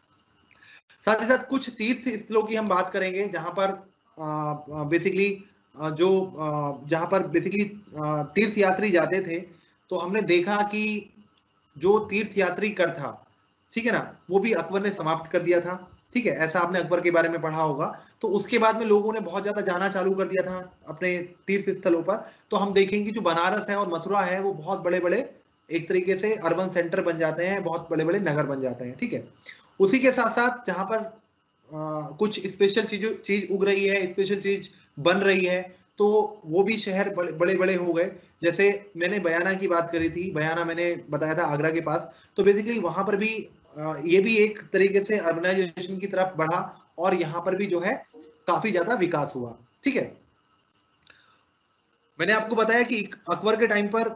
साथ ही साथ कुछ तीर्थ स्थलों की हम बात करेंगे, जहां पर बेसिकली जो जहां पर बेसिकली तीर्थ यात्री जाते थे, तो हमने देखा कि जो तीर्थ यात्री कर था, ठीक है ना, वो भी अकबर ने समाप्त कर दिया था, ठीक है, ऐसा आपने अकबर के बारे में पढ़ा होगा। तो उसके बाद में लोगों ने बहुत ज्यादा जाना चालू कर दिया था अपने तीर्थ स्थलों पर। तो हम देखेंगे जो बनारस है और मथुरा है वो बहुत बड़े बड़े एक तरीके से अर्बन सेंटर बन जाते हैं, बहुत बड़े बड़े नगर बन जाते हैं, ठीक है। उसी के साथ साथ जहां पर आ, कुछ स्पेशल चीज चीज उग रही है, स्पेशल चीज बन रही है, तो वो भी शहर बड़े बड़े बड़े हो गए। जैसे मैंने बयाना की बात करी थी, बयाना मैंने बताया था आगरा के पास, तो बेसिकली वहां पर भी ये भी एक तरीके से अर्बनाइजेशन की तरफ बढ़ा, और यहाँ पर भी जो है काफी ज्यादा विकास हुआ, ठीक है। मैंने आपको बताया कि अकबर के टाइम पर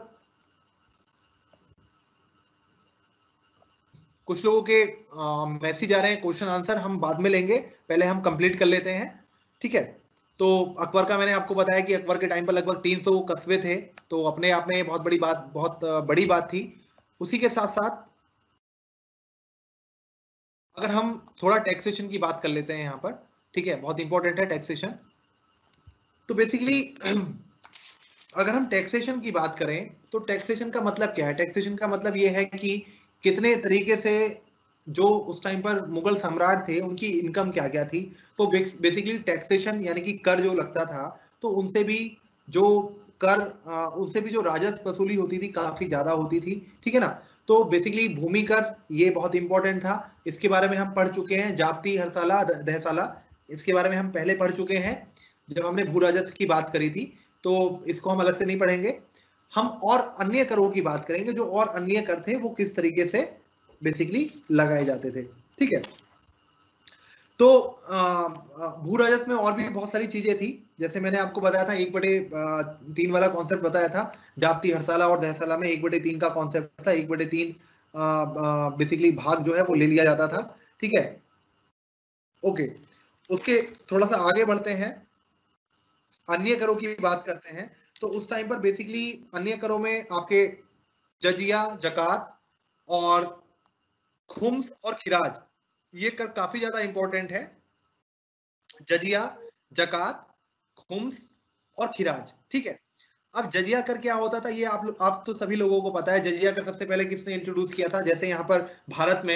कुछ लोगों के मैसेज आ रहे हैं, क्वेश्चन आंसर हम बाद में लेंगे, पहले हम कंप्लीट कर लेते हैं, ठीक है। तो अकबर का मैंने आपको बताया कि अकबर के टाइम पर लगभग तीन सौ कस्बे थे, तो अपने आप में बहुत बड़ी बात बहुत बड़ी बात थी। उसी के साथ साथ अगर हम थोड़ा टैक्सेशन की बात कर लेते हैं यहाँ पर, ठीक है, बहुत इंपॉर्टेंट है टैक्सेशन। तो बेसिकली अगर हम टैक्सेशन की बात करें तो टैक्सेशन का मतलब क्या है, टैक्सेशन का मतलब ये है कि कितने तरीके से जो उस टाइम पर मुगल सम्राट थे उनकी इनकम क्या क्या थी। तो बेसिकली टैक्सेशन यानी कि कर जो लगता था, तो उनसे भी जो कर उनसे भी जो राजस्व वसूली होती थी काफी ज्यादा होती थी, ठीक है ना। तो बेसिकली भूमि कर ये बहुत इंपॉर्टेंट था, इसके बारे में हम पढ़ चुके हैं, जाप्ती, हरसाला, दहसाला, इसके बारे में हम पहले पढ़ चुके हैं जब हमने भू राजस्व की बात करी थी, तो इसको हम अलग से नहीं पढ़ेंगे। हम और अन्य करों की बात करेंगे, जो और अन्य कर थे वो किस तरीके से बेसिकली लगाए जाते थे, ठीक है। तो भू राजस्व में और भी बहुत सारी चीजें थी, जैसे मैंने आपको बताया था एक बटे तीन वाला कॉन्सेप्ट बताया था, जाप्ती, हरसाला और दहसाला में एक बटे तीन का कॉन्सेप्ट था, एक बटे तीन बेसिकली भाग जो है वो ले लिया जाता था, ठीक है। ओके, उसके थोड़ा सा आगे बढ़ते हैं, अन्य करों की बात करते हैं। तो उस टाइम पर बेसिकली अन्य करों में आपके जजिया, जकात और खुम्स और खिराज, ये कर काफी ज्यादा इंपॉर्टेंट है। जजिया, जकात, खुम्स और खिराज, ठीक है। अब जजिया कर क्या होता था, ये आप आप तो सभी लोगों को पता है। जजिया कर सबसे पहले किसने इंट्रोड्यूस किया था, जैसे यहाँ पर भारत में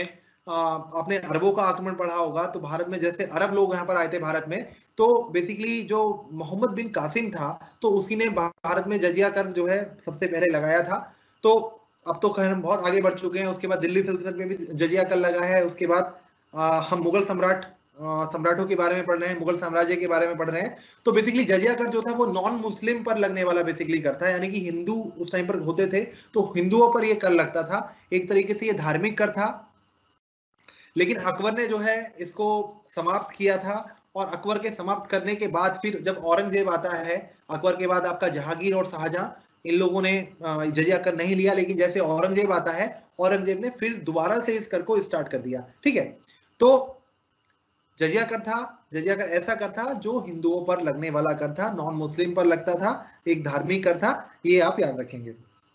आपने अरबों का आक्रमण पढ़ा होगा, तो भारत में जैसे अरब लोग यहाँ पर आए थे भारत में, तो बेसिकली जो मोहम्मद बिन कासिम था, तो उसी ने भारत में जजिया कर जो है सबसे पहले लगाया था। तो अब तो खैर हम बहुत आगे बढ़ चुके हैं। उसके बाद दिल्ली सल्तनत में भी जजिया कर लगा है। उसके बाद आ, हम मुगल सम्राट सम्राटों के बारे में पढ़ रहे हैं, मुगल साम्राज्य के बारे में पढ़ रहे हैं। तो बेसिकली जजिया कर जो था वो नॉन मुस्लिम पर लगने वाला बेसिकली कर था, यानी कि हिंदू उस टाइम पर होते थे तो हिंदुओं पर ये कर लगता था। एक तरीके से ये धार्मिक कर था, लेकिन अकबर ने जो है इसको समाप्त किया था। और अकबर के समाप्त करने के बाद फिर जब औरंगजेब आता है, अकबर के बाद आपका जहांगीर और शाहजहां, इन लोगों ने जजिया कर नहीं लिया, लेकिन जैसे औरंगजेब आता है, औरंगजेब ने फिर दोबारा से इस कर को स्टार्ट कर दिया। ठीक है, तो जजिया कर था, जजिया कर ऐसा कर था जो हिंदुओं पर लगने वाला कर था, नॉन मुस्लिम पर लगता था, एक धार्मिक कर था, ये आप याद रखेंगे।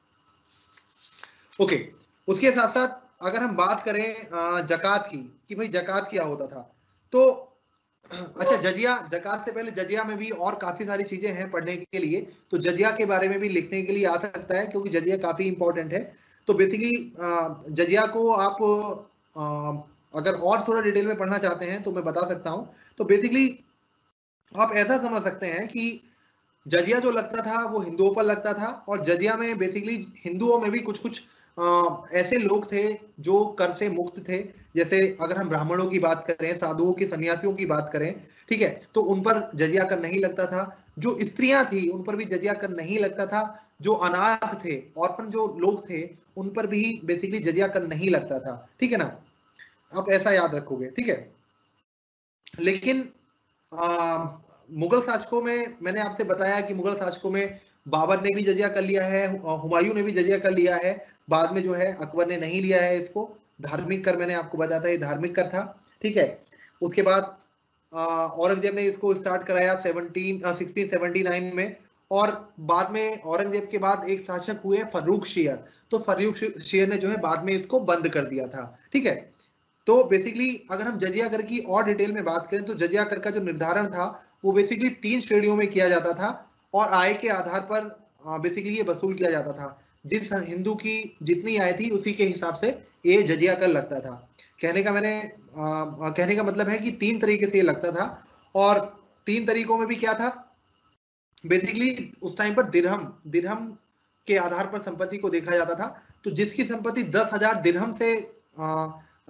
ओके, उसके साथ साथ अगर हम बात करें जकात की कि भाई जकात क्या होता था, तो अच्छा जजिया, जकात से पहले जजिया में भी और काफी सारी चीजें हैं पढ़ने के लिए, तो जजिया के बारे में भी लिखने के लिए आ सकता है, क्योंकि जजिया काफी इंपॉर्टेंट है। तो बेसिकली जजिया को आप आ, अगर और थोड़ा डिटेल में पढ़ना चाहते हैं तो मैं बता सकता हूं। तो बेसिकली आप ऐसा समझ सकते हैं कि जजिया जो लगता था वो हिंदुओं पर लगता था, और जजिया में बेसिकली हिंदुओं में भी कुछ कुछ आ, ऐसे लोग थे जो कर से मुक्त थे। जैसे अगर हम ब्राह्मणों की बात करें, साधुओं की, सन्यासियों की बात करें, ठीक है, तो उन पर जजिया कर नहीं लगता था। जो स्त्रियां थी उन पर भी जजिया कर नहीं लगता था। जो अनाथ थे, ऑर्फन जो लोग थे, उन पर भी बेसिकली जजिया कर नहीं लगता था। ठीक है ना, आप ऐसा याद रखोगे। ठीक है, लेकिन आ, मुगल शासकों में मैंने आपसे बताया कि मुगल शासकों में बाबर ने भी जजिया कर लिया है, हुमायूं ने भी जजिया कर लिया है, बाद में जो है अकबर ने नहीं लिया है इसको। धार्मिक कर मैंने आपको बताया था, ये धार्मिक कर था। ठीक है, उसके बाद औरंगजेब ने इसको स्टार्ट कराया सेवनटीन सिक्सटीन सेवेंटी नाइन में, और बाद में औरंगजेब के बाद एक शासक हुए फर्रुख शेर, तो फर्रुख शेर ने जो है बाद में इसको बंद कर दिया था। ठीक है, तो बेसिकली अगर हम जजिया कर की और डिटेल में बात करें, तो जजिया कर का जो निर्धारण था वो बेसिकली तीन श्रेणियों में किया जाता था, और आय के आधार पर बेसिकली ये वसूल किया जाता था। जिस हिंदू की जितनी आय थी उसी के हिसाब से ये जजिया कर लगता था। कहने का मैंने आ, कहने का मतलब है कि तीन तरीके से ये लगता था, और तीन तरीकों में भी क्या था, बेसिकली उस टाइम पर दिरहम दिरहम के आधार पर संपत्ति को देखा जाता था। तो जिसकी संपत्ति दस हजार दिरहम से आ,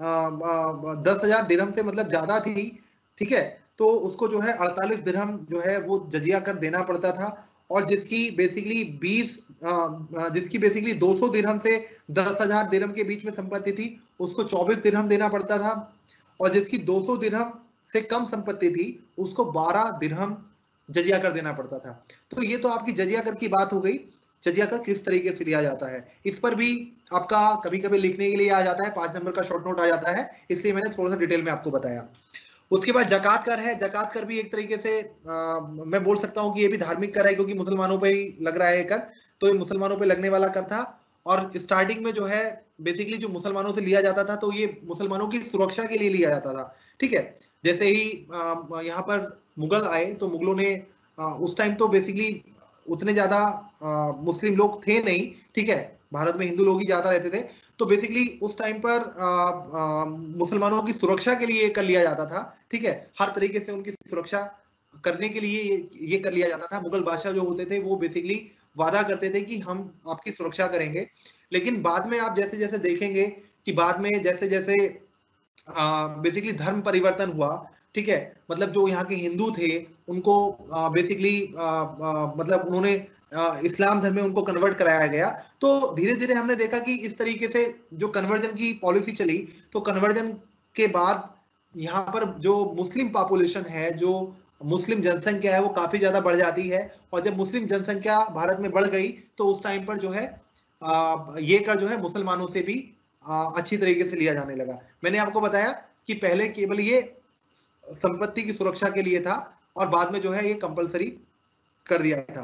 दस हजार दिरहम से मतलब ज्यादा थी, ठीक है, तो उसको जो है अड़तालीस दिरहम जो है वो जजिया कर देना पड़ता था। और जिसकी बेसिकली बीस जिसकी बेसिकली दो सौ दिरहम से दस हजार दिरहम के बीच में संपत्ति थी, उसको चौबीस दिरहम देना पड़ता था। और जिसकी दो सौ दिरहम से कम संपत्ति थी उसको बारह दिरहम जजिया कर देना पड़ता था। तो ये तो आपकी जजिया कर की बात हो गई, जजिया कर किस तरीके से लिया जाता है। इस पर भी आपका कभी कभी लिखने के लिए आ जाता है, पांच नंबर का शॉर्ट नोट आ जाता है, इसलिए मैंने थोड़ा सा डिटेल में आपको बताया। उसके बाद जकात कर है, जकात कर भी एक तरीके से आ, मैं बोल सकता हूँ कि ये भी धार्मिक कर है, क्योंकि मुसलमानों पर ही लग रहा है कर, तो ये मुसलमानों पर लगने वाला कर था। और स्टार्टिंग में जो है बेसिकली जो मुसलमानों से लिया जाता था, तो ये मुसलमानों की सुरक्षा के लिए लिया जाता था। ठीक है, जैसे ही यहाँ पर मुगल आए तो मुगलों ने आ, उस टाइम तो बेसिकली उतने ज्यादा मुस्लिम लोग थे नहीं, ठीक है, भारत में हिंदू लोग ही ज्यादा रहते थे। तो बेसिकली उस टाइम पर आ, आ, मुसलमानों की सुरक्षा के लिए कर लिया जाता था। ठीक है, हर तरीके से उनकी सुरक्षा करने के लिए ये, ये कर लिया जाता था। मुगल बादशाह जो होते थे वो बेसिकली वादा करते थे कि हम आपकी सुरक्षा करेंगे। लेकिन बाद में आप जैसे जैसे देखेंगे कि बाद में जैसे जैसे बेसिकली धर्म परिवर्तन हुआ, ठीक है, मतलब जो यहाँ के हिंदू थे उनको बेसिकली मतलब उन्होंने इस्लाम धर्म में उनको कन्वर्ट कराया गया। तो धीरे धीरे हमने देखा कि इस तरीके से जो कन्वर्जन की पॉलिसी चली, तो कन्वर्जन के बाद यहाँ पर जो मुस्लिम पॉपुलेशन है, जो मुस्लिम जनसंख्या है, वो काफी ज्यादा बढ़ जाती है। और जब मुस्लिम जनसंख्या भारत में बढ़ गई तो उस टाइम पर जो है ये कर जो है मुसलमानों से भी अच्छी तरीके से लिया जाने लगा। मैंने आपको बताया कि पहले केवल ये संपत्ति की सुरक्षा के लिए था, और बाद में जो है ये कंपलसरी कर दिया था।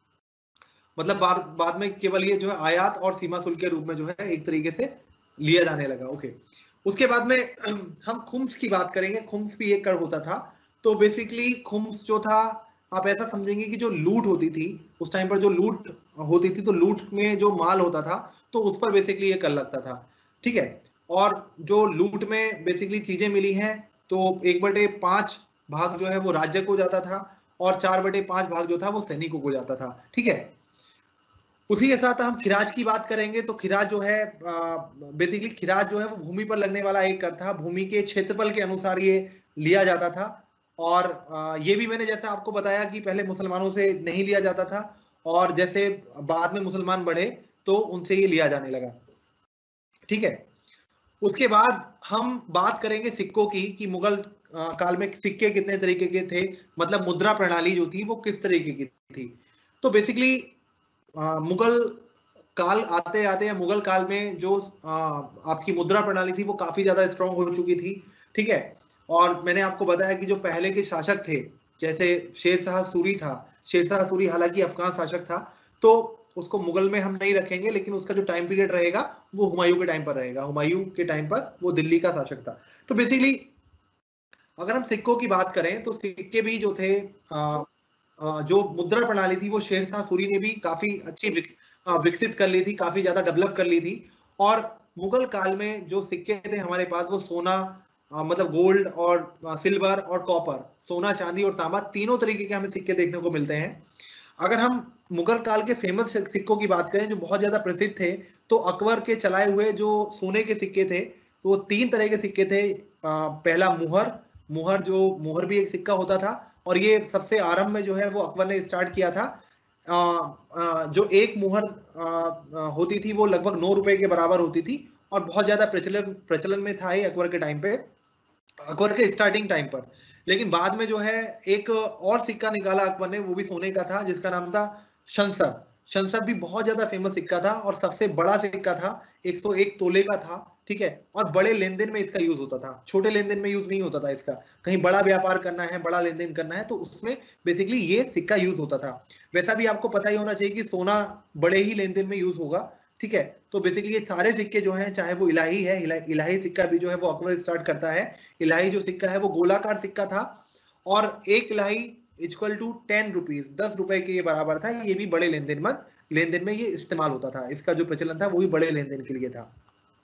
मतलब बाद बाद में केवल ये जो है आयात और सीमा शुल्क के रूप में जो है एक तरीके से लिया जाने लगा। ओके, उसके बाद में हम खुम्स की बात करेंगे। खुम्स भी एक कर होता था। तो बेसिकली खुम्स जो था, आप ऐसा समझेंगे कि जो लूट होती थी उस टाइम पर, जो लूट होती थी, तो लूट में जो माल होता था तो उस पर बेसिकली ये कर लगता था। ठीक है, और जो लूट में बेसिकली चीजें मिली हैं तो एक बटे पांच भाग जो है वो राज्य को जाता था और चार बटे पांच भाग जो था वो सैनिकों को जाता था। ठीक है, उसी के साथ हम खिराज की बात करेंगे तो खिराज जो है बेसिकली खिराज जो है वो भूमि पर लगने वाला एक कर था, भूमि के क्षेत्रफल के अनुसार ये लिया जाता था। और आ, ये भी मैंने जैसे आपको बताया कि पहले मुसलमानों से नहीं लिया जाता था और जैसे बाद में मुसलमान बढ़े तो उनसे ये लिया जाने लगा। ठीक है, उसके बाद हम बात करेंगे सिक्कों की कि मुगल आ, काल में सिक्के कितने तरीके के थे, मतलब मुद्रा प्रणाली जो थी वो किस तरीके की थी। तो बेसिकली मुगल काल आते आते या मुगल काल में जो आ, आपकी मुद्रा प्रणाली थी वो काफी ज्यादा स्ट्रांग हो चुकी थी। ठीक है, और मैंने आपको बताया कि जो पहले के शासक थे जैसे शेरशाह सूरी था, शेरशाह सूरी हालांकि अफगान शासक था तो उसको मुगल में हम नहीं रखेंगे, लेकिन उसका जो टाइम पीरियड रहेगा वो हुमायूं के टाइम पर रहेगा। हुमायूं के टाइम पर वो दिल्ली का शासक था। तो बेसिकली अगर हम सिक्कों की बात करें तो सिक्के भी जो थे आ, जो मुद्रा प्रणाली थी वो शेरशाह सूरी ने भी काफी अच्छी विकसित कर ली थी, काफी ज्यादा डेवलप कर ली थी। और मुगल काल में जो सिक्के थे हमारे पास वो सोना आ, मतलब गोल्ड और सिल्वर और कॉपर, सोना चांदी और तांबा, तीनों तरीके के हमें सिक्के देखने को मिलते हैं। अगर हम मुगल काल के फेमस सिक्कों की बात करें जो बहुत ज्यादा प्रसिद्ध थे तो अकबर के चलाए हुए जो सोने के सिक्के थे तो वो तीन तरह के सिक्के थे। आ, पहला मुहर, मुहर जो मुहर भी एक सिक्का होता था और ये सबसे आरंभ में जो है वो अकबर ने स्टार्ट किया था। आ, आ, जो एक मुहर आ, आ, होती थी वो लगभग नौ रुपए के बराबर होती थी और बहुत ज्यादा प्रचलन प्रचलन में था ये अकबर के टाइम पे, अकबर के स्टार्टिंग टाइम पर। लेकिन बाद में जो है एक और सिक्का निकाला अकबर ने, वो भी सोने का था जिसका नाम था शंसर। शंसर भी बहुत ज्यादा फेमस सिक्का था और सबसे बड़ा सिक्का था, एक सौ एक तोले का था। ठीक है, और बड़े लेन देन में इसका यूज होता था, छोटे लेन देन में यूज नहीं होता था इसका। कहीं बड़ा व्यापार करना है, बड़ा लेन देन करना है तो उसमें बेसिकली ये सिक्का यूज होता था। वैसा भी आपको पता ही होना चाहिए कि सोना बड़े ही लेन देन में यूज होगा। ठीक है, तो बेसिकली ये सारे सिक्के जो हैं, चाहे वो इलाही है, इलाही, इलाही सिक्का भी जो है वो अकबर स्टार्ट करता है। इलाही जो सिक्का है वो गोलाकार सिक्का था और एक Ilahi equal to ten rupees, दस रुपए के ये बराबर था। ये भी बड़े लेन देन में लेन देन में ये इस्तेमाल होता था, इसका जो प्रचलन था वो भी बड़े लेन देन के लिए था।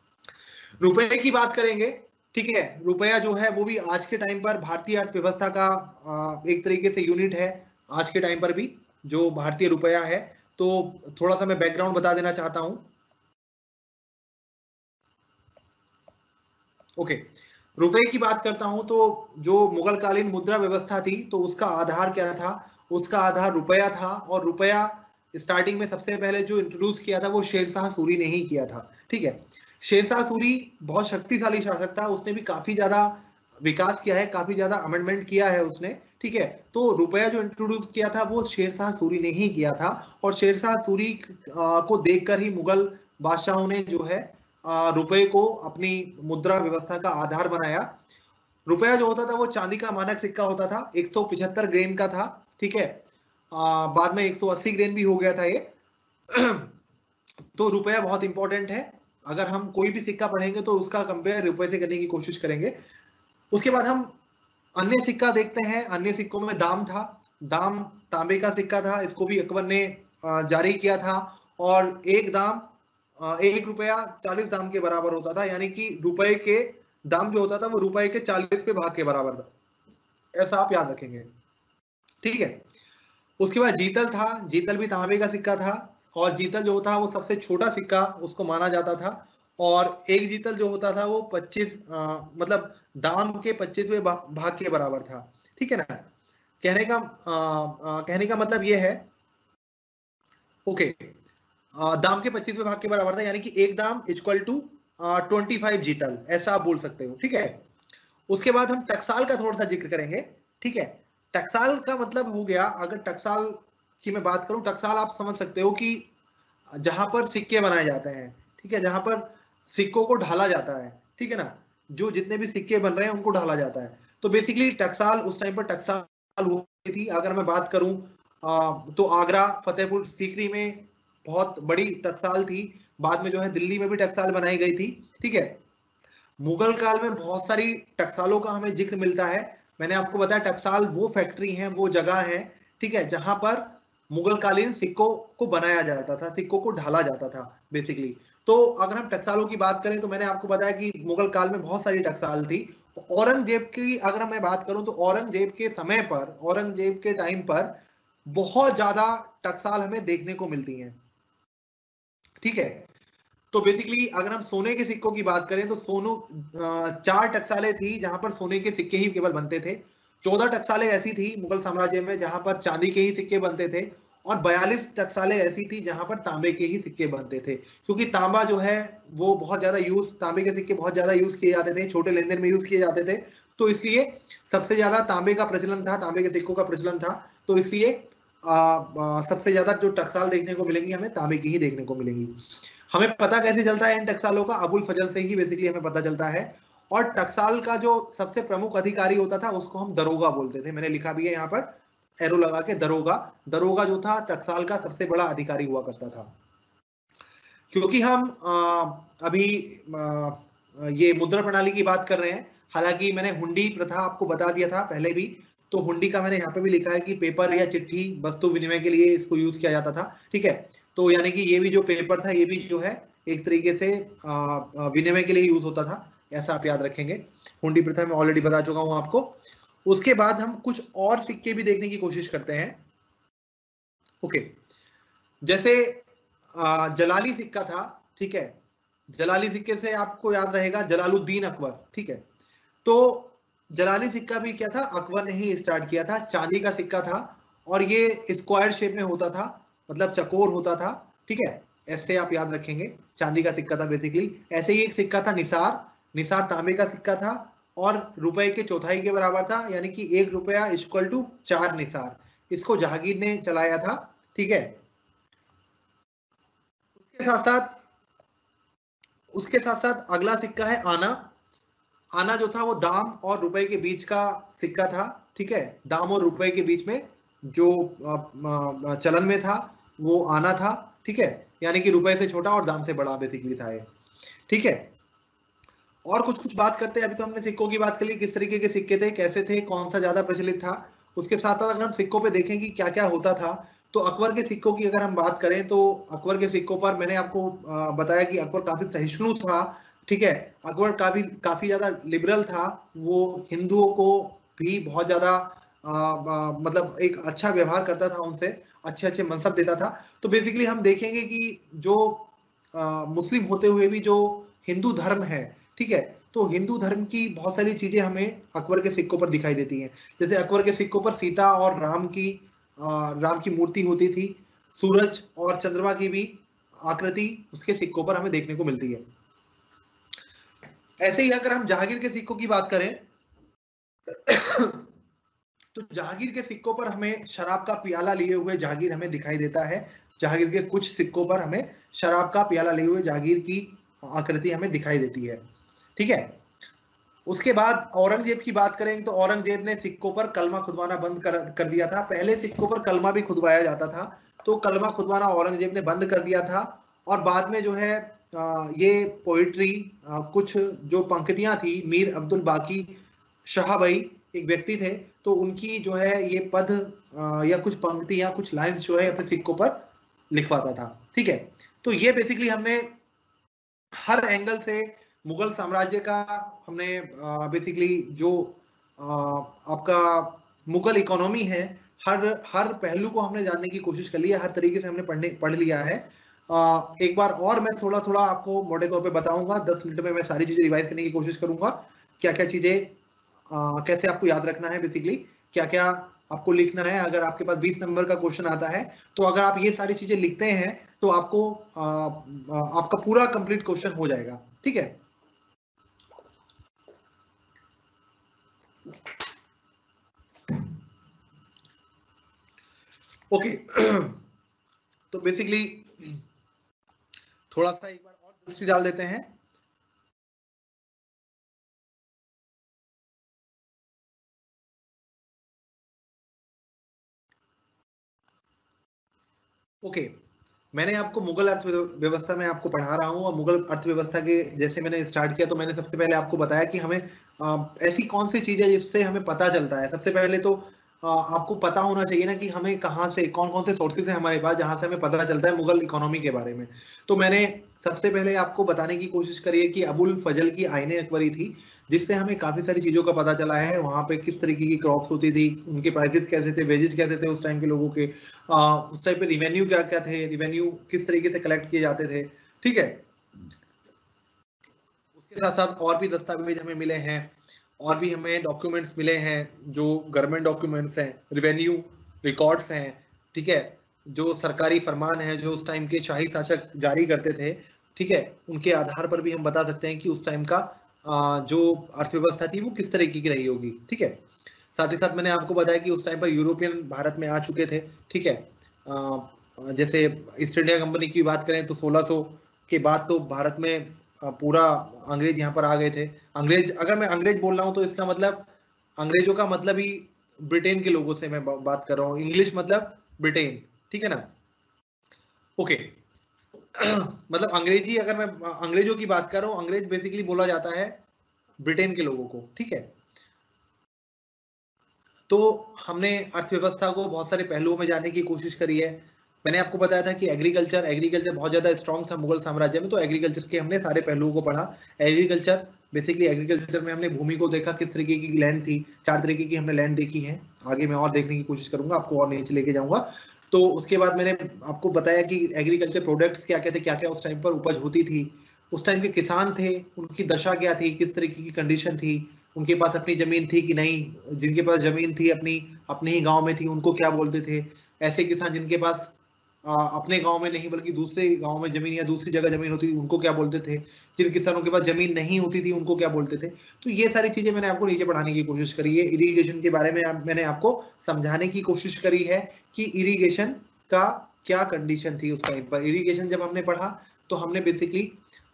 रुपए की बात करेंगे, ठीक है, रुपया जो है वो भी आज के टाइम पर भारतीय अर्थव्यवस्था का एक तरीके से यूनिट है। आज के टाइम पर भी जो भारतीय रुपया है, तो थोड़ा सा मैं बैकग्राउंड बता देना चाहता हूं। ओके, रुपए की बात करता हूं तो जो मुगल कालीन मुद्रा व्यवस्था थी तो उसका आधार क्या था, उसका आधार रुपया था। और रुपया स्टार्टिंग में सबसे पहले जो इंट्रोड्यूस किया था वो शेरशाह सूरी ने ही किया था। ठीक है, शेरशाह सूरी बहुत शक्तिशाली शासक था, उसने भी काफी ज्यादा विकास किया है, काफी ज्यादा अमेंडमेंट किया है उसने। ठीक है, तो रुपया जो इंट्रोड्यूस किया था वो शेरशाह सूरी ने ही किया था और शेरशाह सूरी को देखकर ही मुगल बादशाहों ने जो है रुपए को अपनी मुद्रा व्यवस्था का आधार बनाया। रुपया जो होता था वो चांदी का मानक सिक्का होता था, एक सौ पचहत्तर ग्रेन का था। ठीक है, आ, बाद में एक सौ अस्सी ग्रेन भी हो गया था ये। तो रुपया बहुत इंपॉर्टेंट है, अगर हम कोई भी सिक्का पढ़ेंगे तो उसका कंपेयर रुपए से करने की कोशिश करेंगे। उसके बाद हम अन्य सिक्का देखते हैं। अन्य सिक्कों में दाम था, दाम तांबे का सिक्का था, इसको भी अकबर ने जारी किया था और एक दाम एक रुपया चालीस दाम के बराबर होता था, यानी कि रुपए के दाम जो होता था वो रुपए के चालीसवें भाग के बराबर था, ऐसा आप याद रखेंगे। ठीक है, उसके बाद जीतल था, जीतल भी तांबे का सिक्का था और जीतल जो होता है वो सबसे छोटा सिक्का उसको माना जाता था और एक जीतल जो होता था वो पच्चीस मतलब दाम के पच्चीसवें भाग के बराबर था। ठीक है ना, कहने का आ, आ, कहने का मतलब ये है, ओके, दाम के पच्चीसवें भाग के बराबर था, यानी कि एक दाम इक्वल टू ट्वेंटी फाइव जीतल, ऐसा आप बोल सकते हो। ठीक है, उसके बाद हम टकसाल का थोड़ा सा जिक्र करेंगे। ठीक है, टकसाल का मतलब हो गया, अगर टकसाल की मैं बात करूं, टकसाल आप समझ सकते हो कि जहां पर सिक्के बनाए जाते हैं। ठीक है, जहां पर सिक्कों को ढाला जाता है। ठीक है ना, जो जितने भी सिक्के बन रहे हैं उनको ढाला जाता है। तो बेसिकली टकसाल, उस टाइम पर टकसाल हुई थी। अगर मैं बात करूं तो आगरा, फतेहपुर सीकरी में बहुत बड़ी टकसाल थी। बाद में जो है दिल्ली में भी टकसाल बनाई गई थी। ठीक है, मुगल काल में बहुत सारी टकसालों का हमें जिक्र मिलता है। मैंने आपको बताया टकसाल वो फैक्ट्री है, वो जगह है, ठीक है, जहां पर मुगल कालीन सिक्कों को बनाया जाता था, सिक्कों को ढाला जाता था बेसिकली। तो अगर हम टकसालों की बात करें तो मैंने आपको बताया कि मुगल काल में बहुत सारी टकसाल थी। औरंगजेब की अगर मैं बात करूं तो औरंगजेब के समय पर, औरंगजेब के टाइम पर बहुत ज्यादा टकसाल हमें देखने को मिलती हैं, ठीक है। तो बेसिकली अगर हम सोने के सिक्कों की बात करें तो सोनू चार टकसालें थी जहां पर सोने के सिक्के ही केवल बनते थे। चौदह टकसालें ऐसी थी मुगल साम्राज्य में जहां पर चांदी के ही सिक्के बनते थे, और बयालीस टकसालें ऐसी थी जहां पर तांबे के ही सिक्के बनते थे, क्योंकि तांबा जो है वो बहुत ज्यादा यूज, तांबे के सिक्के बहुत ज्यादा यूज किए जाते थे, छोटे लेन देन में यूज किए जाते थे, तो इसलिए सबसे ज्यादा तांबे का प्रचलन था, तांबे के सिक्कों का प्रचलन था। तो इसलिए आ, आ, सबसे ज्यादा जो टकसाल देखने को मिलेंगी हमें तांबे की ही देखने को मिलेंगी। हमें पता कैसे चलता है इन टकसालों का? अबुल फजल से ही बेसिकली हमें पता चलता है। और टकसाल का जो सबसे प्रमुख अधिकारी होता था उसको हम दरोगा बोलते थे, मैंने लिखा भी है यहाँ पर एरो लगा के, दरोगा। दरोगा जो था टकसाल का सबसे बड़ा अधिकारी हुआ करता था। क्योंकि हम आ, अभी आ, ये मुद्रा प्रणाली की बात कर रहे हैं, हालांकि मैंने हुंडी प्रथा आपको बता दिया था पहले भी, तो हुंडी का मैंने यहाँ पे भी लिखा है कि पेपर या चिट्ठी वस्तु विनिमय के लिए इसको यूज किया जाता था, ठीक है। तो यानी कि ये भी जो पेपर था ये भी जो है एक तरीके से विनिमय के लिए यूज होता था, ऐसा आप याद रखेंगे। हुंडी प्रथा मैं ऑलरेडी बता चुका हूं आपको। उसके बाद हम कुछ और सिक्के भी देखने की कोशिश करते हैं। ओके, जैसे जलाली सिक्का था, ठीक है। जलाली सिक्के से आपको याद रहेगा जलालुद्दीन अकबर, ठीक है। तो जलाली सिक्का भी क्या था, अकबर ने ही स्टार्ट किया था। चांदी का सिक्का था और ये स्क्वायर शेप में होता था, मतलब चकोर होता था, ठीक है। ऐसे आप याद रखेंगे, चांदी का सिक्का था बेसिकली। ऐसे ही एक सिक्का था निसार, निसार तांबे का सिक्का था और रुपए के चौथाई के बराबर था, यानी कि एक रुपया इक्वल टू चार निसार। इसको जहांगीर ने चलाया था, ठीक है। उसके साथ साथ उसके साथ साथ अगला सिक्का है आना। आना जो था वो दाम और रुपए के बीच का सिक्का था, ठीक है। दाम और रुपए के बीच में जो चलन में था वो आना था, ठीक है। यानी कि रुपए से छोटा और दाम से बड़ा बेसिकली था ये, ठीक है। और कुछ कुछ बात करते हैं। अभी तो हमने सिक्कों की बात कर ली, किस तरीके के सिक्के थे, कैसे थे, कौन सा ज्यादा प्रचलित था। उसके साथ साथ अगर हम सिक्कों पे देखें कि क्या क्या होता था, तो अकबर के सिक्कों की अगर हम बात करें तो अकबर के सिक्कों पर मैंने आपको बताया कि अकबर काफी सहिष्णु था, ठीक है। अकबर काफी काफी ज्यादा लिबरल था, वो हिंदुओं को भी बहुत ज्यादा मतलब एक अच्छा व्यवहार करता था उनसे, अच्छे अच्छे मनसब देता था। तो बेसिकली हम देखेंगे कि जो आ, मुस्लिम होते हुए भी जो हिंदू धर्म है, ठीक है, तो हिंदू धर्म की बहुत सारी चीजें हमें अकबर के सिक्कों पर दिखाई देती हैं। जैसे अकबर के सिक्कों पर सीता और राम की आ, राम की मूर्ति होती थी, सूरज और चंद्रमा की भी आकृति उसके सिक्कों पर हमें देखने को मिलती है। ऐसे ही अगर हम जहांगीर के सिक्कों की बात करें तो जहांगीर के सिक्कों पर हमें शराब का प्याला लिए हुए जहांगीर हमें दिखाई देता है। जहांगीर के कुछ सिक्कों पर हमें शराब का प्याला लिए हुए जहांगीर की आकृति हमें दिखाई देती है, ठीक है। उसके बाद औरंगजेब की बात करें तो औरंगजेब ने सिक्कों पर कलमा खुदवाना बंद कर, कर दिया था। पहले सिक्कों पर कलमा भी खुदवाया जाता था, तो कलमा खुदवाना औरंगजेब ने बंद कर दिया था। और बाद में जो है ये पोइट्री, कुछ जो पंक्तियां थी, मीर अब्दुल बाकी शाह भाई एक व्यक्ति थे, तो उनकी जो है ये पद या कुछ पंक्तियां, कुछ लाइंस जो है अपने सिक्कों पर लिखवाता था, ठीक है। तो ये बेसिकली हमने हर एंगल से मुगल साम्राज्य का हमने बेसिकली जो आपका मुगल इकोनॉमी है, हर हर पहलू को हमने जानने की कोशिश कर लिया, हर तरीके से हमने पढ़ने पढ़ लिया है। आ, एक बार और मैं थोड़ा थोड़ा आपको मोटे तौर पे बताऊंगा, दस मिनट में मैं सारी चीजें रिवाइज करने की कोशिश करूंगा, क्या क्या चीजें कैसे आपको याद रखना है, बेसिकली क्या क्या आपको लिखना है। अगर आपके पास बीस नंबर का क्वेश्चन आता है तो अगर आप ये सारी चीजें लिखते हैं तो आपको आ, आ, आपका पूरा कंप्लीट क्वेश्चन हो जाएगा, ठीक है। ओके तो बेसिकली थोड़ा सा एक बार और दृष्टि डाल देते हैं। Okay okay. मैंने आपको मुगल अर्थव्यवस्था में आपको पढ़ा रहा हूँ, और मुगल अर्थव्यवस्था के जैसे मैंने स्टार्ट किया तो मैंने सबसे पहले आपको बताया कि हमें आ, ऐसी कौन सी चीज है जिससे हमें पता चलता है। सबसे पहले तो आपको पता होना चाहिए ना कि हमें कहाँ से कौन कौन से सोर्सेज है हमारे पास जहां से हमें पता चलता है मुगल इकोनॉमी के बारे में। तो मैंने सबसे पहले आपको बताने की कोशिश करी है कि अबुल फजल की आईने अकबरी थी, जिससे हमें काफी सारी चीजों का पता चला है। वहां पे किस तरीके की क्रॉप्स होती थी, उनके प्राइसेस कैसे थे, वेजेस कैसे थे उस टाइम के लोगों के, आ, उस टाइम पे रिवेन्यू क्या क्या थे, रिवेन्यू किस तरीके से कलेक्ट किए जाते थे। ठीक है, उसके साथ साथ और भी दस्तावेज हमें मिले हैं, और भी हमें डॉक्यूमेंट्स मिले हैं जो गवर्नमेंट डॉक्यूमेंट्स हैं, रिवेन्यू रिकॉर्ड्स हैं। ठीक है, जो सरकारी फरमान है जो उस टाइम के शाही शासक जारी करते थे, ठीक है, उनके आधार पर भी हम बता सकते हैं कि उस टाइम का जो अर्थव्यवस्था थी वो किस तरीके की रही होगी। ठीक है, साथ ही साथ मैंने आपको बताया कि उस टाइम पर यूरोपियन भारत में आ चुके थे। ठीक है, जैसे ईस्ट इंडिया कंपनी की बात करें तो सोलह सौ के बाद तो भारत में पूरा अंग्रेज यहाँ पर आ गए थे। अंग्रेज, अगर मैं अंग्रेज बोल रहा हूँ तो इसका मतलब अंग्रेजों का मतलब ही ब्रिटेन के लोगों से मैं बात कर रहा हूँ। इंग्लिश मतलब ब्रिटेन, ठीक है ना। ओके मतलब अंग्रेजी, अगर मैं अंग्रेजों की बात कर रहा हूँ, अंग्रेज बेसिकली बोला जाता है ब्रिटेन के लोगों को। ठीक है, तो हमने अर्थव्यवस्था को बहुत सारे पहलुओं में जानने की कोशिश करी है। मैंने आपको बताया था कि एग्रीकल्चर एग्रीकल्चर बहुत ज्यादा स्ट्रांग था मुगल साम्राज्य में, तो एग्रीकल्चर के हमने सारे पहलुओं को पढ़ा। एग्रीकल्चर बेसिकली एग्रीकल्चर में हमने भूमि को देखा, किस तरीके की लैंड थी। चार तरीके की हमने लैंड देखी है, आगे मैं और देखने की कोशिश करूंगा, आपको और नीचे लेके जाऊंगा। तो उसके बाद मैंने आपको बताया कि एग्रीकल्चर प्रोडक्ट्स क्या क्या थे, क्या क्या उस टाइम पर उपज होती थी, उस टाइम के किसान थे उनकी दशा क्या थी, किस तरीके की कंडीशन थी, उनके पास अपनी जमीन थी कि नहीं, जिनके पास जमीन थी अपनी अपने ही गांव में थी उनको क्या बोलते थे, ऐसे किसान जिनके पास आ, अपने गांव में नहीं बल्कि दूसरे गांव में जमीन या दूसरी जगह जमीन होती थी उनको क्या बोलते थे, जिन किसानों के पास जमीन नहीं होती थी उनको क्या बोलते थे। तो ये सारी चीजें मैंने आपको नीचे पढ़ाने की कोशिश करी है। इरिगेशन के बारे में मैंने आपको समझाने की कोशिश करी है कि इरिगेशन का क्या कंडीशन थी उस टाइम पर। इरिगेशन जब हमने पढ़ा तो हमने बेसिकली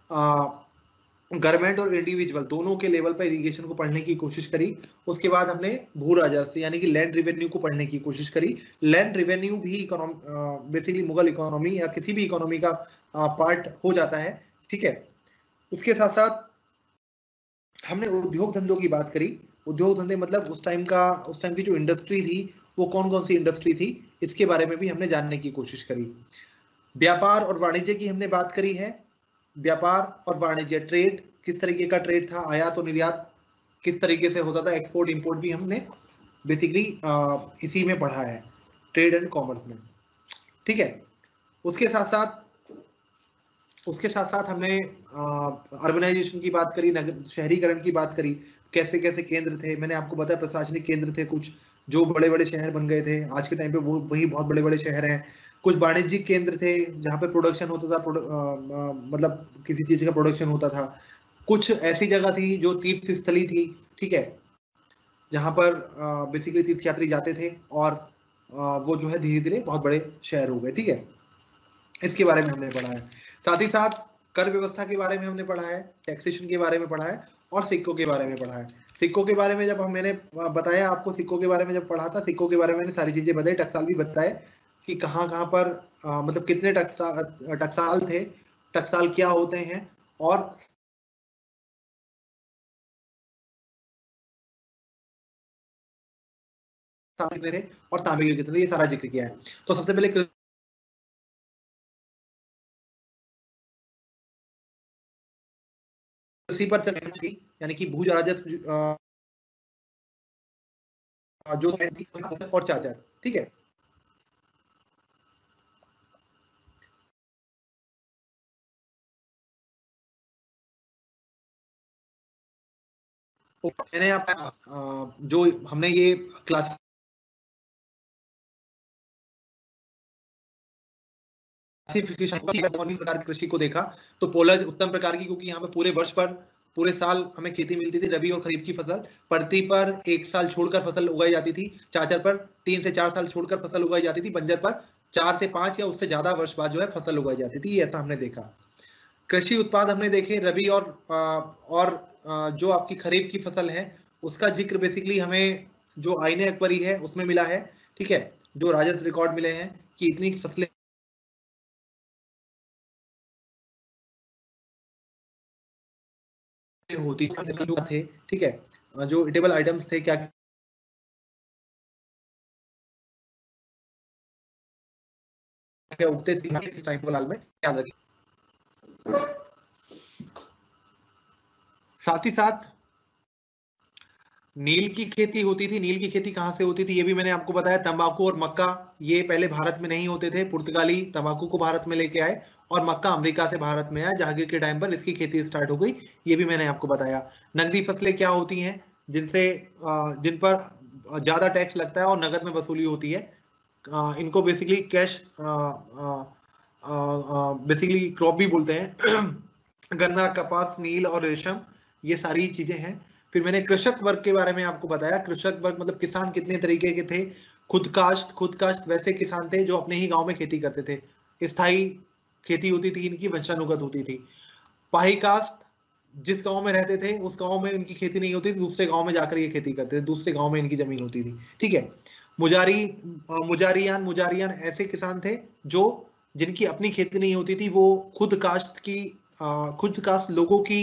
गवर्नमेंट और इंडिविजुअल दोनों के लेवल पर इरिगेशन को पढ़ने की कोशिश करी। उसके बाद हमने भू राजस्व यानी कि लैंड रेवेन्यू को पढ़ने की कोशिश करी। लैंड रेवेन्यू भी इकोनॉमी बेसिकली मुगल इकोनॉमी या किसी भी इकोनॉमी का पार्ट हो जाता है। ठीक है, उसके साथ साथ हमने उद्योग धंधों की बात करी। उद्योग धंधे मतलब उस टाइम का उस टाइम की जो इंडस्ट्री थी वो कौन कौन सी इंडस्ट्री थी, इसके बारे में भी हमने जानने की कोशिश करी। व्यापार और वाणिज्य की हमने बात करी है। व्यापार और वाणिज्य, ट्रेड, किस तरीके का ट्रेड था, आयात और निर्यात किस तरीके से होता था, एक्सपोर्ट इंपोर्ट भी हमने बेसिकली इसी में पढ़ा है, ट्रेड एंड कॉमर्स में। ठीक है, उसके साथ साथ उसके साथ साथ हमने अर्बनाइजेशन की बात करी, नगर शहरीकरण की बात करी, कैसे कैसे केंद्र थे। मैंने आपको बताया प्रशासनिक केंद्र थे कुछ जो बड़े बड़े शहर बन गए थे, आज के टाइम पे वो वही बहुत बड़े बड़े शहर हैं। कुछ वाणिज्यिक केंद्र थे जहाँ पे प्रोडक्शन होता था, प्रोड, आ, आ, मतलब किसी चीज का प्रोडक्शन होता था। कुछ ऐसी जगह थी जो तीर्थ स्थली थी, ठीक है, जहाँ पर बेसिकली तीर्थयात्री जाते थे और आ, वो जो है धीरे धीरे बहुत बड़े शहर हो गए। ठीक है, इसके बारे में हमने पढ़ा है। साथ ही साथ कर व्यवस्था के बारे में हमने पढ़ा है, टैक्सेशन के बारे में पढ़ा है, और सिक्कों के बारे में पढ़ा है। सिक्कों के बारे में जब हम मैंने बताया आपको, सिक्कों के बारे में जब पढ़ा था, सिक्कों के बारे में मैंने सारी चीजें बताई, टकसाल भी बताए कि कहाँ कहाँ पर आ, मतलब कितने टकसाल टकसाल थे, टकसाल क्या होते हैं, और कितने थे और तांबे के कितने थे, ये सारा जिक्र किया है। तो सबसे पहले कृषि पर चर्चा की, यानी कि भू राजस्व जो और चार्जर। ठीक है, मैंने आप जो हमने ये क्लास प्रकार की कृषि को देखा, तो पोलज उत्तम प्रकार की, क्योंकि यहाँ पे पूरे वर्ष पर पूरे साल हमें खेती मिलती थी, रबी और खरीफ की फसल। पड़ती पर एक साल छोड़कर फसल उगाई जाती थी, चाचर पर तीन से चार साल छोड़कर फसल उगाई जाती थी, बंजर पर चार से पांच या उससे ज्यादा वर्ष बाद जो है फसल उगाई जाती थी। ऐसा हमने देखा। कृषि उत्पाद हमने देखे, रबी और और जो आपकी खरीफ की फसल है उसका जिक्र बेसिकली हमें जो आईने अकबरी है उसमें मिला है। ठीक है, जो राजस्व रिकॉर्ड मिले हैं कि इतनी फसलें होती थे। ठीक है, जो इटेबल आइटम्स थे क्या के उगते इस टाइम पर लाल में, याद रखिए। साथ ही साथ नील की खेती होती थी। नील की खेती कहां से होती थी ये भी मैंने आपको बताया। तंबाकू और मक्का ये पहले भारत में नहीं होते थे। पुर्तगाली तंबाकू को भारत में लेके आए और मक्का अमेरिका से भारत में आया। जहांगीर के टाइम पर इसकी खेती स्टार्ट हो गई, ये भी मैंने आपको बताया। नकदी फसलें क्या होती हैं जिनसे जिन पर ज्यादा टैक्स लगता है और नगद में वसूली होती है, इनको बेसिकली कैश बेसिकली क्रॉप भी बोलते हैं। गन्ना, कपास, नील और रेशम, ये सारी चीजें हैं। फिर मैंने कृषक वर्ग के बारे में आपको बताया। कृषक वर्ग मतलब किसान कितने तरीके के थे। खुद काश्त, खुद काश्त वैसे किसान थे जो अपने ही गांव में खेती करते थे। स्थायी खेती होती थी इनकी, वंशानुगत होती थी। पाही काश्त, जिस गांव में रहते थे उस गांव में इनकी खेती नहीं होती थी, दूसरे गांव में जाकर ये खेती करते थे, दूसरे गांव में इनकी जमीन होती थी। ठीक है। मुजारी, मुजारियान, मुजारियान ऐसे किसान थे जो जिनकी अपनी खेती नहीं होती थी, वो खुद काश्त की खुद काश्त लोगों की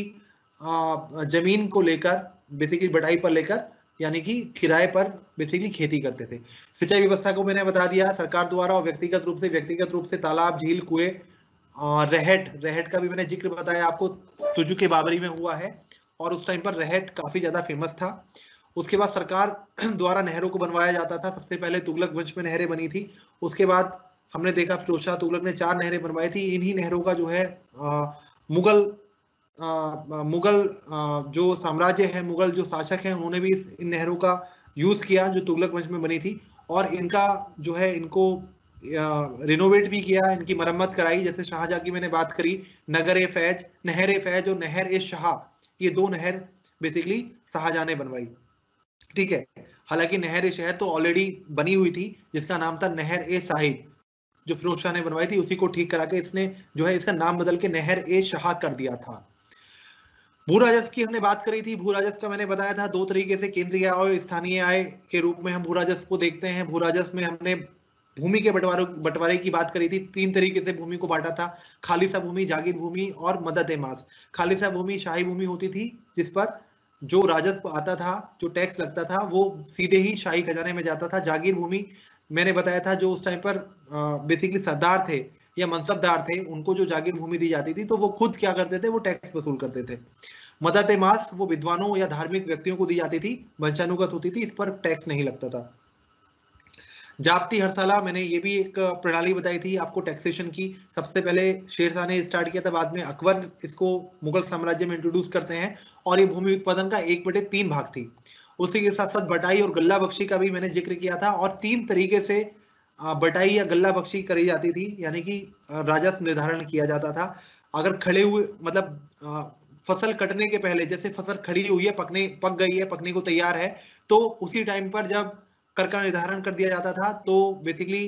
जमीन को लेकर बेसिकली बढ़ाई पर लेकर यानी कि किराए पर बेसिकली खेती करते थे। सिंचाई व्यवस्था को मैंने बता दिया सरकार द्वारा और व्यक्तिगत रूप से व्यक्तिगत रूप से तालाब, झील, कुएं, रहट रहट का भी मैंने जिक्र बताया आपको, तुजु के बाबरी में हुआ है और उस टाइम पर रहट काफी ज्यादा फेमस था। उसके बाद सरकार द्वारा नहरों को बनवाया जाता था। सबसे पहले तुगलक वंश में नहरें बनी थी। उसके बाद हमने देखा फिरोज शाह तुगलक ने चार नहरें बनवाई थी। इन्हीं नहरों का जो है आ, मुगल आ, मुगल आ, जो साम्राज्य है, मुगल जो शासक हैं, उन्होंने भी इन नहरों का यूज किया जो तुगलक वंश में बनी थी और इनका जो है इनको रिनोवेट भी किया, इनकी मरम्मत कराई। जैसे शाहजहां की मैंने बात करी, नगर ए फैज, नहर ए फैज और नहर ए शाह, ये दो नहर बेसिकली शाहजहां ने बनवाई। ठीक है। हालांकि नहर ए शहर तो ऑलरेडी बनी हुई थी जिसका नाम था नहर ए साहिब, जो फिरोज शाह ने बनवाई थी। उसी को ठीक करा के इसने जो है इसका नाम बदल के नहर ए शाह कर दिया था। भू राजस्व की हमने बात करी थी। भू राजस्व का मैंने बताया था दो तरीके से, केंद्रीय आय और स्थानीय आय के रूप में हम भू राजस्व को देखते हैं। भू राजस्व में हमने भूमि के बंटवारे बंटवारे की बात करी थी। तीन तरीके से भूमि को बांटा था, खालिसा भूमि, जागीर भूमि और मदद ए मास। खालिसा भूमि शाही भूमि होती थी जिस पर जो राजस्व आता था, जो टैक्स लगता था, वो सीधे ही शाही खजाने में जाता था। जागीर भूमि मैंने बताया था जो उस टाइम पर बेसिकली सरदार थे या मनसबदार थे, उनको जो जागीर भूमि दी जाती थी तो वो खुद क्या करते थे, वो टैक्स वसूल करते थे। मदद ए मास वो विद्वानों या धार्मिक व्यक्तियों को दी जाती थी, वंशानुगत होती थी, इस पर टैक्स नहीं लगता था। जाप्ती हरसाला, मैंने ये भी एक प्रणाली बताई थी आपको टैक्सेशन की। सबसे पहले शेरशाह ने स्टार्ट किया था, बाद में अकबर इसको मुगल साम्राज्य में इंट्रोड्यूस करते हैं और ये भूमि उत्पादन का एक बटे तीन भाग थी। उसी के साथ साथ बटाई और गल्ला बख्शी का भी मैंने जिक्र किया था। और तीन तरीके से बटाई या गल्ला बख्शी करी जाती थी, यानी कि राजस्व निर्धारण किया जाता था। अगर खड़े हुए मतलब फसल कटने के पहले, जैसे फसल खड़ी हुई है, पकने पक गई है, पकने को तैयार है, तो उसी टाइम पर जब कर का निर्धारण कर दिया जाता था तो बेसिकली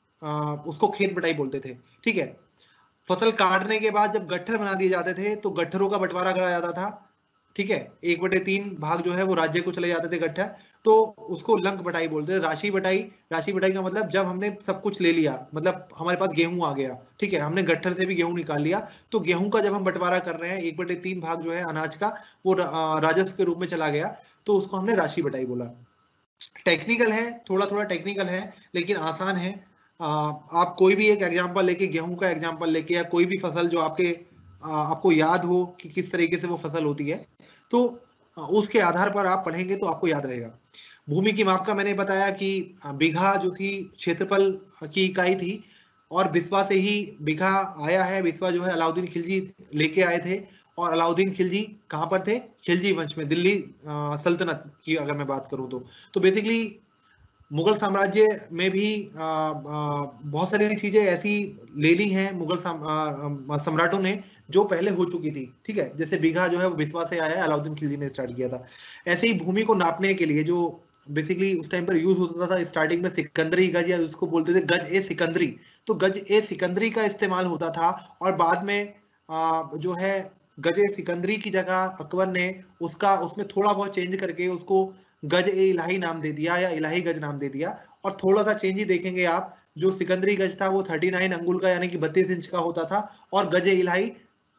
उसको खेत बटाई बोलते थे। ठीक है। फसल काटने के बाद जब गट्ठर बना दिए जाते थे तो गट्ठरों का बंटवारा करा जाता था। ठीक है। एक बटे तीन भाग जो है वो राज्य को चले जाते थे गट्ठर, तो उसको लंक बटाई बोलते थे। राशि बटाई, राशि बटाई का मतलब जब हमने सब कुछ ले लिया, मतलब हमारे पास गेहूं आ गया, ठीक है, हमने गट्ठर से भी गेहूं निकाल लिया, तो गेहूं का जब हम बंटवारा कर रहे हैं, एक बटे तीन भाग जो है अनाज का वो राजस्व के रूप में चला गया, तो उसको हमने राशि बटाई बोला। टेक्निकल है, थोड़ा थोड़ा टेक्निकल है लेकिन आसान है। आ, आप कोई भी एक एग्जांपल लेके, गेहूं का एग्जांपल लेके या कोई भी फसल जो आपके आ, आपको याद हो कि किस तरीके से वो फसल होती है, तो उसके आधार पर आप पढ़ेंगे तो आपको याद रहेगा। भूमि की माप का मैंने बताया कि बीघा जो थी क्षेत्रफल की इकाई थी और बिस्वा से ही बीघा आया है। बिस्वा जो है अलाउद्दीन खिलजी लेके आए थे और अलाउद्दीन खिलजी कहाँ पर थे, खिलजी वंश में, दिल्ली सल्तनत की अगर मैं बात करूं तो तो बेसिकली मुगल साम्राज्य में भी आ, आ, बहुत सारी चीजें ऐसी ले ली हैं मुगल सम्राटों ने जो पहले हो चुकी थी। ठीक है। जैसे बीघा जो है वो बिस्वा से आया है, अलाउद्दीन खिलजी ने स्टार्ट किया था। ऐसे ही भूमि को नापने के लिए जो बेसिकली उस टाइम पर यूज होता था, स्टार्टिंग में सिकंदरी गज या उसको बोलते थे गज ए सिकंदरी, तो गज ए सिकंदरी का इस्तेमाल होता था और बाद में आ, जो है गज ए सिकंदरी की जगह अकबर ने उसका उसमें थोड़ा बहुत चेंज करके उसको गज ए इलाही नाम दे दिया या इलाही गज नाम दे दिया। और थोड़ा सा चेंज ही देखेंगे आप, जो सिकंदरी गज था वो उनतालीस अंगुल का यानी कि बत्तीस इंच का होता था और गज ए इलाही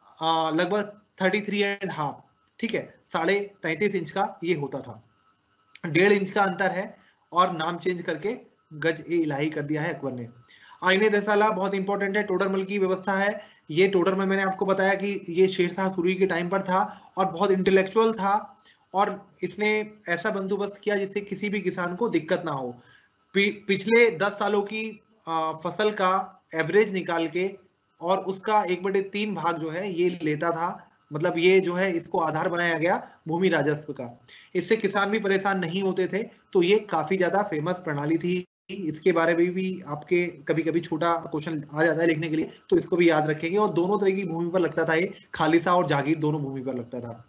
लगभग तैंतीस एंड हाफ, ठीक है, साढ़े तैंतीस इंच का ये होता था। डेढ़ इंच का अंतर है और नाम चेंज करके गज ए इलाही कर दिया है अकबर ने। आईने दसाला बहुत इंपॉर्टेंट है, टोडरमल की व्यवस्था है। ये टोडरमल मैंने आपको बताया कि ये शेरशाह सूरी के टाइम पर था और बहुत इंटेलेक्चुअल था और इसने ऐसा बंदोबस्त किया जिससे किसी भी किसान को दिक्कत ना हो। पि, पिछले दस सालों की आ, फसल का एवरेज निकाल के और उसका एक बटे तीन भाग जो है ये लेता था, मतलब ये जो है इसको आधार बनाया गया भूमि राजस्व का। इससे किसान भी परेशान नहीं होते थे, तो ये काफी ज्यादा फेमस प्रणाली थी। इसके बारे में भी आपके कभी कभी छोटा क्वेश्चन आ जाता है लिखने के लिए, तो इसको भी याद रखेंगे। और दोनों तरह की भूमि पर लगता था ये, खालिसा और जागीर दोनों भूमि पर लगता था।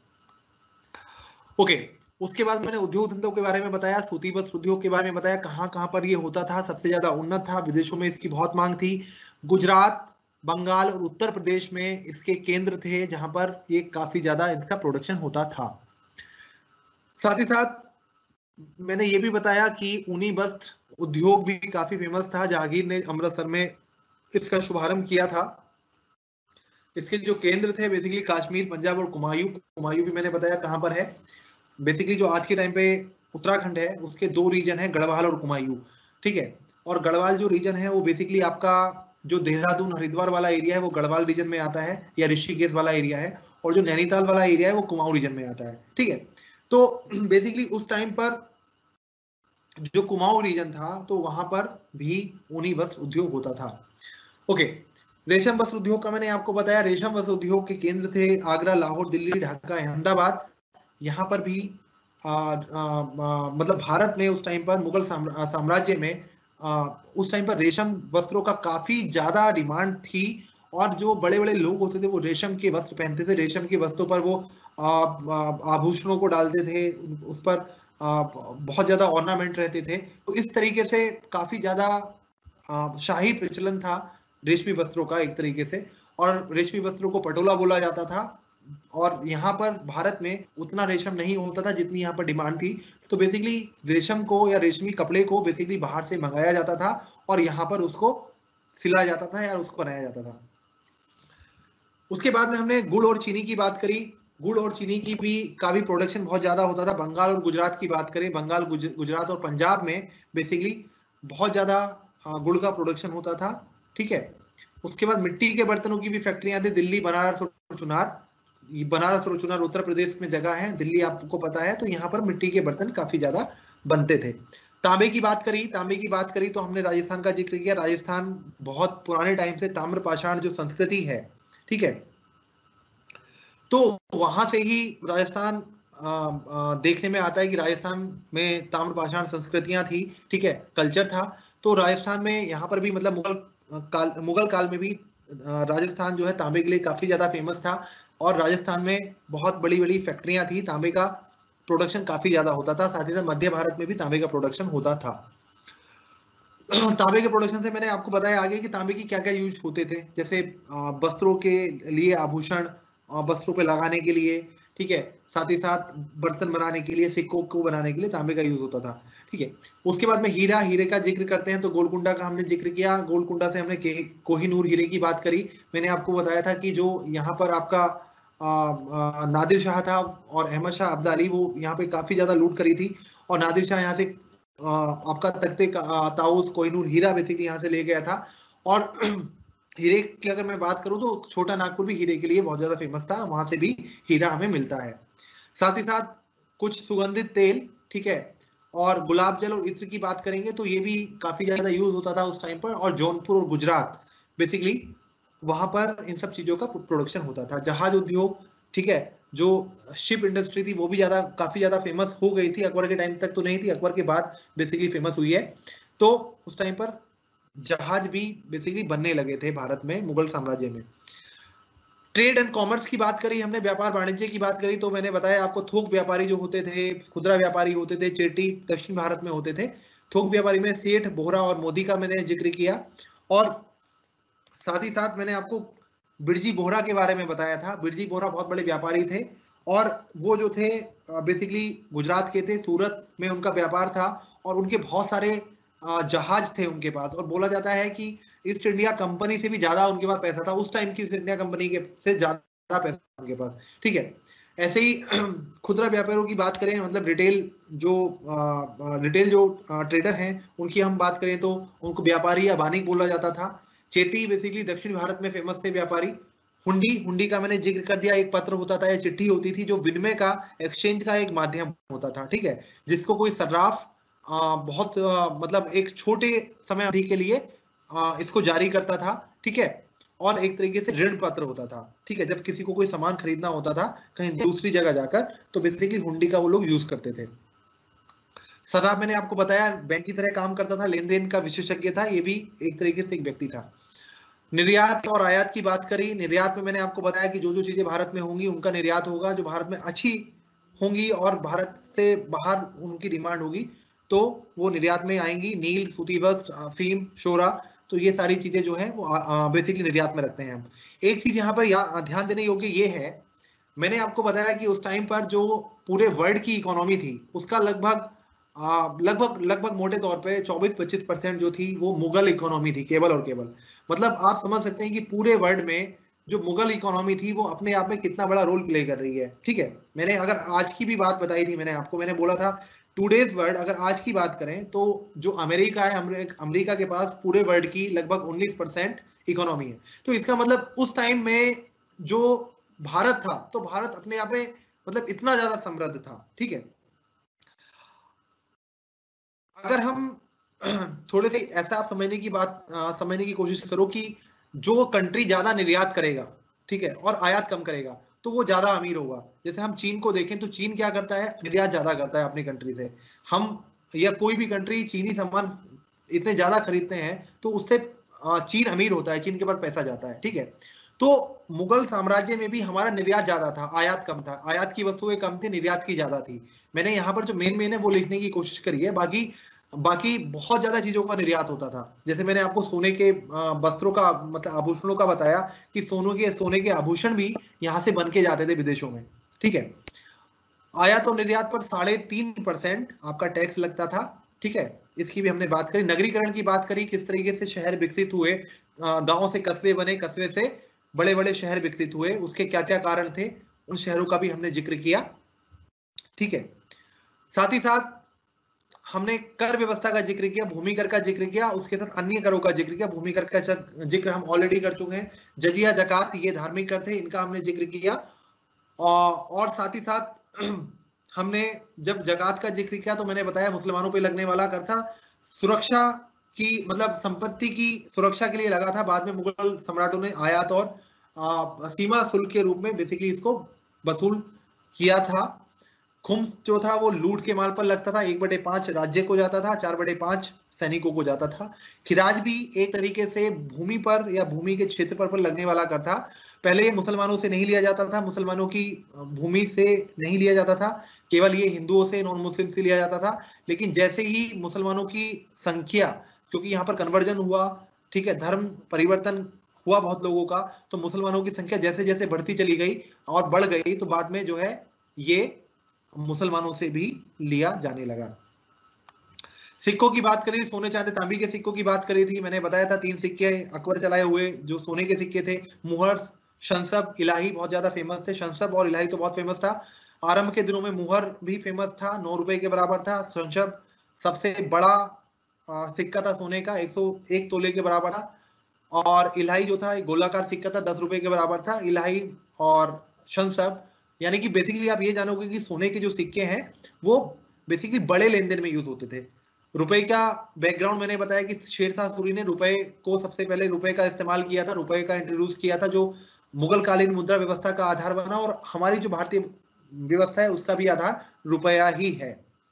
ओके, उसके बाद मैंने उद्योग धंधों के बारे में बताया, सूती वस्त्र उद्योग के बारे में बताया, कहाँ कहाँ पर ये होता था, सबसे ज्यादा उन्नत था, विदेशों में इसकी बहुत मांग थी। गुजरात, बंगाल और उत्तर प्रदेश में इसके केंद्र थे जहां पर ये काफी ज्यादा इसका प्रोडक्शन होता था। साथ ही साथ मैंने ये भी बताया कि ऊनी वस्त्र उद्योग भी काफी फेमस था। जहांगीर ने अमृतसर में इसका शुभारंभ किया था। इसके जो केंद्र थे बेसिकली कश्मीर, पंजाब और कुमायूं। कुमायूं भी मैंने बताया कहां पर है। बेसिकली जो आज के टाइम पे उत्तराखंड है उसके दो रीजन है, गढ़वाल और कुमायूं, ठीक है। और गढ़वाल जो रीजन है वो बेसिकली आपका जो देहरादून हरिद्वार वाला एरिया है वो गढ़वाल रीजन में आता है, या ऋषिकेश वाला एरिया है। और जो नैनीताल वाला एरिया है वो कुमाऊं रीजन में आता है, ठीक है। तो बेसिकली उस टाइम पर जो कुमाऊं रीजन था तो वहां पर भी ऊनी वस्त्र उद्योग होता था। ओके, रेशम वस्त्र उद्योग का मैंने आपको बताया। रेशम वस्त्र उद्योग के केंद्र थे आगरा, लाहौर, दिल्ली, ढाका, अहमदाबाद। यहाँ पर भी आ, आ, आ, मतलब भारत में उस टाइम पर मुगल साम्राज्य में आ, उस टाइम पर रेशम वस्त्रों का काफी ज्यादा डिमांड थी। और जो बड़े बड़े लोग होते थे वो रेशम के वस्त्र पहनते थे, रेशम के वस्त्रों पर वो आभूषणों को डालते थे, उस पर आ, बहुत ज्यादा ऑर्नामेंट रहते थे। तो इस तरीके से काफी ज्यादा शाही प्रचलन था रेशमी वस्त्रों का एक तरीके से। और रेशमी वस्त्रों को पटोला बोला जाता था। और यहाँ पर भारत में उतना रेशम नहीं होता था जितनी यहाँ पर डिमांड थी। तो बेसिकली रेशम को या रेशमी कपड़े को बेसिकली बाहर से मंगाया जाता था और यहाँ पर उसको सिलाया जाता था या उसको बनाया जाता था। उसके बाद में हमने गुड़ और चीनी की बात करी। गुड़ और चीनी की भी का भी प्रोडक्शन बहुत ज्यादा होता था। बंगाल और गुजरात की बात करें, बंगाल, गुजरात और पंजाब में बेसिकली बहुत ज्यादा गुड़ का प्रोडक्शन होता था, ठीक है। उसके बाद मिट्टी के बर्तनों की भी फैक्ट्रियां थी, दिल्ली, बनारस और चुनार। बनारस और चुनार उत्तर प्रदेश में जगह है, दिल्ली आपको पता है। तो यहाँ पर मिट्टी के बर्तन काफी ज्यादा बनते थे। तांबे की बात करी तांबे की बात करी तो हमने राजस्थान का जिक्र किया। राजस्थान बहुत पुराने टाइम से ताम्र पाषाण जो संस्कृति है, ठीक है, तो वहां से ही राजस्थान आ, आ, देखने में आता है कि राजस्थान में ताम्र पाषाण संस्कृतियां थी, ठीक है, कल्चर था। तो राजस्थान में यहाँ पर भी मतलब मुगल काल मुगल काल में भी राजस्थान जो है तांबे के लिए काफी ज्यादा फेमस था। और राजस्थान में बहुत बड़ी बड़ी फैक्ट्रियां थी, तांबे का प्रोडक्शन काफी ज्यादा होता था। साथ ही साथ मध्य भारत में भी तांबे का प्रोडक्शन होता था। तांबे के प्रोडक्शन से मैंने आपको बताया आगे कि तांबे की क्या क्या यूज होते थे, जैसे वस्त्रों के लिए आभूषण, वस्त्रों पे लगाने के लिए, ठीक है, साथ ही साथ बर्तन बनाने के लिए, सिक्कों को बनाने के लिए तांबे का यूज होता था, ठीक है। उसके बाद में हीरा, हीरे का जिक्र करते हैं तो गोलकुंडा का हमने जिक्र किया। गोलकुंडा से हमने कोहिनूर हीरे की बात करी। मैंने आपको बताया था कि जो यहाँ पर आपका आ, आ, नादिर शाह था और अहमद शाह अब्दाली, वो यहाँ पे काफी ज्यादा लूट करी थी। और नादिर शाह यहाँ से आ, आपका तख्ते ताउस, कोहिनूर हीरा बेसिकली यहाँ से ले गया था। और हीरे की अगर मैं बात करूं तो छोटा नागपुर भी हीरे के लिए बहुत ज्यादा फेमस था, वहां से भी हीरा हमें मिलता है। साथ ही साथ कुछ सुगंधित तेल, ठीक है, और गुलाब जल और इत्र की बात करेंगे तो ये भी काफी ज्यादा यूज होता था उस टाइम पर। और जौनपुर और गुजरात बेसिकली वहां पर इन सब चीजों का प्रोडक्शन होता था। जहाज उद्योग, ठीक है, जो शिप इंडस्ट्री थी वो भी ज्यादा काफी ज्यादा फेमस हो गई थी। अकबर के टाइम तक तो नहीं थी, अकबर के बाद बेसिकली फेमस हुई है। तो उस टाइम पर जहाज भी बेसिकली बनने लगे थे भारत में, मुगल साम्राज्य में। ट्रेड एंड कॉमर्स की बात करी हमने, व्यापार वाणिज्य की बात करी तो मैंने बताया आपको थोक व्यापारी जो होते थे, खुदरा व्यापारी होते थे, चेटी दक्षिण भारत में होते थे। थोक व्यापारी में सेठ, बोहरा और मोदी का मैंने जिक्र किया। और साथ ही साथ मैंने आपको बिरजी बोहरा के बारे में बताया था। बिरजी बोहरा बहुत बड़े व्यापारी थे और वो जो थे बेसिकली गुजरात के थे, सूरत में उनका व्यापार था और उनके बहुत सारे जहाज थे उनके पास। और बोला जाता है कि ईस्ट इंडिया कंपनी से भी ज्यादा उनके पास पैसा था उस टाइम की, ईस्ट इंडिया कंपनी के से ज्यादा पैसा उनके पास, ठीक है। ऐसे ही खुदरा व्यापारियों की बात करें, मतलब रिटेल जो रिटेल जो ट्रेडर हैं उनकी हम बात करें तो उनको व्यापारी या वाणिक बोला जाता था। चेटी बेसिकली दक्षिण भारत में फेमस थे व्यापारी। हुंडी, हुंडी का मैंने जिक्र कर दिया, एक पत्र होता था या चिट्ठी होती थी जो विनिमय का, एक्सचेंज का एक माध्यम होता था, ठीक है, जिसको कोई सर्राफ आ, बहुत आ, मतलब एक छोटे समय अवधि के लिए आ, इसको जारी करता था, ठीक है, और एक तरीके से ऋण पत्र होता था, ठीक है, जब किसी को कोई सामान खरीदना होता था कहीं दूसरी जगह जाकर, तो बेसिकली हुंडी का वो लोग यूज करते थे। सर्राफ मैंने आपको बताया बैंक की तरह काम करता था, लेन देन का विशेषज्ञ था, ये भी एक तरीके से एक व्यक्ति था। निर्यात और आयात की बात करी, निर्यात में मैंने आपको बताया कि जो जो चीजें भारत में होंगी उनका निर्यात होगा, जो भारत में अच्छी होंगी और भारत से बाहर उनकी डिमांड होगी तो वो निर्यात में आएंगी। नील, सूती वस्त्र, अफीम, शोरा, तो ये सारी चीजें जो है वो बेसिकली निर्यात में रखते हैं हम। एक चीज यहाँ पर ध्यान देने योग्य ये है, मैंने आपको बताया कि उस टाइम पर जो पूरे वर्ल्ड की इकोनॉमी थी उसका लगभग लगभग लगभग मोटे तौर पे चौबीस पच्चीस परसेंट जो थी वो मुगल इकोनॉमी थी, केवल और केवल। मतलब आप समझ सकते हैं कि पूरे वर्ल्ड में जो मुगल इकोनॉमी थी वो अपने आप में कितना बड़ा रोल प्ले कर रही है, ठीक है। मैंने अगर आज की भी बात बताई थी, मैंने आपको मैंने बोला था टूडेज वर्ल्ड, अगर आज की बात करें तो जो अमेरिका है, अमेरिका के पास पूरे वर्ल्ड की लगभग उन्नीस परसेंट इकोनॉमी है। तो इसका मतलब उस टाइम में जो भारत था, तो भारत अपने आप में मतलब इतना ज्यादा समृद्ध था, ठीक है। अगर हम थोड़े से ऐसा आप समझने की बात समझने की कोशिश करो कि जो कंट्री ज्यादा निर्यात करेगा, ठीक है, और आयात कम करेगा तो वो ज्यादा अमीर होगा। जैसे हम चीन को देखें तो चीन क्या करता है, निर्यात ज्यादा करता है अपनी कंट्री से। हम या कोई भी कंट्री चीनी सामान इतने ज्यादा खरीदते हैं तो उससे चीन अमीर होता है, चीन के पास पैसा जाता है, ठीक है। तो मुगल साम्राज्य में भी हमारा निर्यात ज्यादा था, आयात कम था। आयात की वस्तुएं कम थी, निर्यात की ज्यादा थी। मैंने यहाँ पर जो मेन मेन है वो लिखने की कोशिश करी है, बाकी बाकी बहुत ज्यादा चीजों का निर्यात होता था। जैसे मैंने आपको सोने के वस्त्रों का मतलब आभूषणों का बताया कि सोनों के सोने के आभूषण भी यहाँ से बन के जाते थे विदेशों में, ठीक है। आयात और निर्यात पर साढ़े तीन परसेंट आपका टैक्स लगता था, ठीक है। इसकी भी हमने बात करी। नगरीकरण की बात करी, किस तरीके से शहर विकसित हुए, गांव से कस्बे बने, कस्बे से बड़े बड़े शहर विकसित हुए, उसके क्या क्या कारण थे, उन शहरों का भी हमने जिक्र किया, ठीक है। साथ ही साथ हमने कर व्यवस्था का जिक्र किया, भूमि कर का जिक्र किया, उसके साथ अन्य करों का जिक्र किया। भूमि कर का जिक्र हम ऑलरेडी कर चुके हैं। जजिया, जकात, ये धार्मिक कर थे, इनका हमने जिक्र किया। और साथ ही साथ हमने जब जकात का जिक्र किया तो मैंने बताया मुसलमानों पे लगने वाला कर था, सुरक्षा की मतलब संपत्ति की सुरक्षा के लिए लगा था। बाद में मुगल सम्राटों ने आयात और सीमा शुल्क के रूप में बेसिकली इसको वसूल किया था। खुम्स जो था वो लूट के माल पर लगता था, एक बटे पांच राज्य को जाता था, चार बटे पांच सैनिकों को जाता था। खिराज भी एक तरीके से भूमि पर या भूमि के क्षेत्र पर, पर लगने वाला कर था। पहले ये मुसलमानों से नहीं लिया जाता था, मुसलमानों की भूमि से नहीं लिया जाता था, केवल ये हिंदुओं से, नॉन मुस्लिम से लिया जाता था। लेकिन जैसे ही मुसलमानों की संख्या, क्योंकि यहाँ पर कन्वर्जन हुआ, ठीक है, धर्म परिवर्तन हुआ बहुत लोगों का, तो मुसलमानों की संख्या जैसे जैसे बढ़ती चली गई और बढ़ गई, तो बाद में जो है ये मुसलमानों से भी लिया जाने लगा। सिक्कों की बात करी, सोने चांदी तांबी के सिक्कों की बात करी थी। मैंने बताया था तीन सिक्के अकबर चलाए हुए जो सोने के सिक्के थे, मुहर, शंसब, इलाही बहुत ज्यादा फेमस थे। शंसब और इलाही तो बहुत फेमस था। आरंभ के दिनों में मुहर भी फेमस था, नौ रुपए के बराबर था। शंसब सबसे बड़ा सिक्का था सोने का, एक सौ एक तोले के बराबर था। और इलाही जो था गोलाकार सिक्का था, दस रुपए के बराबर था। इलाही और शंसब, यानी कि बेसिकली आप ये जानोगे कि सोने के जो सिक्के हैं वो बेसिकली बड़े लेन देन में यूज होते थे। रुपए का बैकग्राउंड मैंने बताया कि शेरशाह सूरी ने रुपए को सबसे पहले रुपए का इस्तेमाल किया था, रुपए का इंट्रोड्यूस किया था, जो मुगल कालीन मुद्रा व्यवस्था का आधार बना। और हमारी जो भारतीय व्यवस्था है उसका भी आधार रुपया ही है।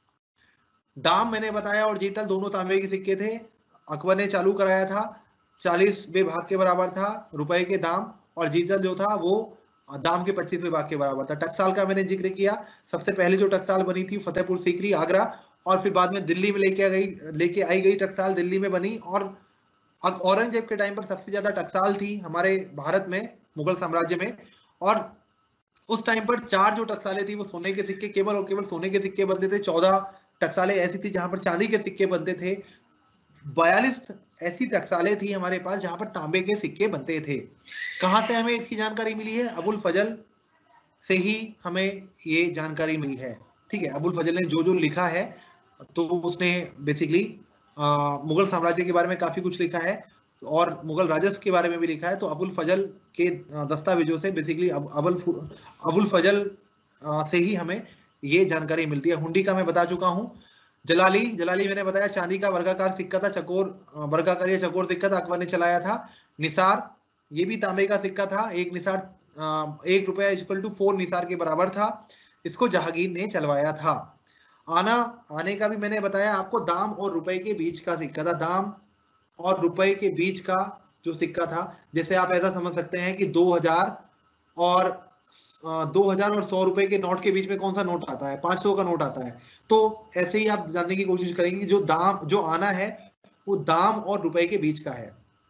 दाम मैंने बताया और जीतल दोनों तांबे के सिक्के थे। अकबर ने चालू कराया था, चालीसवें भाग के बराबर था रुपए के दाम, और जीतल जो था वो दाम के पच्चीसवें भाग के बराबर था। टकसाल का मैंने जिक्र किया, सबसे पहले जो टकसाल बनी थी फतेहपुर सीकरी, आगरा, और फिर बाद में दिल्ली में लेके आ गई लेके आई गई टकसाल, दिल्ली में बनी। और औरंगजेब के टाइम पर सबसे ज्यादा टकसाल थी हमारे भारत में, मुगल साम्राज्य में। और उस टाइम पर चार जो टकसाले थी वो सोने के सिक्के, केवल और केवल सोने के सिक्के बनते थे। चौदह टकसाले ऐसी थी जहां पर चांदी के सिक्के बनते थे। बयालीस ऐसी टकसाले थी हमारे पास जहां पर तांबे के सिक्के बनते थे। कहां से हमें इसकी जानकारी मिली है? अबुल फजल से ही हमें ये जानकारी मिली है। ठीक है, अबुल फजल ने जो जो लिखा है तो उसने बेसिकली मुगल साम्राज्य के बारे में काफी कुछ लिखा है और मुगल राजस्व के बारे में भी लिखा है। तो अबुल फजल के दस्तावेजों से बेसिकली अबुल अबुल फजल से ही हमें ये जानकारी मिलती है। हुंडी का मैं बता चुका हूँ। जलाली जलाली मैंने बताया चांदी का वर्गाकार सिक्का था, चकोर वर्गाकार या चकोर सिक्का था, अकबर ने चलाया था। निसार ये भी तांबे का सिक्का था, एक निसार एक रुपया इक्वल टू फोर निसार के बराबर था। इसको जहांगीर ने चलवाया था। आना आने का भी मैंने बताया आपको, दाम और रुपए के बीच का सिक्का था। दाम और रुपए के बीच का जो सिक्का था, जैसे आप ऐसा समझ सकते हैं कि दो हजार और दो हजार और सौ रुपए के नोट के बीच में कौन सा नोट आता है, पांच सौ का नोट आता है। तो ऐसे ही आप जानने की कोशिश करेंगे कि जो दाम जो आना है वो दाम और रुपए के बीच का है।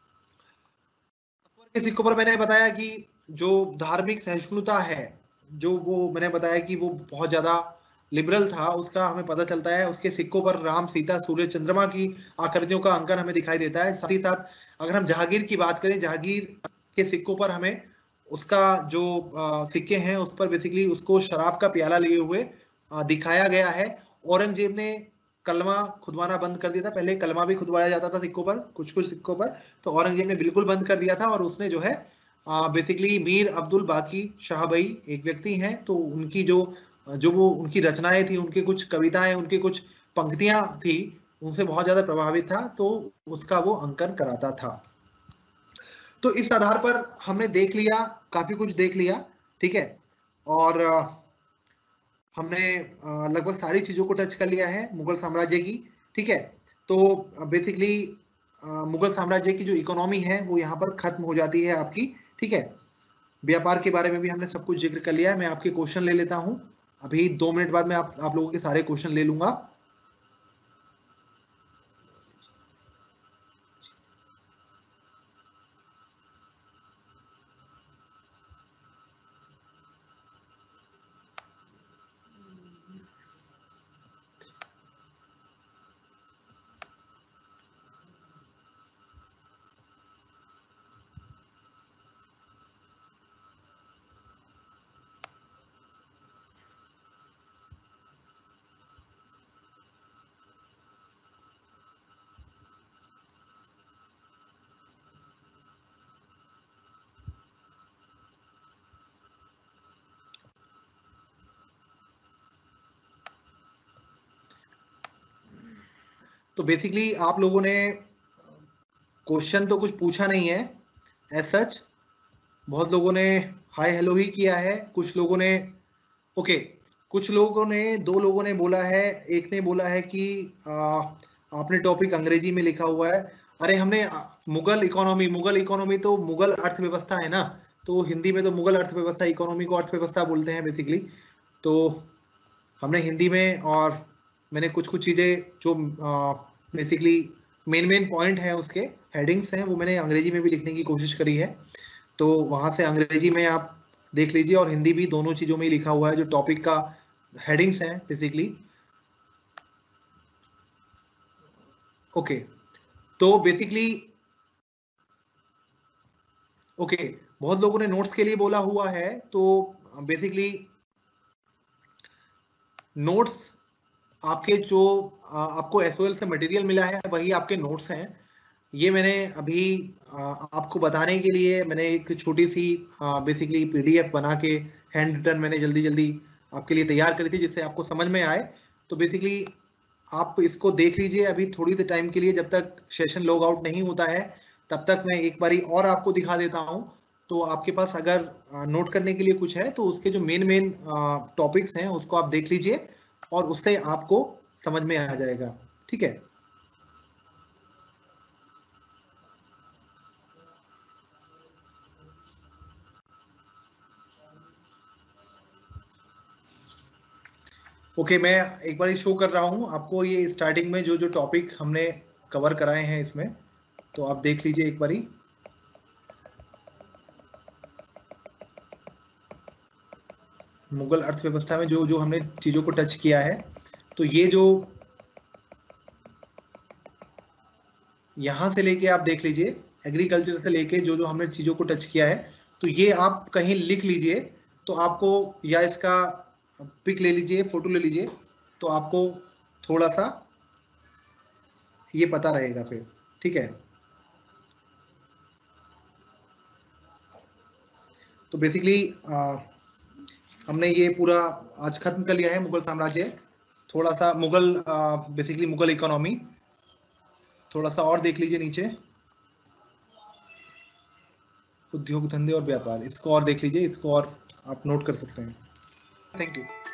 अकबर के सिक्कों पर मैंने बताया कि जो धार्मिक सहिष्णुता है, जो वो मैंने बताया कि वो बहुत ज्यादा लिबरल था, उसका हमें पता चलता है। उसके सिक्कों पर राम, सीता, सूर्य, चंद्रमा की आकृतियों का अंकन हमें दिखाई देता है। साथ ही साथ अगर हम जहांगीर की बात करें, जहांगीर के सिक्कों पर हमें उसका जो सिक्के हैं उस पर बेसिकली उसको शराब का प्याला लिए हुए दिखाया गया है। औरंगजेब ने कलमा खुदवाना बंद कर दिया था। पहले कलमा भी खुदवाया जाता था सिक्कों पर, कुछ कुछ सिक्कों पर, तो औरंगजेब ने बिल्कुल बंद कर दिया था। और उसने जो है बेसिकली मीर अब्दुल बाकी शाहबई एक व्यक्ति हैं, तो उनकी जो जो वो उनकी रचनाएं थी, उनके कुछ कविताएं, उनकी कुछ पंक्तियां थी, उनसे बहुत ज्यादा प्रभावित था, तो उसका वो अंकन कराता था। तो इस आधार पर हमने देख लिया, काफी कुछ देख लिया। ठीक है, और हमने लगभग सारी चीजों को टच कर लिया है मुगल साम्राज्य की। ठीक है, तो बेसिकली मुगल साम्राज्य की जो इकोनॉमी है वो यहाँ पर खत्म हो जाती है आपकी। ठीक है, व्यापार के बारे में भी हमने सब कुछ जिक्र कर लिया है। मैं आपके क्वेश्चन ले लेता हूँ अभी, दो मिनट बाद मैं आप, आप लोगों के सारे क्वेश्चन ले लूंगा। तो बेसिकली आप लोगों ने क्वेश्चन तो कुछ पूछा नहीं है एज सच। बहुत लोगों ने हाय हेलो ही किया है, कुछ लोगों ने ओके okay, कुछ लोगों ने दो लोगों ने बोला है, एक ने बोला है कि आ, आपने टॉपिक अंग्रेजी में लिखा हुआ है। अरे हमने मुगल इकोनॉमी, मुगल इकोनॉमी तो मुगल अर्थव्यवस्था है ना, तो हिंदी में तो मुगल अर्थव्यवस्था, इकोनॉमी को अर्थव्यवस्था बोलते हैं बेसिकली। तो हमने हिंदी में, और मैंने कुछ कुछ चीज़ें जो बेसिकली मेन मेन पॉइंट है, उसके हेडिंग्स हैं, वो मैंने अंग्रेजी में भी लिखने की कोशिश करी है। तो वहाँ से अंग्रेजी में आप देख लीजिए, और हिंदी भी, दोनों चीज़ों में ही लिखा हुआ है जो टॉपिक का हेडिंग्स हैं बेसिकली। ओके, तो बेसिकली ओके okay, बहुत लोगों ने नोट्स के लिए बोला हुआ है। तो बेसिकली नोट्स आपके जो आपको एसओएल से मटेरियल मिला है वही आपके नोट्स हैं। ये मैंने अभी आपको बताने के लिए मैंने एक छोटी सी बेसिकली पीडीएफ बना के हैंड रिटन मैंने जल्दी जल्दी आपके लिए तैयार करी थी, जिससे आपको समझ में आए। तो बेसिकली आप इसको देख लीजिए अभी थोड़ी देर टाइम के लिए, जब तक सेशन लॉग आउट नहीं होता है तब तक मैं एक बारी और आपको दिखा देता हूँ। तो आपके पास अगर नोट करने के लिए कुछ है तो उसके जो मेन मेन टॉपिक्स हैं उसको आप देख लीजिए, और उससे आपको समझ में आ जाएगा। ठीक है, ओके okay, मैं एक बार शो कर रहा हूँ आपको ये स्टार्टिंग में जो जो टॉपिक हमने कवर कराए हैं इसमें, तो आप देख लीजिए एक बारी। मुगल अर्थव्यवस्था में जो जो हमने चीजों को टच किया है, तो ये जो यहां से लेके आप देख लीजिए, एग्रीकल्चर से लेके जो जो हमने चीजों को टच किया है, तो ये आप कहीं लिख लीजिए तो आपको, या इसका पिक ले लीजिए, फोटो ले लीजिए, तो आपको थोड़ा सा ये पता रहेगा फिर, ठीक है। तो बेसिकली हमने ये पूरा आज खत्म कर लिया है मुगल साम्राज्य। थोड़ा सा मुगल बेसिकली मुगल इकोनॉमी थोड़ा सा और देख लीजिए नीचे, उद्योग धंधे और व्यापार, इसको और देख लीजिए, इसको और आप नोट कर सकते हैं। Thank you.